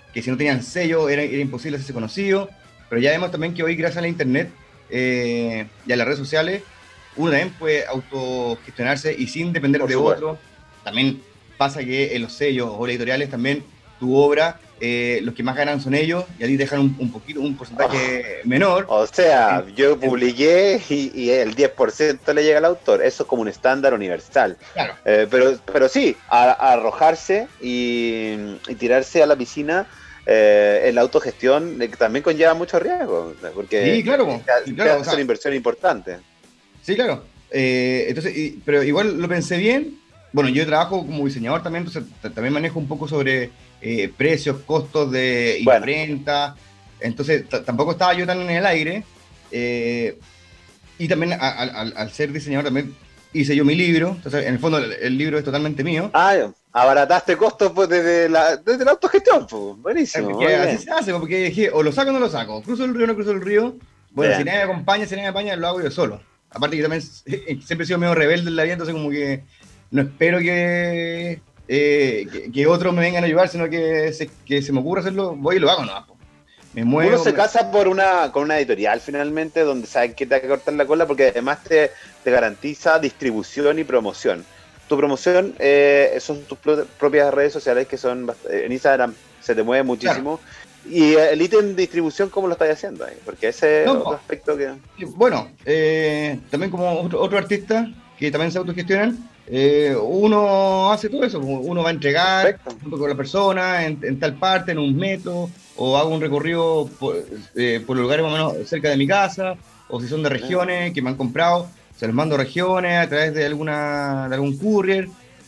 que si no tenían sello era, era imposible hacerse conocido, pero ya vemos también que hoy gracias a la internet eh, y a las redes sociales, uno también puede autogestionarse y sin depender Por de supuesto. otro. También pasa que en los sellos o editoriales también tu obra, eh, los que más ganan son ellos y a ti te dejan un, un poquito, un porcentaje Oh. menor. O sea, yo publiqué y, y el diez por ciento le llega al autor. Eso es como un estándar universal. Claro. Eh, pero, pero sí, a, a arrojarse y, y tirarse a la piscina eh, en la autogestión eh, también conlleva mucho riesgo. Porque Sí, claro, po. te- Sí, claro, te o hace sea, una inversión importante. Sí, claro. Eh, entonces, y- pero igual lo pensé bien. Bueno, yo trabajo como diseñador también, entonces t- también manejo un poco sobre eh, precios, costos de Bueno. imprenta. Entonces, t- tampoco estaba yo tan en el aire. Eh, y también a- a- al, al ser diseñador también hice yo mi libro. Entonces, en el fondo, el, el libro es totalmente mío. Ah, abarataste costos pues, desde, la, desde la autogestión. Pues. Buenísimo. Porque muy así bien. se hace, porque dije, o lo saco o no lo saco. Cruzo el río o no cruzo el río. Bueno, Bien. si nadie me acompaña, si nadie me acompaña, lo hago yo solo. Aparte que también siempre he sido medio rebelde en la vida, entonces como que no espero que, eh, que, que otros me vengan a ayudar, sino que se, que se me ocurra hacerlo, voy y lo hago, no. Me muevo. Uno se me- casa por una, con una editorial finalmente donde saben que te va a cortar la cola porque además te, te garantiza distribución y promoción. Tu promoción eh, son tus pro- propias redes sociales que son bast- eh, en Instagram se te mueve muchísimo. Y el ítem de distribución, ¿cómo lo estás haciendo ahí? Porque ese es No, otro aspecto que... Bueno, eh, también como otro, otro artista que también se autogestionan, eh, uno hace todo eso, uno va a entregar junto con la persona en, en tal parte, en un metro, o hago un recorrido por, eh, por lugares más o menos cerca de mi casa, o si son de regiones que me han comprado, se los mando a regiones a través de alguna de algún courier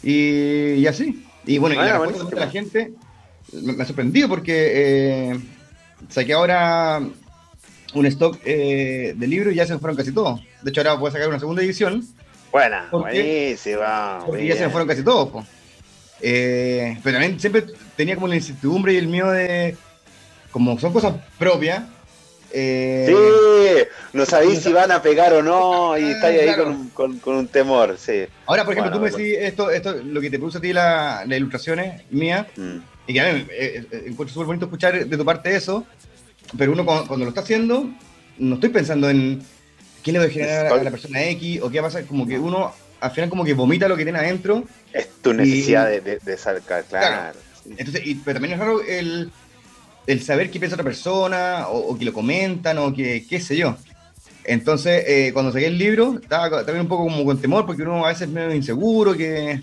y, y así. Y bueno, y Ah, la respuesta buenísimo. de la gente me, me ha sorprendido porque eh, saqué ahora un stock eh, de libros y ya se me fueron casi todos. De hecho, ahora voy a sacar una segunda edición. Buena, ¿Por qué? buenísima. Porque ya se me fueron casi todos. Po. Eh, pero también siempre tenía como la incertidumbre y el miedo de, como son cosas propias. Eh, Sí, no sabéis si van a pegar o no y estáis ahí claro. con, un- con, con un temor, sí. Ahora, por ejemplo, Bueno, tú me decís esto, esto, lo que te produce a ti la- las ilustraciones mías, Mm. y que a mí eh, eh, encuentro súper bonito escuchar de tu parte eso, pero uno cuando, cuando lo está haciendo, no estoy pensando en qué le voy a generar a la persona X o qué va a pasar, como que uno al final como que vomita lo que tiene adentro. Es tu necesidad de, de, de sacar, claro. Entonces, y- pero también es raro el, el saber qué piensa otra persona, o, o que lo comentan, o que qué sé yo. Entonces, eh, cuando saqué el libro, estaba co- también un poco como con temor, porque uno a veces es medio inseguro, que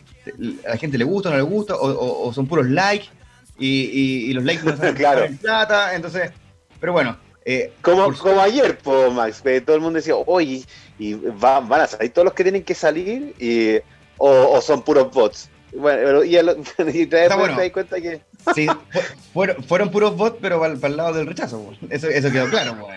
a la gente le gusta o no le gusta, o, o- o son puros likes, y, y- y los likes no salen Claro. en plata, entonces, pero bueno. eh, Como, por su- como ayer, po, Max, que todo el mundo decía, oye, y va- van a salir todos los que tienen que salir, y, o, o son puros bots. Bueno, pero- y, el- y te, das- bueno. te das cuenta que... Sí, fu- fueron, fueron puros bots, pero para, el lado del rechazo, po. eso, eso quedó claro. Po.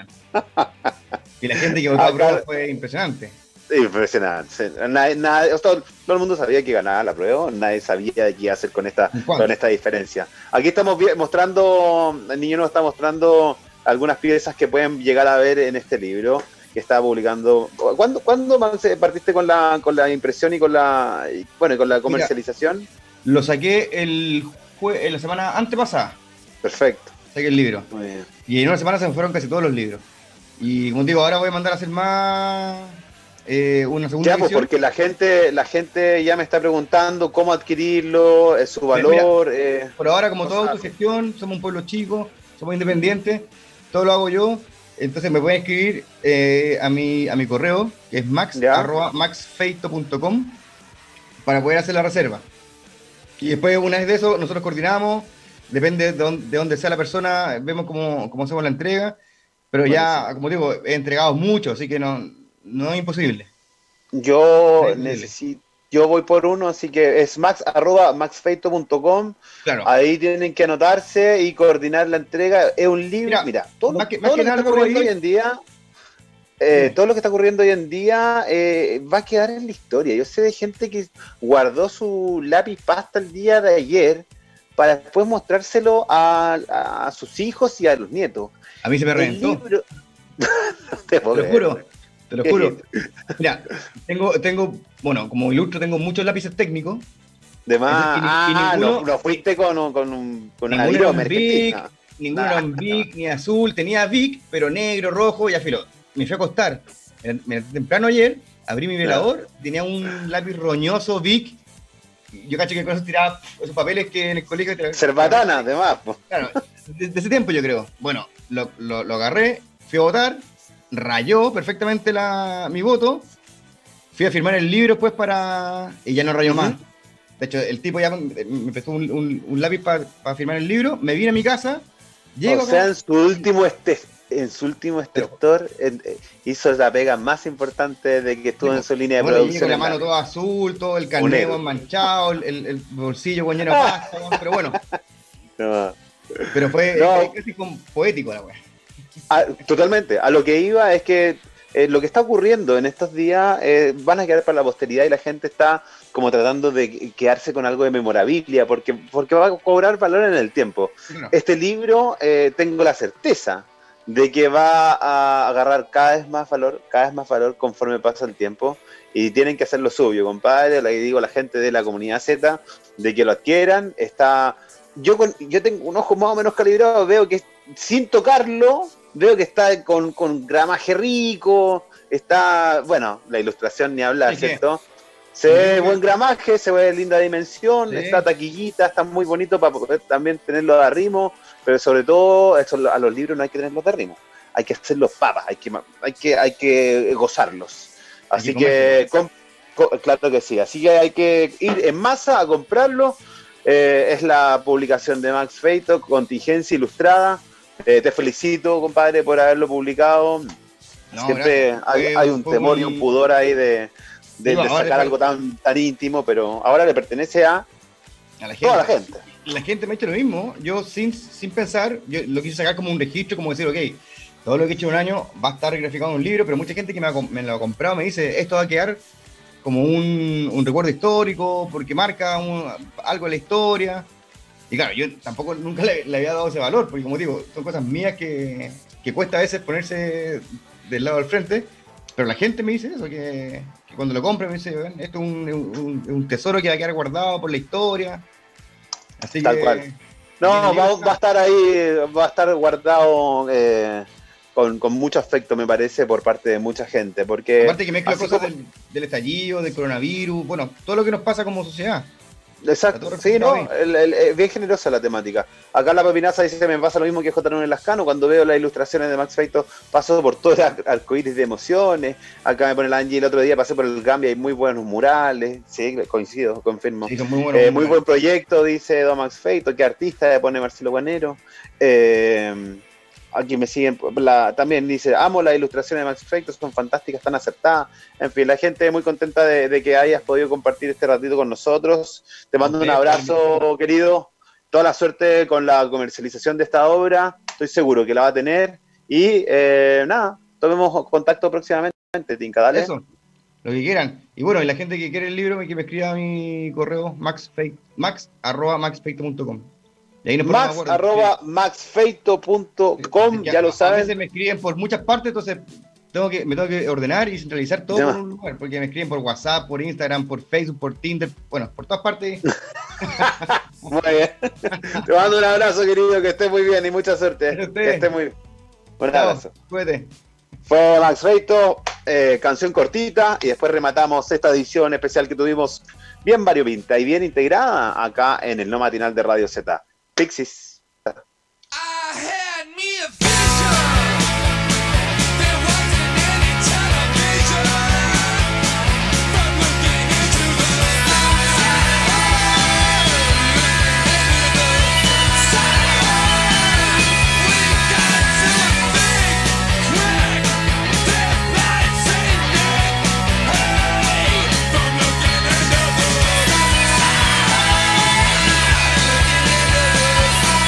Y la gente que votó a Ah, prueba claro. fue impresionante. Impresionante. sí. Nadie- nadie- o sea, todo, todo el mundo sabía que ganaba la prueba, nadie sabía qué iba a hacer con esta, con esta diferencia. Aquí estamos vi- mostrando, el niño nos está mostrando algunas piezas que pueden llegar a ver en este libro que está publicando. ¿Cuándo, ¿cuándo Max, partiste con la, con la impresión y con la, y, bueno, y con la comercialización? Lo saqué el jue- en la semana antepasada. Perfecto. Saqué el libro. Muy bien. Y en una semana se me fueron casi todos los libros. Y como te digo, ahora voy a mandar a hacer más eh, una segunda Ya, pues edición. porque la gente, la gente ya me está preguntando cómo adquirirlo, eh, su Pero mira, valor. eh, por ahora, como toda cosas autogestión, somos un pueblo chico, somos independientes, todo lo hago yo. Entonces me pueden escribir eh, a, mi, a mi correo, que es max arroba maxfeito punto com, para poder hacer la reserva. Y después, una vez de eso, nosotros coordinamos, depende de dónde, de dónde sea la persona, vemos cómo, cómo hacemos la entrega. Pero ya, como digo, he entregado mucho, así que no, no es imposible. Yo Sí, necesito, yo voy por uno, así que es max arroba maxfeito punto com. Claro. Ahí tienen que anotarse y coordinar la entrega. Es un libro, mira, todo lo, más que- todo más lo que que está nada ocurriendo voy a hoy ir- en día, eh, todo lo que está ocurriendo hoy en día eh, va a quedar en la historia. Yo sé de gente que guardó su lápiz pasta el día de ayer para después mostrárselo a, a sus hijos y a los nietos. A mí se me El reventó. libro- Te Te puedo lo creer. juro, te lo juro. Mira, tengo, tengo, bueno, como ilustro tengo muchos lápices técnicos De más, Entonces, y ni- y ah, ninguno- no, no fuiste con un, con un, con una Ninguno era un Vic, Vic, no. ninguno Nah, era un Vic, ni azul, tenía Vic, pero negro, rojo, y afiló. Me fui a acostar. Me me levanté temprano ayer, abrí mi velador, tenía un lápiz roñoso Vic. Yo cacho que con eso tiraba esos papeles que en el colegio... te- Cerbatana, además. po. Claro, de, de ese tiempo yo creo. Bueno, lo, lo, lo agarré, fui a votar, rayó perfectamente la, mi voto, fui a firmar el libro pues para... y ya no rayó Ujú. más. De hecho, el tipo ya me me prestó un, un- un lápiz para firmar el libro, me vine a mi casa, llego O sea, acá- en su último este, en su último extractor eh, eh, hizo la pega más importante de que estuvo en su línea de bueno, llegué producción. con la en mano toda azul, todo el carnet negro. weón, manchado, el, el, el bolsillo weón, lleno de pasta, weón, pero bueno, No. pero fue No. eh, casi como poético la weá. Ah, totalmente. A lo que iba es que eh, lo que está ocurriendo en estos días eh, van a quedar para la posteridad y la gente está como tratando de quedarse con algo de memorabilia porque, porque va a cobrar valor en el tiempo. Claro. Este libro eh, tengo la certeza de que va a agarrar cada vez más valor, cada vez más valor conforme pasa el tiempo y tienen que hacer lo suyo, compadre. Le digo a la gente de la comunidad Z de que lo adquieran. Está, yo, con, yo tengo un ojo más o menos calibrado, veo que sin tocarlo, veo que está con, con gramaje rico, está, bueno, la ilustración ni hablar, Sí, sí. ¿cierto? Se ve buen gramaje, se ve linda dimensión, Sí. está taquillita, está muy bonito para poder también tenerlo de arrimo, pero sobre todo eso, a los libros no hay que tenerlos de arrimo, hay que hacerlos papas, hay que, hay que, hay que gozarlos. Así Hay que que, com- co- claro que sí, así que hay que ir en masa a comprarlo. Eh, es la publicación de Max Feito, Contingencia Ilustrada. Eh, te felicito, compadre, por haberlo publicado. No, Siempre gracias. hay, Fue- hay un fue temor y muy- un pudor ahí de, de, Digo, de ahora sacar le- algo tan, tan íntimo, pero ahora le pertenece a, A la gente. toda la gente. La gente me ha hecho lo mismo. Yo, sin, sin pensar, yo lo quise sacar como un registro, como decir, ok, todo lo que he hecho en un año va a estar graficado en un libro, pero mucha gente que me, ha com- me lo ha comprado me dice, esto va a quedar como un, un recuerdo histórico, porque marca un- algo en la historia. Y claro, yo tampoco nunca le, le había dado ese valor, porque como digo, son cosas mías que, que cuesta a veces ponerse del lado del frente, pero la gente me dice eso, que, que cuando lo compre me dice, "Ven, esto es un, un- un tesoro que va a quedar guardado por la historia". Así Tal que, cual. No, va, va a estar ahí, va a estar guardado eh, con, con mucho afecto, me parece, por parte de mucha gente. Porque aparte que mezcla así cosas como- del, del estallido, del coronavirus, bueno, todo lo que nos pasa como sociedad. Exacto, Está todo sí, no, representado el- el- es bien generosa la temática. Acá la Papinaza dice, me pasa lo mismo que J. Núñez Lascano, cuando veo las ilustraciones de Max Feito, paso por todo el ar- arcoíris de emociones. Acá me pone la Angie el otro día, pasé por el Gambia, hay muy buenos murales. Sí, coincido, confirmo. Sí, son muy buenos Eh, muy murales. buen proyecto, dice Don Max Feito, qué artista, le pone Marcelo Guanero. Eh, aquí me siguen, la- también dice, amo las ilustraciones de Max Feito, son fantásticas, están acertadas. En fin, la gente muy contenta de, de que hayas podido compartir este ratito con nosotros. Te mando un Ustedes, abrazo, querido. Toda la suerte con la comercialización de esta obra. Estoy seguro que la va a tener. Y eh, nada, tomemos contacto próximamente, Tinka, dale. Eso, lo que quieran. Y bueno, y la gente que quiere el libro, que me escriba a mi correo maxfeito, max arroba maxfeito punto com. Y ahí nos ponemos de Max acuerdo. arroba maxfeito punto com, Ya- ya lo A saben. veces me escriben por muchas partes, entonces tengo que, me tengo que ordenar y centralizar todo Ya. por un lugar, porque me escriben por WhatsApp, por Instagram, por Facebook, por Tinder, bueno, por todas partes. Muy bien. Te mando un abrazo, querido, que estés muy bien y mucha suerte. Que estés muy bien. Un Chao, abrazo. cuídate. Fue Max Feito, eh, canción cortita, y después rematamos esta edición especial que tuvimos bien variopinta y bien integrada acá en el No Matinal de Radio Z. Pixies. From looking into the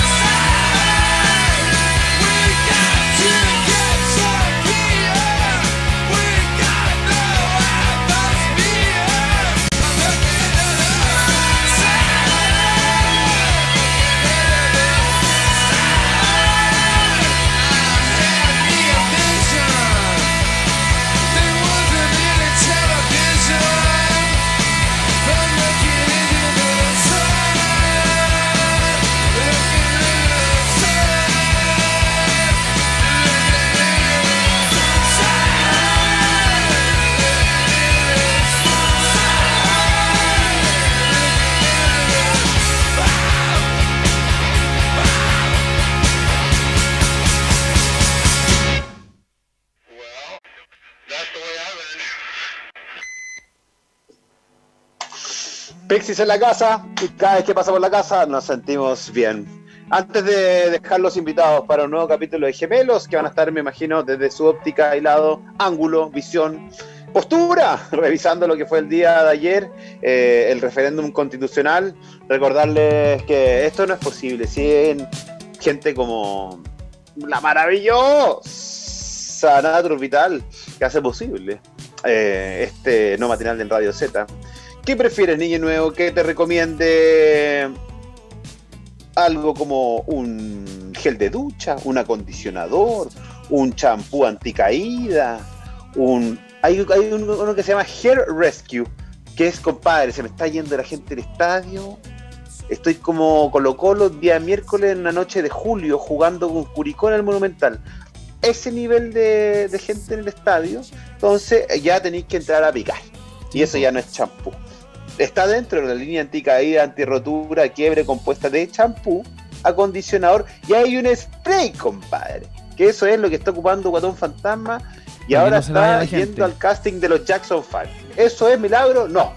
Pixis en la casa, y cada vez que pasa por la casa nos sentimos bien. Antes de dejar los invitados para un nuevo capítulo de Gemelos, que van a estar, me imagino, desde su óptica y lado, ángulo, visión, postura, revisando lo que fue el día de ayer, eh, el referéndum constitucional, recordarles que esto no es posible sin gente como la maravillosa Natur Vital, que hace posible eh, este no matinal del Radio Z. ¿Qué prefieres, niño nuevo? ¿Que te recomiende algo como un gel de ducha, un acondicionador, un champú anticaída, un hay, hay un, uno que se llama Hair Rescue, que es, compadre, se me está yendo la gente del estadio, estoy como Colo Colo día miércoles en una noche de julio jugando con Curicó en el Monumental, ese nivel de, de gente en el estadio, entonces ya tenéis que entrar a picar, y eso ya no es champú. Está dentro de la línea anticaída, antirrotura, quiebre, compuesta de champú, acondicionador, y hay un spray, compadre, que eso es lo que está ocupando Guatón Fantasma, y ahora no está yendo al casting de los Jackson Five. ¿Eso es milagro? No.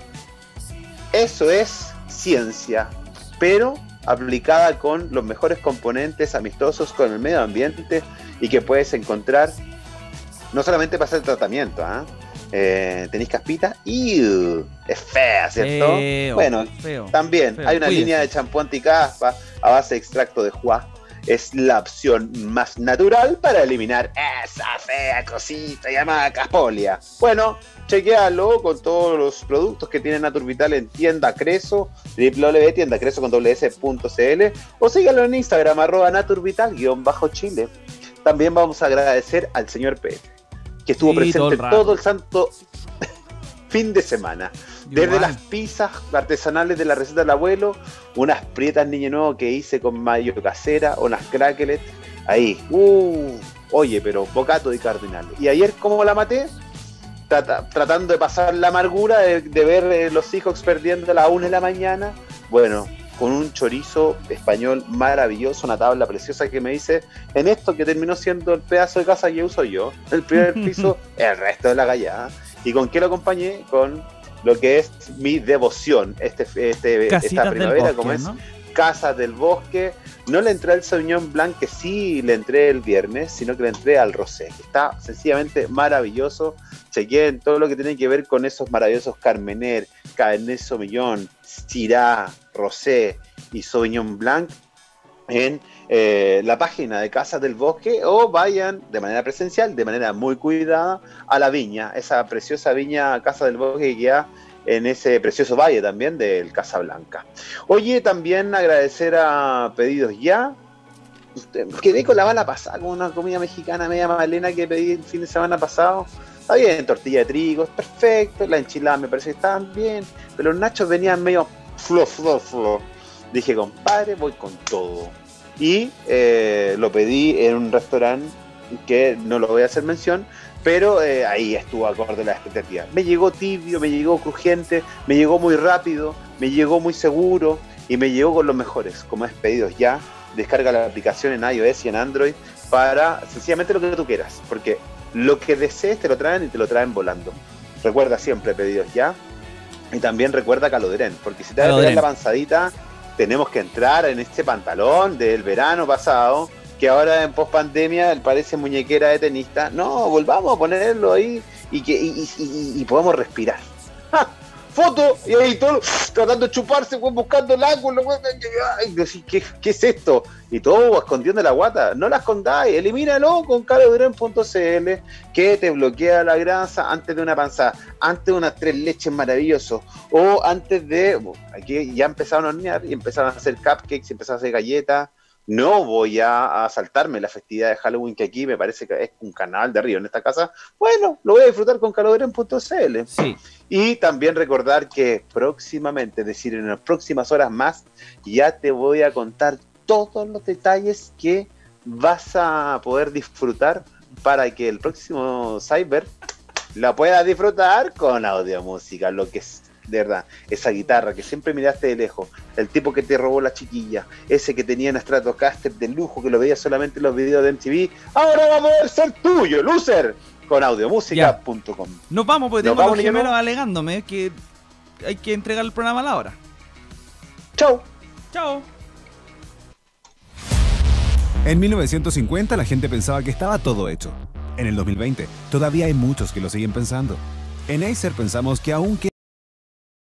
Eso es ciencia, pero aplicada con los mejores componentes amistosos con el medio ambiente y que puedes encontrar no solamente para hacer tratamiento, ¿ah? ¿eh? Eh, tenéis caspita y uh, es fea, ¿cierto? Feo, bueno, feo, también feo, hay una cuídese. Línea de champú anticaspa a base de extracto de juá. Es la opción más natural para eliminar esa fea cosita llamada caspolia. Bueno, chequealo con todos los productos que tiene Natur Vital en tienda Creso, doble u doble u doble u punto tienda creso con doble s punto c l, o síganlo en Instagram, arroba naturvital guión bajo chile. También vamos a agradecer al señor P, que estuvo sí, presente todo el, todo el santo fin de semana. Desde Igual. Las pizzas artesanales de la receta del abuelo, unas prietas niño nuevo que hice con mayo casera, unas crackles, ahí, uh, oye, pero bocato y cardinal. Y ayer, ¿cómo la maté? Trata, tratando de pasar la amargura de, de ver eh, los hijos perdiendo a las una de la mañana, bueno, con un chorizo español maravilloso, una tabla preciosa que me dice, en esto que terminó siendo el pedazo de casa que uso yo, el primer piso, el resto de la gallada. ¿Y con qué lo acompañé? Con lo que es mi devoción, este, este esta primavera, bosque, como es, ¿no? Casas del Bosque. No le entré al Sauvignon Blanc, que sí le entré el viernes, sino que le entré al Rosé, que está sencillamente maravilloso. Chequeen todo lo que tiene que ver con esos maravillosos Carmener, Cabernet Sauvignon, Syrah, Rosé y Sauvignon Blanc en eh, la página de Casas del Bosque, o vayan de manera presencial, de manera muy cuidada, a la viña, esa preciosa viña Casa del Bosque que queda en ese precioso valle también del Casablanca. Oye, también agradecer a Pedidos Ya. Quedé con la bala pasada con una comida mexicana media malena que pedí el fin de semana pasado. Está bien, tortilla de trigo, perfecto, la enchilada me parece que estaban bien, pero los nachos venían medio flo, flo, flo. Dije, compadre, voy con todo. Y eh, lo pedí en un restaurante que no lo voy a hacer mención, pero eh, ahí estuvo acorde a las expectativas. Me llegó tibio, me llegó crujiente, me llegó muy rápido, me llegó muy seguro y me llegó con los mejores, como es Pedidos Ya. Descarga la aplicación en iOS y en Android para sencillamente lo que tú quieras, porque lo que desees te lo traen y te lo traen volando. Recuerda siempre Pedidos Ya, y también recuerda Calodren, porque si te vas a pegar la panzadita, tenemos que entrar en este pantalón del verano pasado, que ahora en post pandemia parece muñequera de tenista. No, volvamos a ponerlo ahí y que y, y, y, y podamos respirar. ¡Ja! Foto, y ahí todo tratando de chuparse, pues, buscando el ángulo, pues, ¿qué, ¿qué es esto? Y todo escondiendo la guata. No la escondáis, elimínalo con calodren punto c l, que te bloquea la grasa antes de una panzada, antes de unas tres leches maravillosos, o antes de, bueno, aquí ya empezaron a hornear y empezaron a hacer cupcakes, y empezaron a hacer galletas. No voy a, a saltarme la festividad de Halloween, que aquí me parece que es un canal de río en esta casa. Bueno, lo voy a disfrutar con calodren punto c l. Sí. Y también recordar que próximamente, es decir, en las próximas horas más, ya te voy a contar todos los detalles que vas a poder disfrutar para que el próximo Cyber la puedas disfrutar con audiomúsica, lo que es de verdad, esa guitarra que siempre miraste de lejos, el tipo que te robó la chiquilla, ese que tenía un Stratocaster de lujo que lo veía solamente en los videos de M T V, ahora va a poder ser tuyo, loser, con audiomúsica punto com. Nos vamos, porque tenemos los gemelos alegándome que hay que entregar el programa a la hora. Chao. Chao. En mil novecientos cincuenta la gente pensaba que estaba todo hecho. En el dos mil veinte todavía hay muchos que lo siguen pensando. En Acer pensamos que aún queda